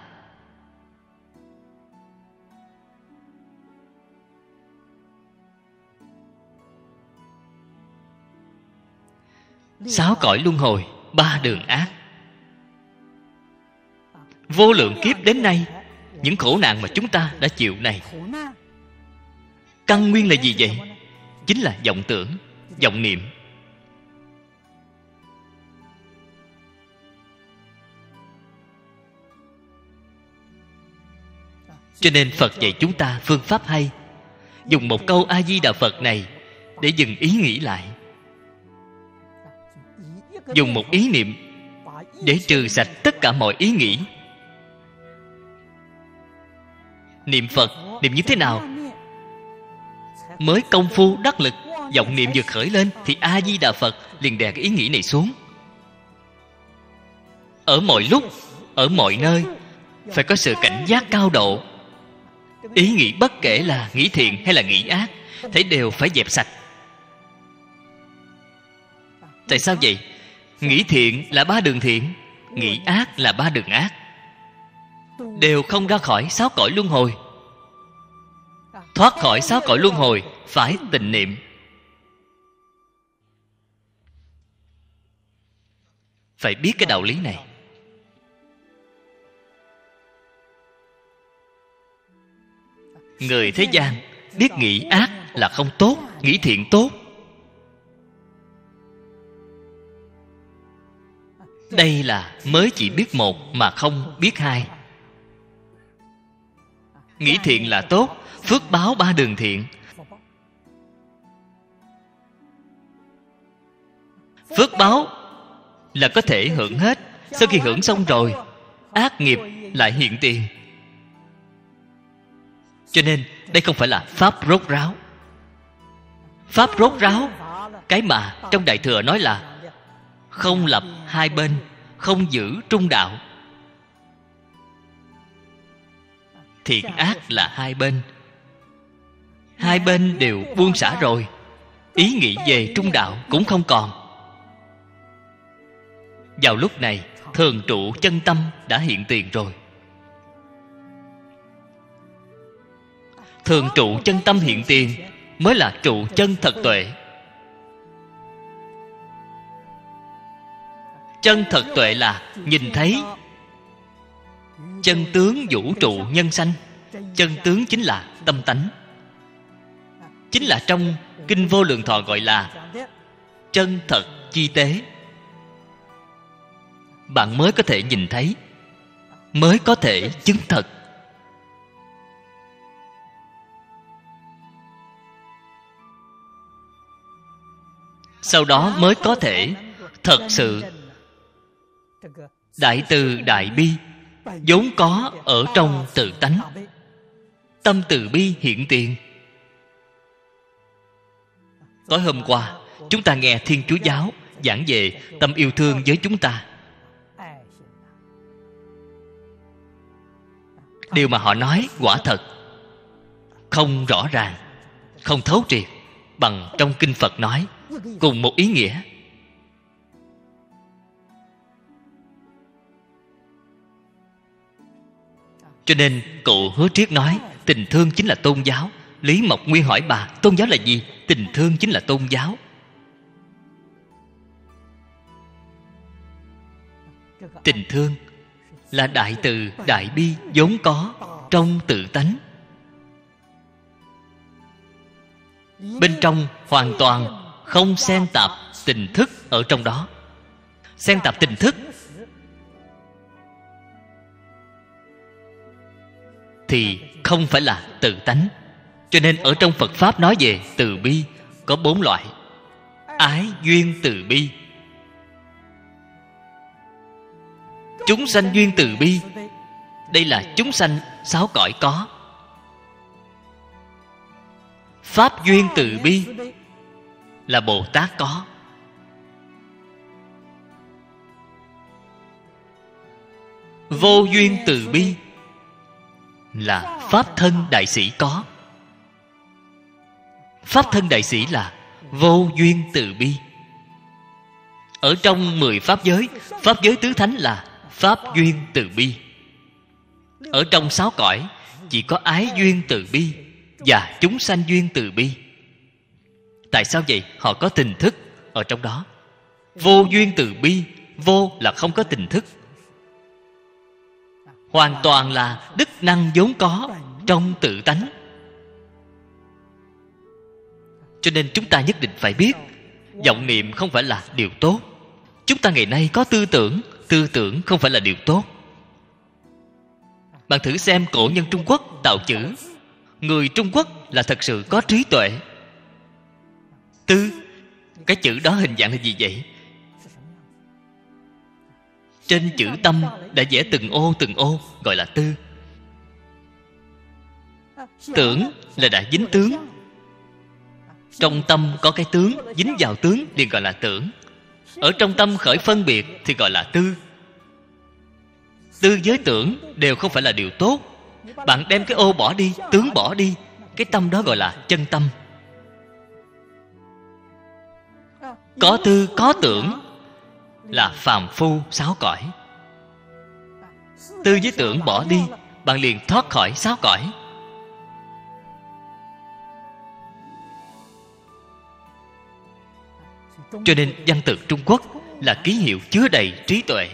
Sáu cõi luân hồi, ba đường ác. Vô lượng kiếp đến nay, những khổ nạn mà chúng ta đã chịu này, căn nguyên là gì vậy? Chính là vọng tưởng, vọng niệm. Cho nên Phật dạy chúng ta phương pháp hay. Dùng một câu A-di-đà Phật này để dừng ý nghĩ lại. Dùng một ý niệm để trừ sạch tất cả mọi ý nghĩ. Niệm Phật, niệm như thế nào? Mới công phu đắc lực, vọng niệm vừa khởi lên thì A-di-đà Phật liền đè cái ý nghĩ này xuống. Ở mọi lúc, ở mọi nơi phải có sự cảnh giác cao độ. Ý nghĩ bất kể là nghĩ thiện hay là nghĩ ác, thấy đều phải dẹp sạch. Tại sao vậy? Nghĩ thiện là ba đường thiện, nghĩ ác là ba đường ác, đều không ra khỏi sáu cõi luân hồi. Thoát khỏi sáu cõi luân hồi phải tịnh niệm. Phải biết cái đạo lý này. Người thế gian biết nghĩ ác là không tốt, nghĩ thiện tốt. Đây là mới chỉ biết một mà không biết hai. Nghĩ thiện là tốt, phước báo ba đường thiện. Phước báo là có thể hưởng hết. Sau khi hưởng xong rồi, ác nghiệp lại hiện tiền. Cho nên đây không phải là pháp rốt ráo. Pháp rốt ráo, cái mà trong Đại Thừa nói là không lập hai bên, không giữ trung đạo. Thiện ác là hai bên, hai bên đều buông xả rồi, ý nghĩ về trung đạo cũng không còn. Vào lúc này, thường trụ chân tâm đã hiện tiền rồi. Thường trụ chân tâm hiện tiền mới là trụ chân thật tuệ. Chân thật tuệ là nhìn thấy chân tướng vũ trụ nhân sanh. Chân tướng chính là tâm tánh. Chính là trong Kinh Vô Lượng Thọ gọi là chân thật chi tế. Bạn mới có thể nhìn thấy, mới có thể chứng thật. Sau đó mới có thể thật sự đại từ đại bi vốn có ở trong tự tánh. Tâm từ bi hiện tiền. Tối hôm qua chúng ta nghe Thiên Chúa Giáo giảng về tâm yêu thương với chúng ta. Điều mà họ nói quả thật không rõ ràng, không thấu triệt bằng trong Kinh Phật nói, cùng một ý nghĩa. Cho nên cụ Hứa Triết nói tình thương chính là tôn giáo. Lý Mộc Nguyên hỏi bà, tôn giáo là gì? Tình thương chính là tôn giáo. Tình thương là đại từ đại bi vốn có trong tự tánh. Bên trong hoàn toàn không xen tạp tình thức ở trong đó. Xen tạp tình thức thì không phải là tự tánh. Cho nên ở trong Phật Pháp nói về từ bi có bốn loại. Ái duyên từ bi. Chúng sanh duyên từ bi Đây là chúng sanh sáu cõi có. Pháp duyên từ bi là Bồ Tát có. Vô duyên từ bi là Pháp thân đại sĩ có. Pháp thân đại sĩ là vô duyên từ bi. Ở trong mười pháp giới, pháp giới tứ thánh là Pháp duyên từ bi. Ở trong sáu cõi chỉ có ái duyên từ bi và chúng sanh duyên từ bi. Tại sao vậy? Họ có tình thức ở trong đó. Vô duyên từ bi, vô là không có tình thức, hoàn toàn là đức năng vốn có trong tự tánh. Cho nên chúng ta nhất định phải biết, vọng niệm không phải là điều tốt. Chúng ta ngày nay có tư tưởng, tư tưởng không phải là điều tốt. Bạn thử xem cổ nhân Trung Quốc tạo chữ. Người Trung Quốc là thật sự có trí tuệ. Tư, cái chữ đó hình dạng là gì vậy? Trên chữ tâm đã vẽ từng ô từng ô, gọi là tư. Tưởng là đã dính tướng. Trong tâm có cái tướng, dính vào tướng liền gọi là tưởng. Ở trong tâm khởi phân biệt thì gọi là tư. Tư với tưởng đều không phải là điều tốt. Bạn đem cái ô bỏ đi, tướng bỏ đi, cái tâm đó gọi là chân tâm. Có tư, có tưởng là phàm phu sáu cõi. Tư với tưởng bỏ đi, bạn liền thoát khỏi sáu cõi. Cho nên văn tự Trung Quốc là ký hiệu chứa đầy trí tuệ.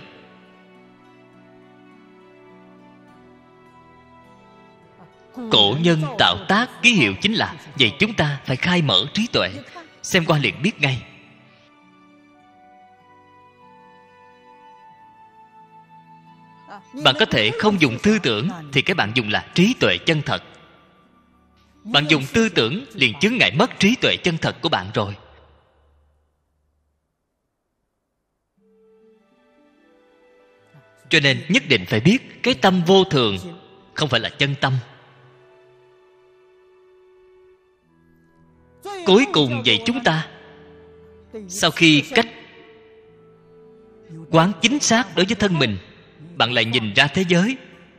Cổ nhân tạo tác ký hiệu chính là vậy. Chúng ta phải khai mở trí tuệ, xem qua liền biết ngay. Bạn có thể không dùng tư tưởng, thì cái bạn dùng là trí tuệ chân thật. Bạn dùng tư tưởng liền chướng ngại mất trí tuệ chân thật của bạn rồi. Cho nên nhất định phải biết cái tâm vô thường không phải là chân tâm. Cuối cùng dạy chúng ta, sau khi cách quán chính xác đối với thân mình, bạn lại nhìn ra thế giới.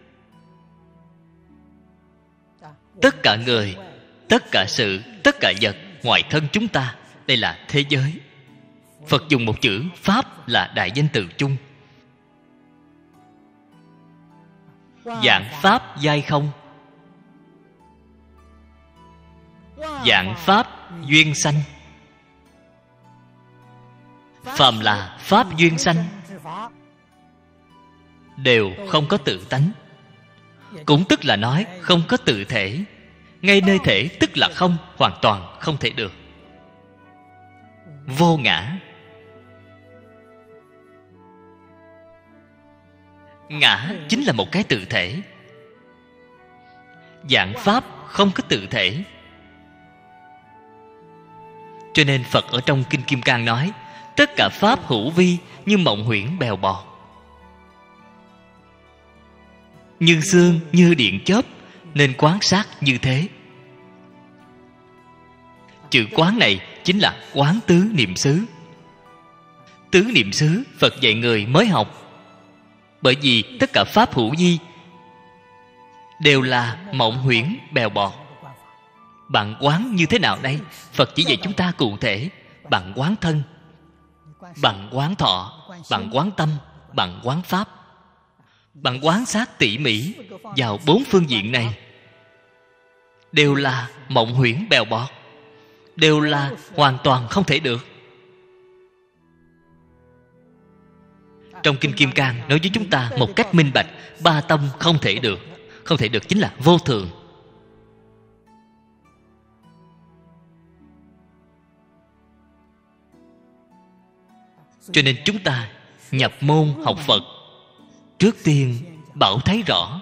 Tất cả người, tất cả sự, tất cả vật ngoài thân chúng ta, đây là thế giới. Phật dùng một chữ Pháp là đại danh từ chung. Vạn pháp giai không, vạn pháp duyên sanh. Phàm là pháp duyên sanh đều không có tự tánh. Cũng tức là nói không có tự thể. Ngay nơi thể tức là không, hoàn toàn không thể được. Vô ngã. Ngã chính là một cái tự thể. Vạn pháp không có tự thể. Cho nên Phật ở trong Kinh Kim Cang nói, tất cả pháp hữu vi như mộng huyễn bèo bọt, như sương như điện chớp, nên quán sát như thế. Chữ quán này chính là quán tứ niệm xứ. Tứ niệm xứ Phật dạy người mới học. Bởi vì tất cả pháp hữu vi đều là mộng huyễn bèo bọt. Bạn quán như thế nào đây? Phật chỉ dạy chúng ta cụ thể. Bạn quán thân, bạn quán thọ, bạn quán tâm, bạn quán pháp. Bạn quán sát tỉ mỉ vào bốn phương diện này, đều là mộng huyễn bèo bọt, đều là hoàn toàn không thể được. Trong Kinh Kim Cang nói với chúng ta một cách minh bạch, ba tâm không thể được. Không thể được chính là vô thường. Cho nên chúng ta nhập môn học Phật, trước tiên bảo thấy rõ.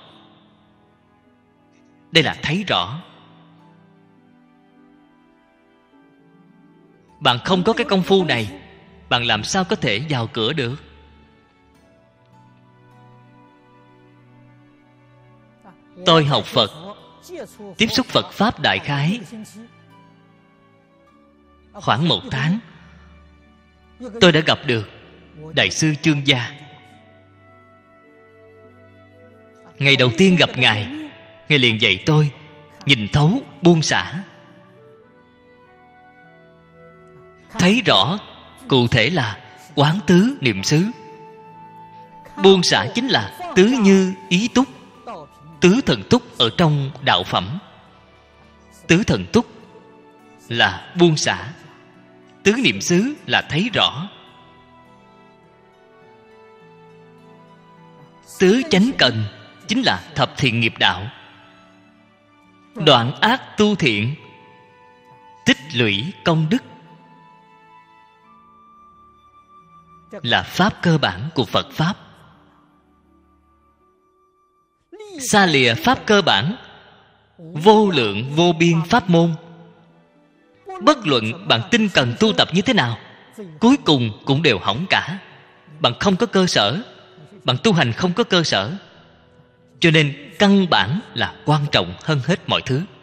Đây là thấy rõ. Bạn không có cái công phu này, bạn làm sao có thể vào cửa được? tôi học Phật, tiếp xúc Phật Pháp đại khái khoảng một tháng, tôi đã gặp được Đại sư Chương Gia. Ngày đầu tiên gặp Ngài, Ngài liền dạy tôi nhìn thấu buông xả, thấy rõ cụ thể là quán tứ niệm xứ. Buông xả chính là tứ như ý túc, tứ thần túc ở trong đạo phẩm. Tứ thần túc là buông xả, tứ niệm xứ là thấy rõ. Tứ chánh cần chính là thập thiện nghiệp đạo, đoạn ác tu thiện, tích lũy công đức, là pháp cơ bản của Phật Pháp. Xa lìa pháp cơ bản, vô lượng vô biên pháp môn, bất luận bạn tinh cần tu tập như thế nào, cuối cùng cũng đều hỏng cả. Bạn không có cơ sở, bạn tu hành không có cơ sở. Cho nên căn bản là quan trọng hơn hết mọi thứ.